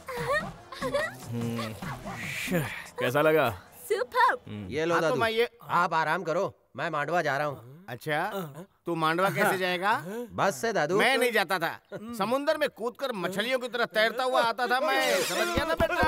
[SPEAKER 7] कैसा लगा?
[SPEAKER 5] सुपर।
[SPEAKER 10] ये लो दादू, आप आराम करो, मैं मांडवा जा रहा हूँ।
[SPEAKER 6] अच्छा, तू मांडवा कैसे जाएगा?
[SPEAKER 10] बस से दादू।
[SPEAKER 6] मैं नहीं जाता था, समुंदर में कूदकर मछलियों की तरह तैरता हुआ आता था मैं, समझ गया ना बेटा?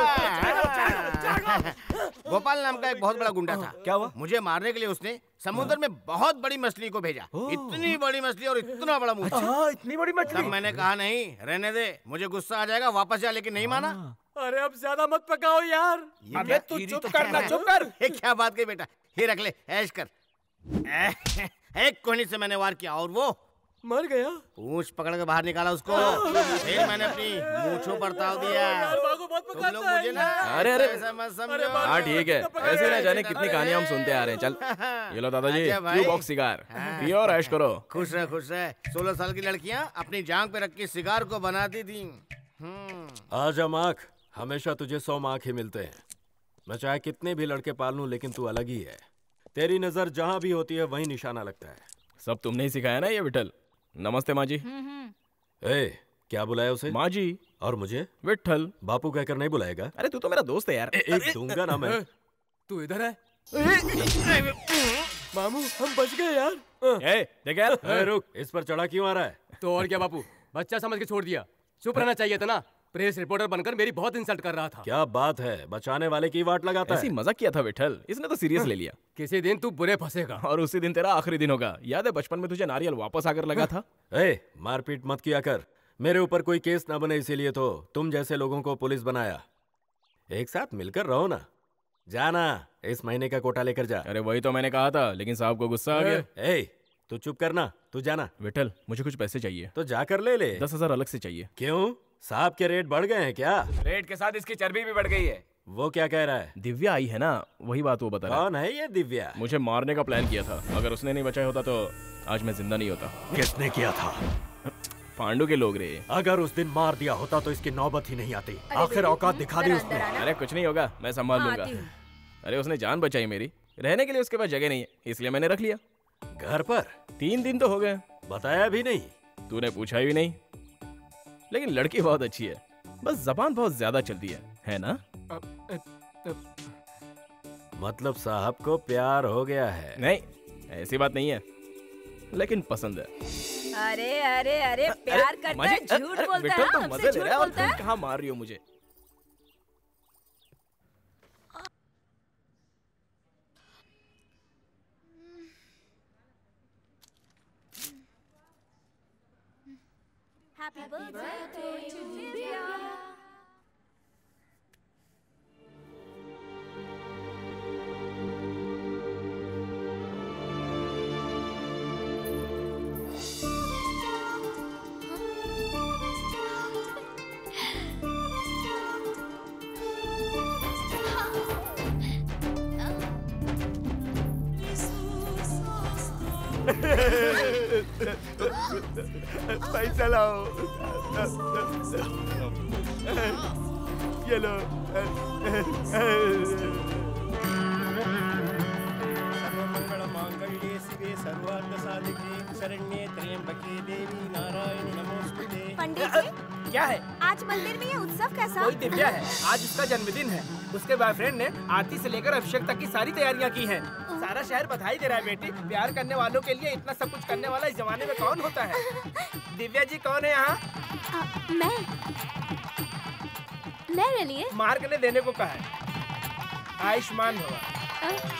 [SPEAKER 6] गोपाल नाम का एक बहुत बड़ा गुंडा था।
[SPEAKER 7] क्या हुआ?
[SPEAKER 6] मुझे मारने के लिए उसने समुद्र में बहुत बड़ी मछली को भेजा। इतनी बड़ी मछली और इतना बड़ा मुंह।
[SPEAKER 11] इतनी बड़ी मछली?
[SPEAKER 6] तब मैंने कहा नहीं, रहने दे, मुझे गुस्सा आ जाएगा, वापस जा, लेकिन नहीं माना।
[SPEAKER 11] अरे अब ज्यादा मत पकाओ यार। अबे तू चुप करना, चुप कर।
[SPEAKER 6] क्या बात कही बेटा, ये रख ले, ऐश कर। एक कोहनी से मैंने वार किया और वो
[SPEAKER 11] मर गया।
[SPEAKER 6] पूंछ पकड़ के बाहर निकाला उसको, फिर मैंने अपनी मूंछों पर ताव दिया। तुम लोग मुझे ना
[SPEAKER 7] अरे
[SPEAKER 6] ऐसा मत समझो।
[SPEAKER 7] हाँ ठीक है, ऐसे ना जाने कितनी कहानियां हम सुनते आ रहे हैं। चल ये लो दादाजी, क्यों बॉक्स सिगार पियो और ऐश करो।
[SPEAKER 6] खुश रह, खुश रह। 16 साल की लड़कियां अपनी जांग पे रख के सिगार को बनाती थी।
[SPEAKER 2] आजा माख, हमेशा तुझे 100 माख ही मिलते हैं। मैं चाहे कितने भी लड़के पाल लूं, लेकिन तू अलग ही है। तेरी नजर जहां भी होती है वहीं निशाना लगता है।
[SPEAKER 7] सब तुमने ही सिखाया ना ये विठल। नमस्ते माँ जी।
[SPEAKER 2] ए, क्या बुलाया उसे?
[SPEAKER 7] माँ जी।
[SPEAKER 2] और मुझे?
[SPEAKER 7] विठल।
[SPEAKER 2] बापू कहकर नहीं बुलाएगा?
[SPEAKER 7] अरे तू तो मेरा दोस्त है यार।
[SPEAKER 2] एक दूंगा ना मैं।
[SPEAKER 11] तू इधर है? मामू हम बच गए यार।
[SPEAKER 7] देख यार।
[SPEAKER 2] रुक, इस पर चढ़ा क्यों आ रहा है?
[SPEAKER 13] तो और क्या बापू, बच्चा समझ के छोड़ दिया। चुप रहना चाहिए था ना। प्रेस रिपोर्टर बनकर मेरी बहुत इंसल्ट कर रहा था।
[SPEAKER 2] क्या बात है, बचाने वाले की वाट लगाता है।
[SPEAKER 7] ऐसी मजाक किया था विठल, इसने तो सीरियस ले लिया।
[SPEAKER 13] किसी दिन तू बुरे फंसेगा।
[SPEAKER 7] और उसी दिन तेरा आखिरी दिन होगा। याद है बचपन में तुझे नारियल वापस आकर लगा था?
[SPEAKER 2] मारपीट मत किया कर, मेरे ऊपर कोई केस ना बने, इसीलिए तो तुम जैसे लोगों को पुलिस बनाया। एक साथ मिलकर रहो ना। जाना, इस महीने का कोटा लेकर जा।
[SPEAKER 7] अरे वही तो मैंने कहा था, लेकिन साहब को गुस्सा आ गया।
[SPEAKER 2] तू चुप करना, तू जाना।
[SPEAKER 7] विठल मुझे कुछ पैसे चाहिए।
[SPEAKER 2] तो जाकर ले ले।
[SPEAKER 7] 10,000 अलग से चाहिए।
[SPEAKER 2] क्यों, साहब के रेट बढ़ गए हैं क्या?
[SPEAKER 11] रेट के साथ इसकी चर्बी भी बढ़ गई है।
[SPEAKER 2] वो क्या कह रहा है?
[SPEAKER 7] दिव्या आई है ना, वही बात वो बता रहा है।
[SPEAKER 2] कौन है ये दिव्या?
[SPEAKER 7] मुझे मारने का प्लान किया था, अगर उसने नहीं बचाया होता तो आज मैं जिंदा नहीं होता।
[SPEAKER 2] किसने किया था?
[SPEAKER 7] पांडु के लोग रे।
[SPEAKER 2] अगर उस दिन मार दिया होता तो इसकी नौबत ही नहीं आती। आखिर औकात दिखा दी उसने।
[SPEAKER 7] अरे कुछ नहीं होगा, मैं संभाल लूंगा। अरे उसने जान बचाई मेरी, रहने के लिए उसके पास जगह नहीं है, इसलिए मैंने रख लिया।
[SPEAKER 2] घर पर
[SPEAKER 7] 3 दिन तो हो गए।
[SPEAKER 2] बताया भी नहीं?
[SPEAKER 7] तूने पूछा भी नहीं। लेकिन लड़की बहुत अच्छी है, बस जबान बहुत ज्यादा चलती है ना?
[SPEAKER 2] मतलब साहब को प्यार हो गया है?
[SPEAKER 7] नहीं, ऐसी बात नहीं है, लेकिन पसंद है।
[SPEAKER 15] अरे अरे अरे प्यार करता है, झूठ बोलता है, हमसे झूठ बोलता है।
[SPEAKER 7] कहाँ मार रही हो मुझे?
[SPEAKER 5] Happy birthday to Divya.
[SPEAKER 3] पैसा लाओ। ये लो।
[SPEAKER 8] सर्वमंगलमांगल्ये शिवे सर्वार्थसाधिके शरण्ये त्र्यंबके देवी नारायणी नमोस्तुते।
[SPEAKER 15] पंडित जी,
[SPEAKER 11] क्या है?
[SPEAKER 15] आज मंदिर में ये उत्सव कैसा?
[SPEAKER 11] कोई दिव्या है, आज उसका जन्मदिन है। उसके बॉयफ्रेंड ने आरती से लेकर अभिषेक तक की सारी तैयारियां की हैं। सारा शहर बधाई दे रहा है बेटी। प्यार करने वालों के लिए इतना सब कुछ करने वाला इस जमाने में कौन होता है? दिव्या जी कौन है यहाँ?
[SPEAKER 5] मेरे लिए
[SPEAKER 11] मार्ग ने देने को कहा है। आयुष्मान भवा।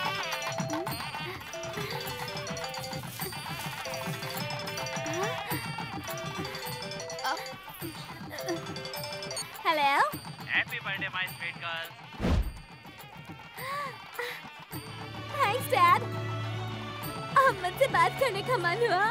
[SPEAKER 5] Hello.
[SPEAKER 12] Happy birthday my sweet girl.
[SPEAKER 5] Thanks dad. अब मुझसे बात करने का मन हुआ।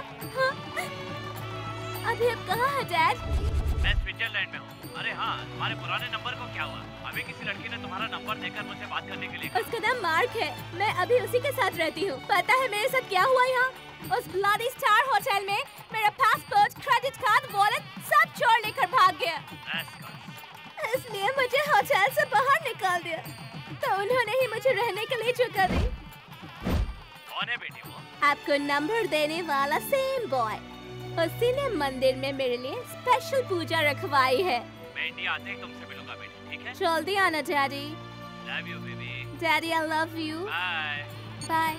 [SPEAKER 5] अभी अब कहाँ है डैड?
[SPEAKER 12] मैं स्विट्जरलैंड में हूँ। अरे हाँ, तुम्हारे पुराने नंबर को क्या हुआ? अभी किसी लड़की ने तुम्हारा नंबर देकर मुझसे बात करने के लिए कहा।
[SPEAKER 5] उसका नाम मार्क है, मैं अभी उसी के साथ रहती हूँ। पता है मेरे साथ क्या हुआ यहाँ? उस ब्लडी स्टार होटल में मेरा पासपोर्ट, क्रेडिट कार्ड, वॉलेट सब चोर लेकर भाग गया। इसलिए मुझे होटल से बाहर निकाल दिया, तो उन्होंने ही मुझे रहने के लिए जगह दी।
[SPEAKER 12] कौन है बेटी वो?
[SPEAKER 5] आपको नंबर देने वाला सेम बॉय, उसी ने मंदिर में मेरे लिए स्पेशल पूजा रखवाई है।
[SPEAKER 12] मैं इंडिया आते ही तुमसे मिलूंगा बेटी, ठीक है?
[SPEAKER 5] जल्दी आना daddy.
[SPEAKER 12] Love you baby.
[SPEAKER 5] Daddy I love you.
[SPEAKER 12] Bye
[SPEAKER 5] bye.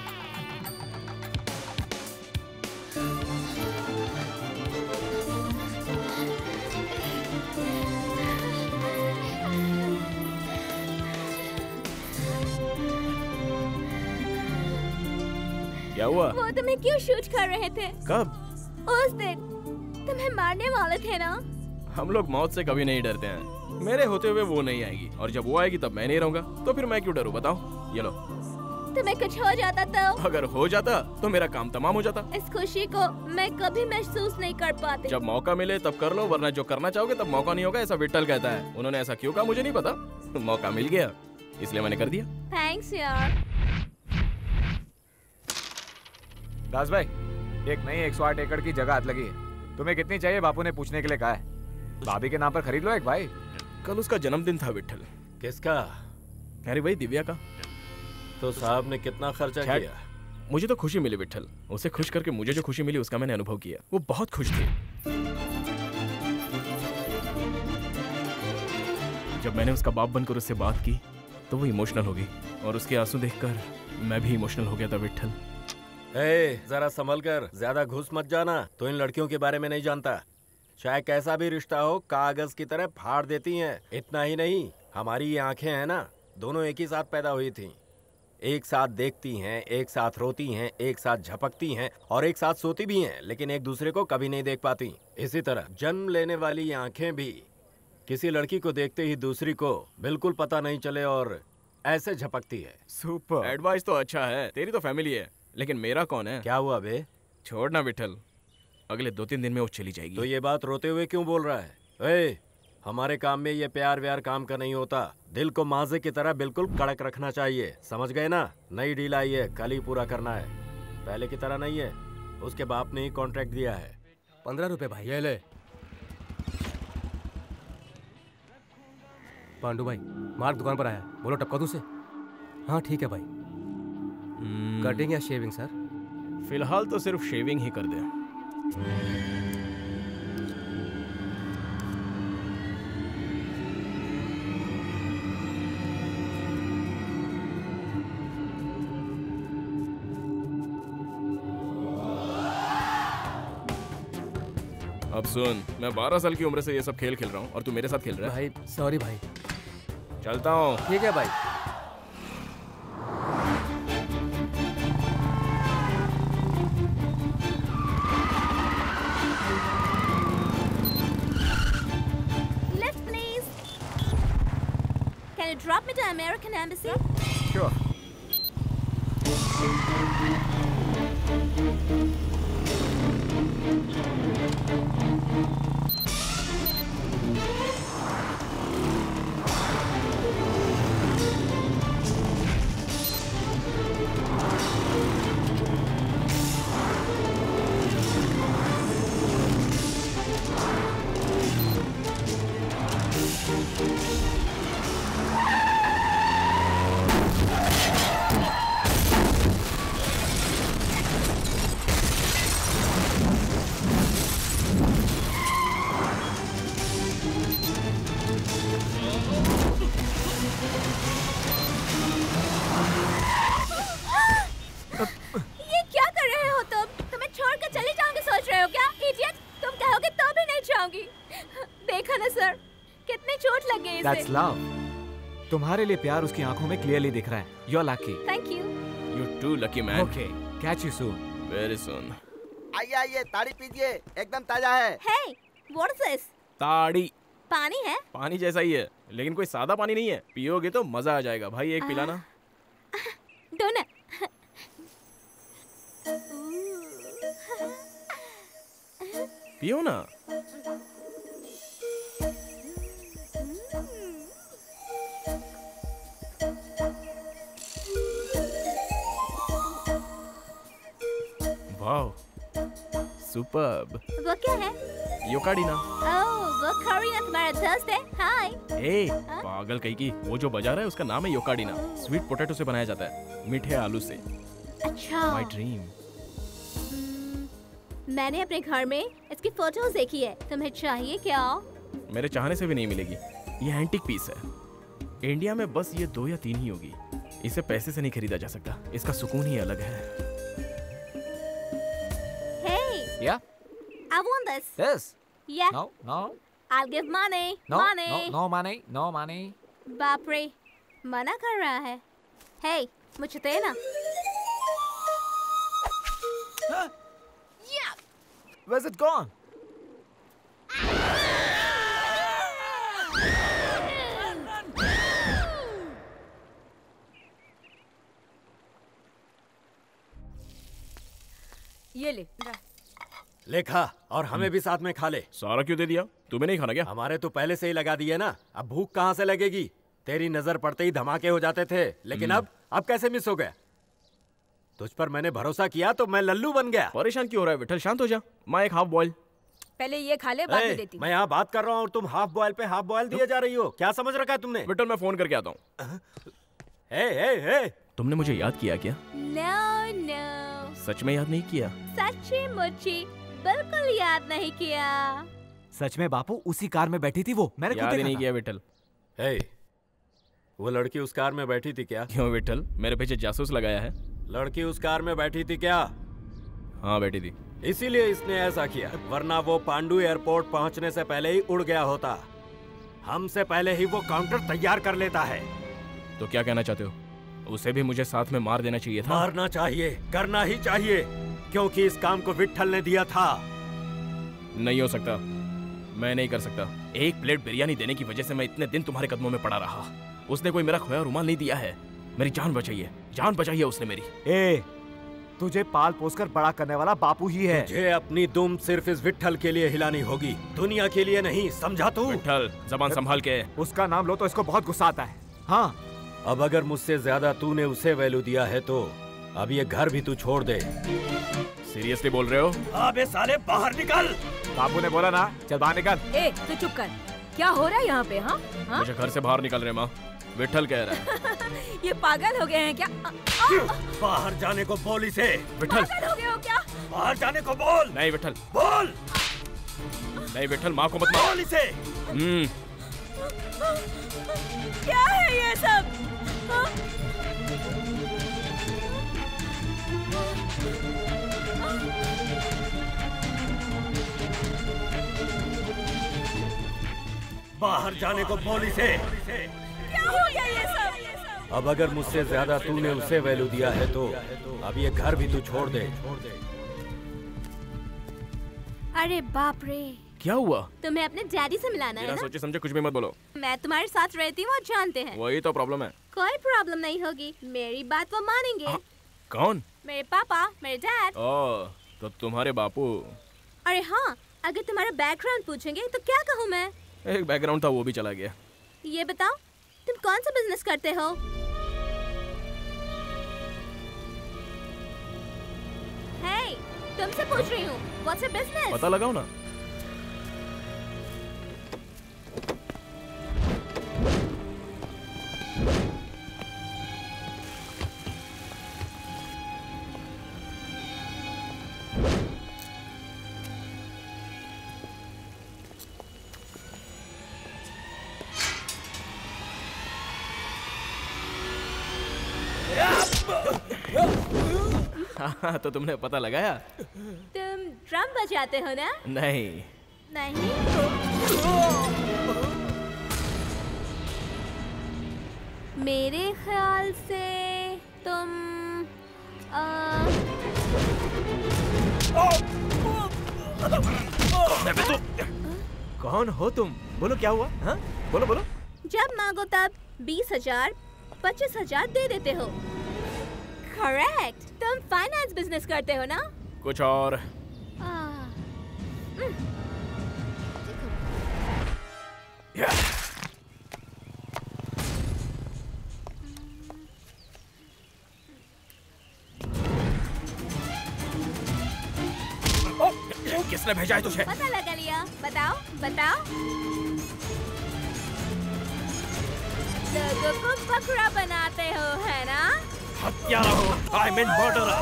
[SPEAKER 7] क्या हुआ?
[SPEAKER 5] वो तुम्हें क्यों शूट कर रहे थे?
[SPEAKER 7] कब?
[SPEAKER 5] उस दिन तुम्हें मारने वाले थे ना?
[SPEAKER 7] हम लोग मौत से कभी नहीं डरते हैं। मेरे होते हुए वो नहीं आएगी, और जब वो आएगी तब मैं नहीं रहूंगा, तो फिर मैं क्यों डरूं बताओ? ये लो।
[SPEAKER 5] तुम्हें कुछ हो जाता तो?
[SPEAKER 7] अगर हो जाता तो मेरा काम तमाम हो जाता।
[SPEAKER 5] इस खुशी को मैं कभी महसूस नहीं कर पाती।
[SPEAKER 7] जब मौका मिले तब कर लो, वरना जो करना चाहोगे तब मौका नहीं होगा, ऐसा विट्ठल कहता है। उन्होंने ऐसा क्यों कहा मुझे नहीं पता, मौका मिल गया इसलिए मैंने कर दिया।
[SPEAKER 5] थैंक्स यार।
[SPEAKER 14] दास भाई, एक नई 108 एकड़ की जगह हाथ लगी है। तुम्हें कितनी चाहिए बापू ने पूछने के लिए कहा है। भाभी के नाम पर खरीद लो एक भाई।
[SPEAKER 7] कल उसका जन्मदिन था विट्ठल।
[SPEAKER 2] किसका?
[SPEAKER 7] अरे भाई दिव्या का।
[SPEAKER 2] तो साहब ने कितना खर्चा किया?
[SPEAKER 7] मुझे तो खुशी मिली विट्ठल, उसे खुश करके मुझे जो खुशी मिली उसका मैंने अनुभव किया। वो बहुत खुश थी। जब मैंने उसका बाप बनकर उससे बात की तो वो इमोशनल हो गई, और उसके आंसू देखकर मैं भी इमोशनल हो गया था विट्ठल।
[SPEAKER 2] जरा संभल कर, ज्यादा घुस मत जाना। तो इन लड़कियों के बारे में नहीं जानता। चाहे कैसा भी रिश्ता हो, कागज की तरह फाड़ देती हैं। इतना ही नहीं, हमारी ये आंखें हैं ना, दोनों एक ही साथ पैदा हुई थी। एक साथ देखती हैं, एक साथ रोती हैं, एक साथ झपकती हैं और एक साथ सोती भी हैं, लेकिन एक दूसरे को कभी नहीं देख पाती। इसी तरह जन्म लेने वाली ये आंखें भी किसी लड़की को देखते ही दूसरी को बिल्कुल पता नहीं चले और ऐसे झपकती है।
[SPEAKER 7] सुपर एडवाइस तो अच्छा है, तेरी तो फैमिली है, लेकिन मेरा कौन है?
[SPEAKER 2] क्या हुआ बे?
[SPEAKER 7] छोड़ना विट्ठल, अगले 2-3 दिन में वो चली जाएगी।
[SPEAKER 2] तो ये बात रोते हुए क्यों बोल रहा है? हमारे काम में ये प्यार व्यार काम का नहीं होता। दिल को माजे की तरह बिल्कुल कड़क रखना चाहिए, समझ गए ना? नई डील आई है, कल ही पूरा करना है। पहले की तरह नहीं है, उसके बाप ने ही कॉन्ट्रैक्ट दिया है।
[SPEAKER 13] 15 रुपए भाई। ये ले। पांडू भाई, मार्क दुकान पर आया, बोलो टपका दूं से? हाँ ठीक है भाई। कटिंग या शेविंग सर?
[SPEAKER 7] फिलहाल तो सिर्फ शेविंग ही कर दे। अब सुन, मैं 12 साल की उम्र से ये सब खेल खेल रहा हूँ और तू मेरे साथ खेल रहा है।
[SPEAKER 13] भाई सॉरी भाई।
[SPEAKER 7] चलता हूँ।
[SPEAKER 13] ठीक है भाई।
[SPEAKER 5] Lift please. Can you drop me to American Embassy?
[SPEAKER 14] Sure.
[SPEAKER 5] ये क्या कर रहे हो तुम? तुम्हें छोड़कर चले जाओगे सोच रहे हो क्या? इडियट, तुम कहोगे तो भी नहीं जाऊंगी। देखा ना सर, कितनी चोट लग गई इसे।
[SPEAKER 14] That's love. तुम्हारे लिए प्यार उसकी आंखों में क्लियरली दिख रहा है। You're lucky.
[SPEAKER 5] Thank you.
[SPEAKER 7] You too lucky man.
[SPEAKER 14] Okay. Catch you soon.
[SPEAKER 7] Very soon.
[SPEAKER 3] आइए आइए, ताड़ी पीजिए, एकदम ताजा है।
[SPEAKER 5] Hey, what is this?
[SPEAKER 7] ताड़ी।
[SPEAKER 5] पानी है?
[SPEAKER 7] पानी जैसा ही है, लेकिन कोई सादा पानी नहीं है। पियोगे तो मजा आ जाएगा। भाई एक पिलाना।
[SPEAKER 5] डोनट।
[SPEAKER 7] पियो ना। Wow, superb.
[SPEAKER 5] वो क्या है?
[SPEAKER 7] योकाडिना।
[SPEAKER 5] ओह, वो करीना तुम्हारा दोस्त है? हाय।
[SPEAKER 7] ए, पागल कहीं की, वो जो बजा रहा है उसका नाम है योकाडिना। स्वीट पोटैटो से बनाया जाता है, मीठे आलू से।
[SPEAKER 5] अच्छा।
[SPEAKER 7] My dream.
[SPEAKER 5] मैंने अपने घर में इसकी फोटोज देखी है, तुम्हें चाहिए क्या?
[SPEAKER 7] मेरे चाहने से भी नहीं मिलेगी, ये एंटीक पीस है। इंडिया में बस ये 2 या 3 ही होगी। इसे पैसे से नहीं खरीदा जा सकता, इसका सुकून ही अलग है।
[SPEAKER 5] Hey,
[SPEAKER 14] Yeah?
[SPEAKER 5] I want this.
[SPEAKER 14] This?
[SPEAKER 5] Yeah.
[SPEAKER 14] No, no,
[SPEAKER 5] I'll give money.
[SPEAKER 14] no,
[SPEAKER 5] Money.
[SPEAKER 14] no, no money, no money.
[SPEAKER 5] बाप रे, मना कर रहा है। Hey, मुझे देना।
[SPEAKER 14] Where's it gone?
[SPEAKER 15] ये ले।
[SPEAKER 2] ले खा और हमें भी साथ में खा ले।
[SPEAKER 7] सारा क्यों दे दिया? तुम्हें नहीं खाना क्या?
[SPEAKER 2] हमारे तो पहले से ही लगा दिए ना, अब भूख कहाँ से लगेगी? तेरी नजर पड़ते ही धमाके हो जाते थे, लेकिन अब कैसे मिस हो गया? तुझ पर मैंने भरोसा किया तो मैं लल्लू बन गया।
[SPEAKER 7] परेशान क्यों हो रहा है विठल? शांत हो जा। मैं एक हाफ बॉयल।
[SPEAKER 15] पहले ये खा ले, बाद में देती।
[SPEAKER 2] मैं यहाँ बात कर रहा हूँ और तुम हाफ बॉयल पे हाफ बॉयल दिए जा रही हो। क्या समझ रखा है तुमने?
[SPEAKER 7] विठल मैं फोन करके आता हूँ। तुमने मुझे याद किया क्या?
[SPEAKER 5] No, no.
[SPEAKER 7] सच में याद नहीं किया?
[SPEAKER 5] सच्ची मुच्ची बिल्कुल याद नहीं किया।
[SPEAKER 14] सच में बापू उसी कार में बैठी थी वो, मैंने खुद
[SPEAKER 7] याद
[SPEAKER 14] देखा
[SPEAKER 7] नहीं
[SPEAKER 14] था।
[SPEAKER 7] किया विठल।
[SPEAKER 2] वो लड़की उस कार में बैठी थी क्या?
[SPEAKER 7] क्यों विठल, मेरे पीछे जासूस लगाया है?
[SPEAKER 2] लड़की उस कार में बैठी थी क्या?
[SPEAKER 7] हाँ बैठी थी।
[SPEAKER 2] इसीलिए इसने ऐसा किया, वरना वो पांडु एयरपोर्ट पहुंचने से पहले ही उड़ गया होता। हमसे पहले ही वो काउंटर तैयार कर लेता है।
[SPEAKER 7] तो क्या कहना चाहते हो? उसे भी मुझे साथ में मार देना चाहिए था।
[SPEAKER 2] मारना चाहिए, करना ही चाहिए, क्योंकि इस काम को विट्ठल ने दिया था।
[SPEAKER 7] नहीं हो सकता, मैं नहीं कर सकता। एक प्लेट बिरयानी देने की वजह से मैं इतने दिन तुम्हारे कदमों में पड़ा रहा। उसने कोई मेरा खोया रुमाल नहीं दिया है। मेरी जान बचाई है उसने मेरी।
[SPEAKER 14] तुझे पाल पोस कर बड़ा करने वाला बापू ही है।
[SPEAKER 2] तुझे अपनी दुम सिर्फ इस विट्ठल के लिए हिलानी होगी, दुनिया के लिए नहीं, समझा तू?
[SPEAKER 7] विट्ठल जबान संभाल के।
[SPEAKER 14] उसका नाम लो तो इसको बहुत गुस्सा आता है। हाँ,
[SPEAKER 2] अब अगर मुझसे ज्यादा तूने उसे वैल्यू दिया है तो अब ये घर भी तू छोड़ दे।
[SPEAKER 7] सीरियसली बोल रहे हो?
[SPEAKER 2] अबे साले बाहर निकल।
[SPEAKER 14] बापू ने बोला ना, चल बाहर निकल।
[SPEAKER 15] ए, तू चुप कर। क्या हो रहा है यहाँ पे? हाँ?
[SPEAKER 7] मुझे घर से बाहर निकल रहे माँ, विट्ठल कह रहा है।
[SPEAKER 15] ये पागल हो गए हैं क्या?
[SPEAKER 2] बाहर जाने को बोल इसे।
[SPEAKER 7] विट्ठल
[SPEAKER 15] पागल हो गए हो क्या?
[SPEAKER 2] बाहर जाने को बोल।
[SPEAKER 7] नहीं विट्ठल,
[SPEAKER 2] बोल।
[SPEAKER 7] नहीं विट्ठल, माँ को मत मार।
[SPEAKER 2] बोल इसे।
[SPEAKER 15] क्या है ये सब?
[SPEAKER 2] बाहर जाने को बोल इसे।
[SPEAKER 15] क्या हो गया ये सब?
[SPEAKER 2] अब अगर मुझसे ज्यादा तूने उसे वैल्यू दिया है तो अब ये घर भी तू छोड़ दे।
[SPEAKER 5] अरे बाप रे,
[SPEAKER 7] क्या हुआ?
[SPEAKER 5] तुम्हें अपने डैडी से मिलाना है
[SPEAKER 7] बिना
[SPEAKER 5] ना?
[SPEAKER 7] सोचे समझे कुछ भी मत बोलो।
[SPEAKER 5] मैं तुम्हारे साथ रहती हूँ, वो जानते हैं।
[SPEAKER 7] वही तो प्रॉब्लम है।
[SPEAKER 5] कोई प्रॉब्लम नहीं होगी, मेरी बात वो मानेंगे।
[SPEAKER 7] कौन?
[SPEAKER 5] मेरे पापा, मेरे डैड।
[SPEAKER 7] ओह, तो तुम्हारे बापू।
[SPEAKER 5] अरे हाँ, अगर तुम्हारा बैकग्राउंड पूछेंगे तो क्या कहूँ मैं?
[SPEAKER 7] एक बैकग्राउंड था, वो भी चला गया।
[SPEAKER 5] ये बताओ, तुम कौन सा बिजनेस करते हो? हे, तुमसे पूछ रही हूँ, व्हाट्स योर बिजनेस?
[SPEAKER 7] पता लगाओ ना। हाँ, तो तुमने पता लगाया?
[SPEAKER 5] तुम ड्रम बजाते हो ना?
[SPEAKER 7] नहीं।
[SPEAKER 5] नहीं? मेरे ख्याल से तुम
[SPEAKER 7] कौन हो तुम? बोलो क्या हुआ? हाँ? बोलो बोलो।
[SPEAKER 5] जब मांगो तब 20,000, 25,000 दे देते हो। करेक्ट, तुम फाइनेंस बिजनेस करते हो ना?
[SPEAKER 7] कुछ और? किसने भेजा है तुझे?
[SPEAKER 5] पता लगा लिया। बताओ बताओ। लोगों को बकरा बनाते हो है ना?
[SPEAKER 7] हत्यारा हो, आई मीन मर्डरर।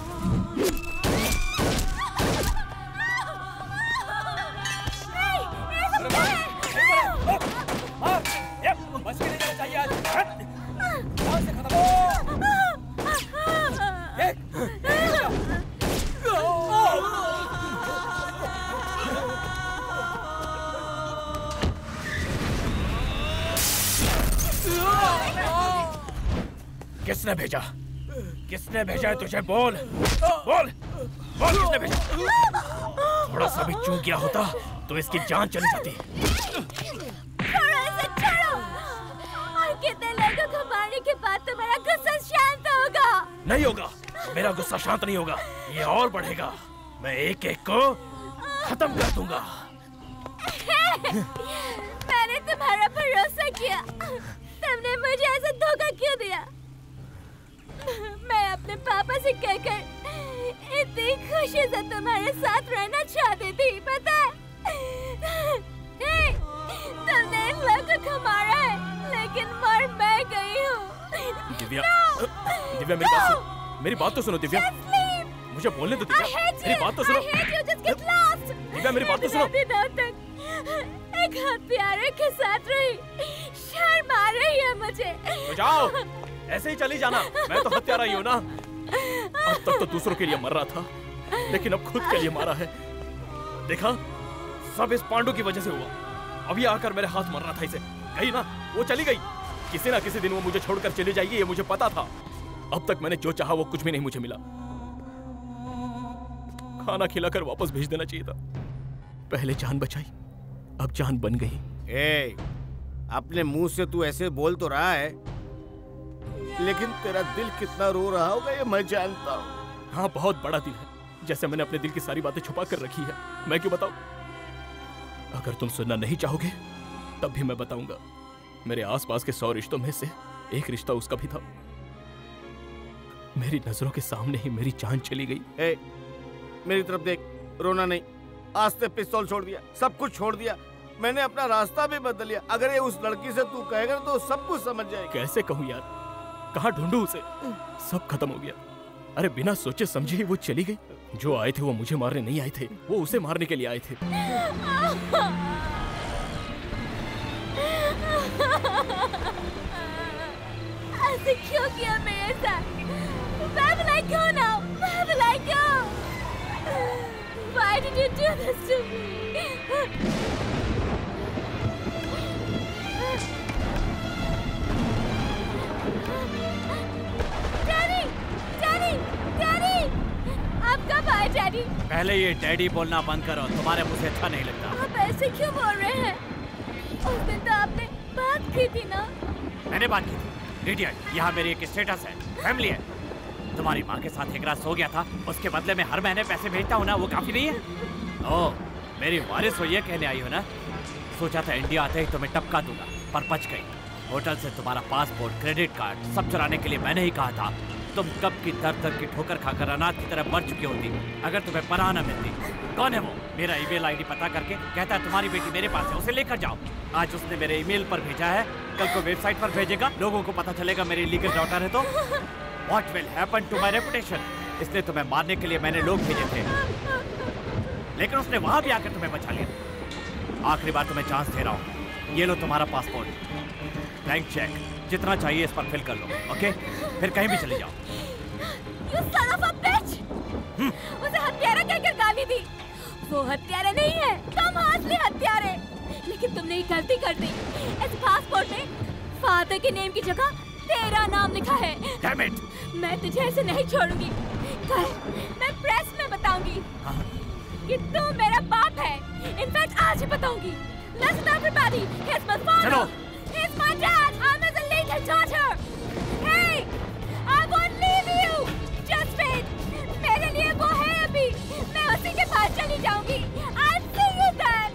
[SPEAKER 8] बस के नहीं जाना चाहिए आज। से खत्म
[SPEAKER 7] किसने भेजा? किसने भेजा है तुझे? बोल बोल बोल, किसने भेजा? थोड़ा सा भी चूक गया होता तो इसकी जान चली जाती।
[SPEAKER 5] और कितने लोगों को मारने के बाद तुम्हारा गुस्सा शांत होगा?
[SPEAKER 7] नहीं होगा, मेरा गुस्सा शांत नहीं होगा, ये और बढ़ेगा। मैं एक एक को खत्म कर दूंगा।
[SPEAKER 5] मैंने तुम्हारा भरोसा किया, तुमने मुझे ऐसा धोखा क्यों दिया? मैं अपने पापा से कहकर इतनी खुशी से तुम्हारे साथ रहना चाहती थी, पता है? तुमने इन लोगों को मारा है, लेकिन मर मैं गई हूँ।
[SPEAKER 7] दिव्या, दिव्या मेरी बात तो सुनो दिव्या। मुझे बोलने दो दिव्या, मेरी बात तो सुनो। दिव्या मेरी बात तो सुनो।
[SPEAKER 5] एक हाथ प्यारे के साथ रही, शर्म आ रही है मुझे।
[SPEAKER 7] तो जाओ, ऐसे ही चली जाना। मैं तो हत्यारा ही हूँ ना। अब तक तो दूसरों के लिए मर रहा था, लेकिन अब खुद के लिए मारा है। देखा, सब इस पांडु की वजह से हुआ। अभी आकर मेरे हाथ मर रहा था इसे। गई ना, वो चली गई। किसी ना किसी दिन वो मुझे छोड़कर चली जाएगी, ये मुझे पता था। अब तक मैंने जो चाहा वो कुछ भी नहीं मुझे मिला। खाना खिलाकर वापस भेज देना चाहिए था। पहले जान बचाई, अब जान बन गई।
[SPEAKER 6] ए, अपने मुंह से तू ऐसे बोल तो रहा है, लेकिन तेरा दिल कितना रो रहा होगा ये मैं जानता हूँ।
[SPEAKER 7] हाँ, बहुत बड़ा दिल है। जैसे मैंने अपने दिल की सारी बातें छुपा कर रखी है। मैं क्यों बताऊं? अगर तुम सुनना नहीं चाहोगे तब भी मैं बताऊंगा। मेरे आसपास के 100 रिश्तों में से एक रिश्ता उसका भी था। मेरी नजरों के सामने ही मेरी जान चली गई।
[SPEAKER 6] ए, मेरी तरफ देख, रोना नहीं। आज से पिस्तौल छोड़ दिया, सब कुछ छोड़ दिया। मैंने अपना रास्ता भी बदल लिया। अगर ये उस लड़की से तू कहेगा तो सब कुछ समझ जाएगी।
[SPEAKER 7] कैसे कहूँ यार, कहाँ ढूंढूं उसे? सब खत्म हो गया। अरे बिना सोचे समझे ही वो चली गई। जो आए थे वो मुझे मारने नहीं आए थे, वो उसे मारने के लिए आए थे।
[SPEAKER 5] ऐसे क्यों किया मेरे साथ? Where will I go now? Where will I go? Why did you do this to me? Daddy, Daddy, Daddy, आप कब आए डैडी?
[SPEAKER 12] पहले ये डैडी बोलना बंद करो, तुम्हारे मुझे अच्छा नहीं लगता।
[SPEAKER 5] आप ऐसे क्यों बोल रहे हैं? उस दिन तो आपने बात की थी ना?
[SPEAKER 12] मैंने बात की थी। इडियट, यहाँ मेरी एक स्टेटस है, फैमिली है। तुम्हारी माँ के साथ एक रात सो गया था, उसके बदले में हर महीने पैसे भेजता हूँ ना, वो काफी नहीं है? ओह, मेरी वारिस हो ये कहने आई हो ना? सोचा था इंडिया आते ही तुम्हें टपका दूंगा, पर बच गई। होटल से तुम्हारा पासपोर्ट, क्रेडिट कार्ड सब चुराने के लिए मैंने ही कहा था। तुम कब की दर की ठोकर खाकर अनाथ की तरह मर चुकी होती अगर तुम्हें पनाह न मिलती। कौन है वो? मेरा ईमेल आईडी पता करके कहता है तुम्हारी बेटी मेरे पास है, उसे लेकर जाओ। आज उसने मेरे ईमेल पर भेजा है, कल को वेबसाइट पर भेजेगा, लोगों को पता चलेगा मेरी लीगल डॉटर है तो what will happen to my reputation? इसलिए तुम्हें मारने के लिए मैंने लोग भेजे थे, लेकिन उसने वहां भी आकर तुम्हें बचा लिया। आखिरी बार तुम्हें चांस दे रहा हूँ, ये लो तुम्हारा पासपोर्ट, ब्लैंक चेक, जितना चाहिए इस पर फिल कर लो, ओके? फिर कहीं भी चले जाओ।
[SPEAKER 5] You son of a bitch! उसे हत्यारा कहकर गाली दी। वो हत्यारा नहीं है, तुम असली हत्यारे। लेकिन तुमने एक गलती कर दी। इस पासपोर्ट में फादर के नेम की जगह तेरा नाम लिखा है।
[SPEAKER 12] Damn it!
[SPEAKER 5] मैं तुझे ऐसे नहीं छोड़ूंगी। कल मैं प्रेस में बताऊंगी कि तू मेरा बाप है। इनफैक्ट आज ही बताऊंगी। Listen everybody, here's my father. Here's my dad. I'm his illegal daughter. Hey, I won't leave you. Just wait. मेरे लिए वो है अभी। मैं उसी के पास चली जाऊंगी। I'll see you then.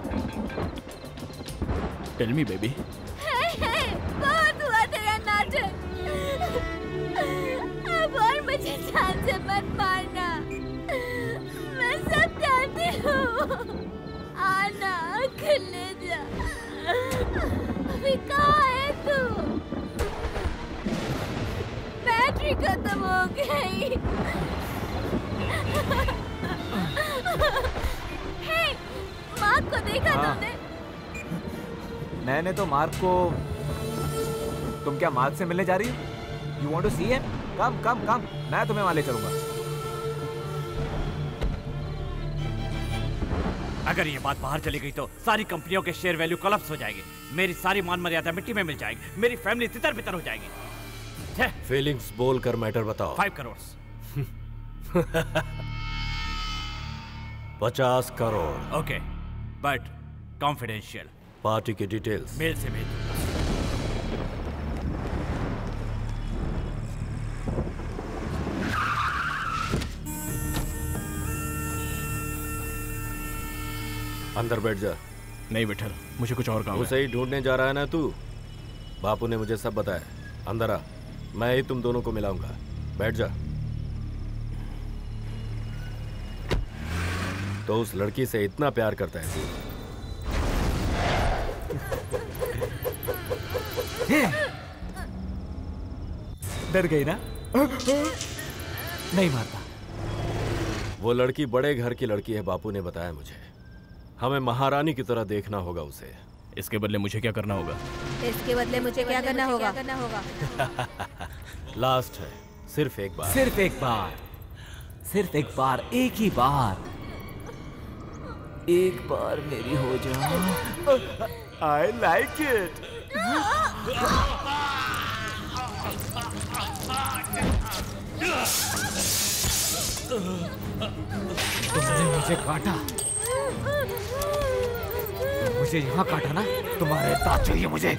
[SPEAKER 7] Tell me, baby.
[SPEAKER 5] Hey, बहुत हुआ तेरा नाटक। मुझे मत मारना, मैं सब जानती हूँ। आना ले जा। अभी कहाँ है तू? बैटरी खत्म हो गई। हे, मार्क को देखा तुमने?
[SPEAKER 14] मैंने तो मार्क को। तुम क्या मार्क से मिलने जा रही हो? You want to see him? Come, come, come. मैं तुम्हें वहां ले चलूंगा।
[SPEAKER 12] अगर ये बात बाहर चली गई तो सारी कंपनियों के शेयर वैल्यू कोलैप्स हो जाएगी, मेरी सारी मान मर्यादा मिट्टी में मिल जाएगी, मेरी फैमिली तितर बितर हो जाएगी।
[SPEAKER 2] फीलिंग्स बोल कर मैटर बताओ।
[SPEAKER 12] 5 crore.
[SPEAKER 2] 50 crore.
[SPEAKER 12] Okay, but confidential.
[SPEAKER 2] Party की डिटेल्स
[SPEAKER 12] मेल से भेज दूंगा।
[SPEAKER 2] अंदर बैठ जा।
[SPEAKER 7] नहीं विठल, मुझे कुछ और काम है।
[SPEAKER 2] उसे ही ढूंढने जा रहा है ना तू? बापू ने मुझे सब बताया। अंदर आ, मैं ही तुम दोनों को मिलाऊंगा। बैठ जा। तो उस लड़की से इतना प्यार करता है तू?
[SPEAKER 14] डर गई ना? नहीं मारता।
[SPEAKER 2] वो लड़की बड़े घर की लड़की है, बापू ने बताया मुझे। हमें महारानी की तरह देखना होगा उसे।
[SPEAKER 7] इसके बदले मुझे क्या करना होगा?
[SPEAKER 15] इसके बदले मुझे क्या करना होगा?
[SPEAKER 2] लास्ट है, सिर्फ एक बार।
[SPEAKER 14] सिर्फ एक बार, सिर्फ एक बार, एक ही बार, एक बार मेरी हो जा। I like it. तुमने मुझे काटा, मुझे यहाँ काटा ना? तुम्हारे दांत चाहिए मुझे।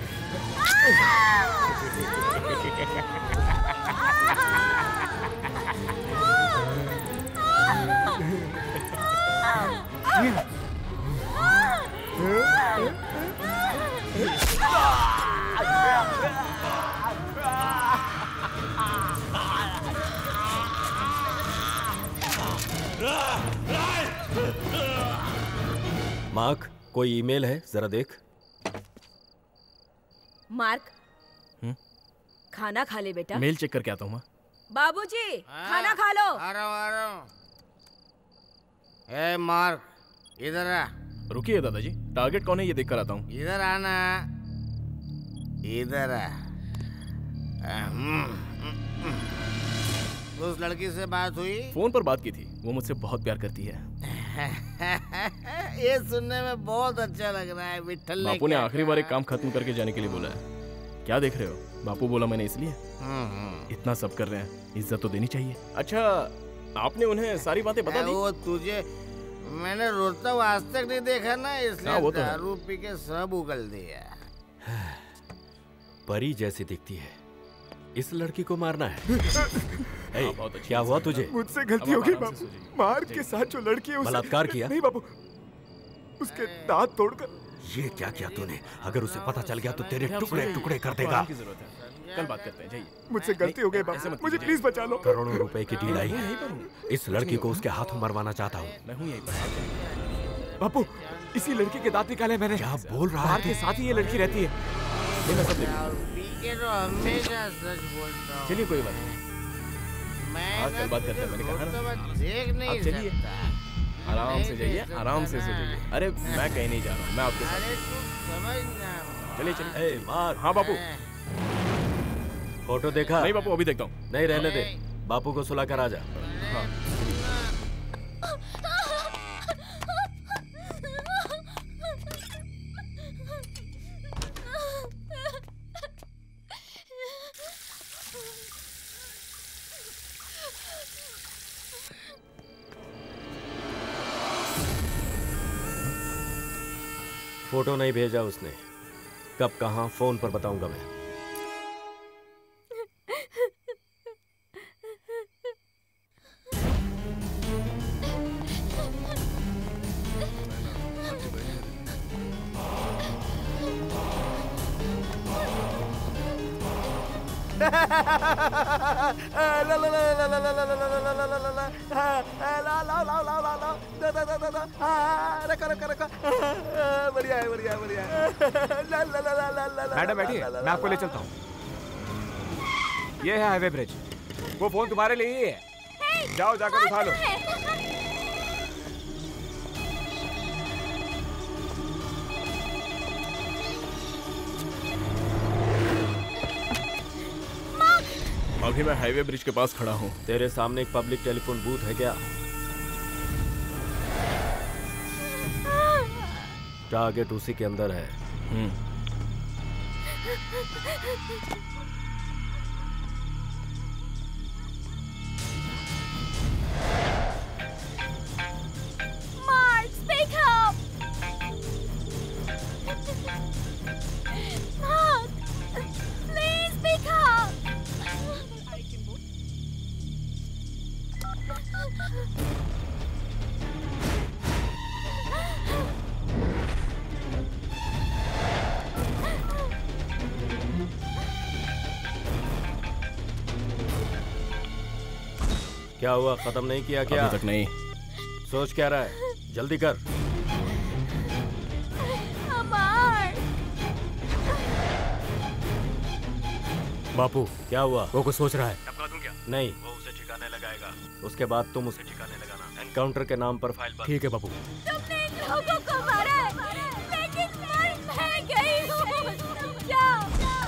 [SPEAKER 2] मार्क, कोई ईमेल है? जरा देख।
[SPEAKER 15] मार्क, खाना खा ले बेटा।
[SPEAKER 7] मेल चेक करके आता हूँ।
[SPEAKER 15] बाबूजी, खाना खा लो।
[SPEAKER 6] आ रहा हूँ। ए मार्क, इधर आ।
[SPEAKER 7] रुकिए दादाजी, टारगेट कौन है ये देख कर आता हूँ।
[SPEAKER 6] इधर आना, इधर आ। उस लड़की से बात हुई?
[SPEAKER 7] फोन पर बात की थी, वो मुझसे बहुत प्यार करती है।
[SPEAKER 6] ये सुनने में बहुत अच्छा लग रहा है। विठल ने
[SPEAKER 7] बापू ने आखिरी बार एक काम खत्म करके जाने के लिए बोला है। क्या देख रहे हो? बापू बोला मैंने इसलिए। इतना सब कर रहे हैं, इज्जत तो देनी चाहिए। अच्छा, आपने उन्हें सारी बातें बता दी?
[SPEAKER 6] वो तुझे मैंने रोता हुआ आज तक नहीं देखा ना, इसलिए
[SPEAKER 2] वो तो
[SPEAKER 6] दारू पी के सब उगल दिया।
[SPEAKER 2] परी जैसी दिखती है, इस लड़की को मारना है। क्या हुआ तुझे?
[SPEAKER 16] मुझसे गलती हो गई बापू। मार्क के साथ जो लड़की है
[SPEAKER 2] बलात्कार किया?
[SPEAKER 16] नहीं बापू, उसके दांत तोड़कर।
[SPEAKER 2] ये क्या किया तूने? अगर उसे पता चल गया तो तेरे टुकड़े टुकड़े कर देगा।
[SPEAKER 7] कल बात करते हैं, जाइए।
[SPEAKER 16] मुझसे गलती हो गई बापू, मुझे प्लीज बचा लो।
[SPEAKER 2] करोड़ों रुपए की डील आई है। इस लड़की को उसके हाथों मरवाना चाहता हूँ।
[SPEAKER 7] मैं हूँ यहीं पर।
[SPEAKER 16] बापू, इसी लड़की के दांत निकाले मैंने।
[SPEAKER 2] क्या बोल रहा है?
[SPEAKER 16] मार्क के साथ ही ये लड़की रहती है।
[SPEAKER 6] तो हमेशा सच बोलता हूँ।
[SPEAKER 7] चलिए कोई बात नहीं, हाँ कल बात करते हैं। मैंने कहा ना,
[SPEAKER 6] देख नहीं
[SPEAKER 7] आप चलिए, आराम से जाइए, आराम से जाइए। अरे मैं कहीं नहीं जा रहा हूँ, मैं आपके साथ। चलिए चलिए।
[SPEAKER 2] मार।
[SPEAKER 7] हाँ बापू।
[SPEAKER 2] फोटो देखा?
[SPEAKER 7] नहीं बापू, अभी देखता हूँ।
[SPEAKER 2] नहीं, रहने दे। बापू को सुला कर आ जा।
[SPEAKER 7] हाँ।
[SPEAKER 2] फोटो नहीं भेजा उसने। कब कहाँ फोन पर बताऊंगा मैं।
[SPEAKER 3] बढ़िया है, बढ़िया है, बढ़िया है।
[SPEAKER 14] मैडम बैठिए, मैं आपको ले चलता हूँ। ये है हाईवे ब्रिज। वो फोन तुम्हारे लिए ही है। जाओ जाकर उठा लो।
[SPEAKER 7] अभी मैं हाईवे ब्रिज के पास खड़ा हूँ।
[SPEAKER 2] तेरे सामने एक पब्लिक टेलीफोन बूथ है क्या? टारगेट उसी के अंदर है।
[SPEAKER 5] Mark, speak up! Mark, please speak up!
[SPEAKER 2] क्या हुआ? खत्म नहीं किया क्या?
[SPEAKER 7] अभी तक नहीं।
[SPEAKER 2] सोच क्या रहा है? जल्दी कर।
[SPEAKER 12] बापू,
[SPEAKER 2] क्या हुआ?
[SPEAKER 12] वो कुछ सोच रहा है।
[SPEAKER 2] टपका दूं क्या? नहीं, वो उसे ठिकाने लगाएगा। उसके बाद तुम उसे ठिकाने लगाना। एनकाउंटर के नाम पर फाइल बंद।
[SPEAKER 12] ठीक है बापू।
[SPEAKER 5] तुमने इन लोगों को मारा, लेकिन मैं गई हूँ। जाओ।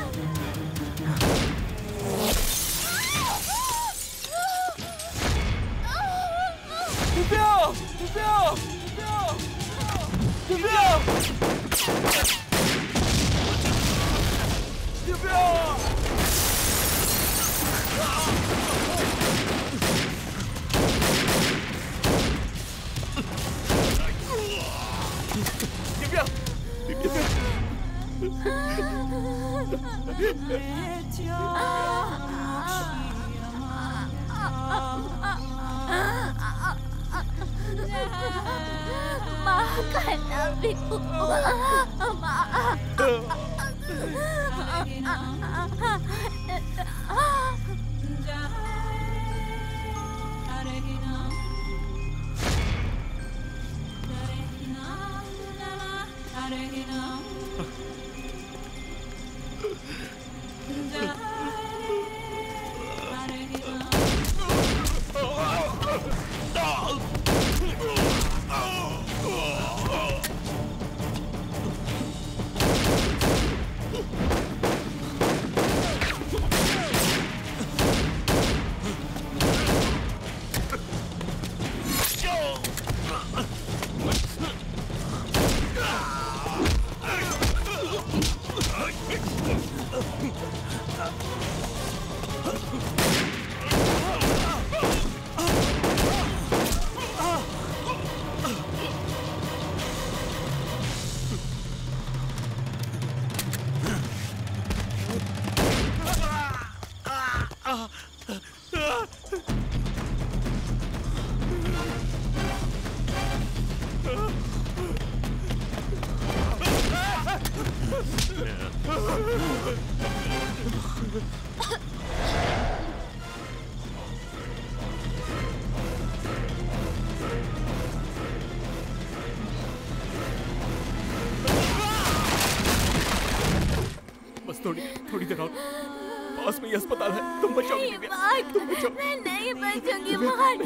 [SPEAKER 8] बस थोड़ी देर और। पास में ही अस्पताल है। तुम बचाओगी दिव्या। तुम बचाओ।
[SPEAKER 5] मैं नहीं बचूंगी मार्क।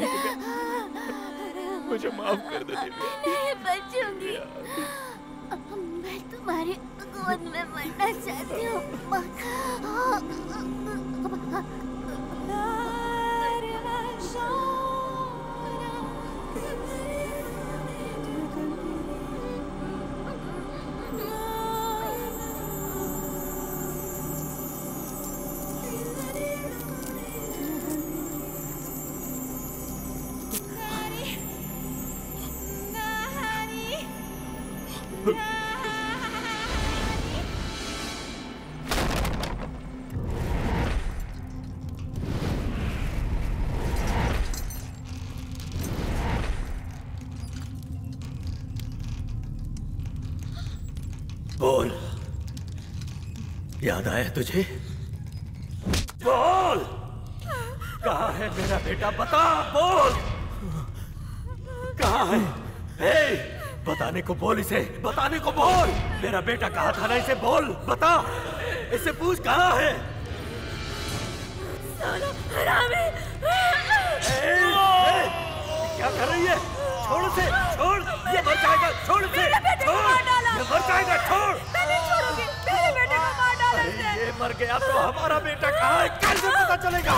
[SPEAKER 8] मुझे माफ कर दे दिव्या।
[SPEAKER 5] नहीं बचूंगी। मैं तुम्हारी गोद में मरना चाहती हूँ।
[SPEAKER 1] बोल, याद आया तुझे?
[SPEAKER 8] बोल, कहाँ है मेरा बेटा? बता, बोल, कहाँ है? हे, बताने को बोल इसे, बताने को बोल। मेरा बेटा कहाँ था ना, इसे बोल, बता, इसे पूछ कहाँ है?
[SPEAKER 17] हरामी!
[SPEAKER 8] क्या कर रही है? छोड़ उसे, छोड़, ये मर जाएगा, छोड़ उसे, छोड़, ये मर जाएगा, छोड़।
[SPEAKER 17] मैं नहीं छोड़ूंगी, मेरे बेटे को मार डाला
[SPEAKER 8] अरे ये मर गया तो हमारा बेटा कहाँ है? कैसे पता चलेगा?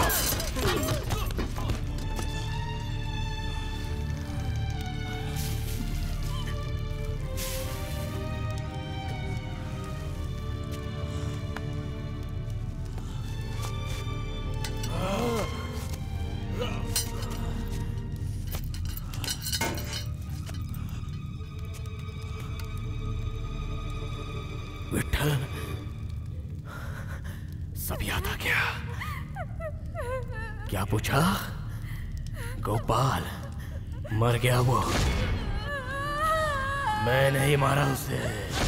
[SPEAKER 8] विठ्ठल, सब याद आ गया। क्या पूछा? गोपाल मर गया वो, मैं नहीं मारा उसे।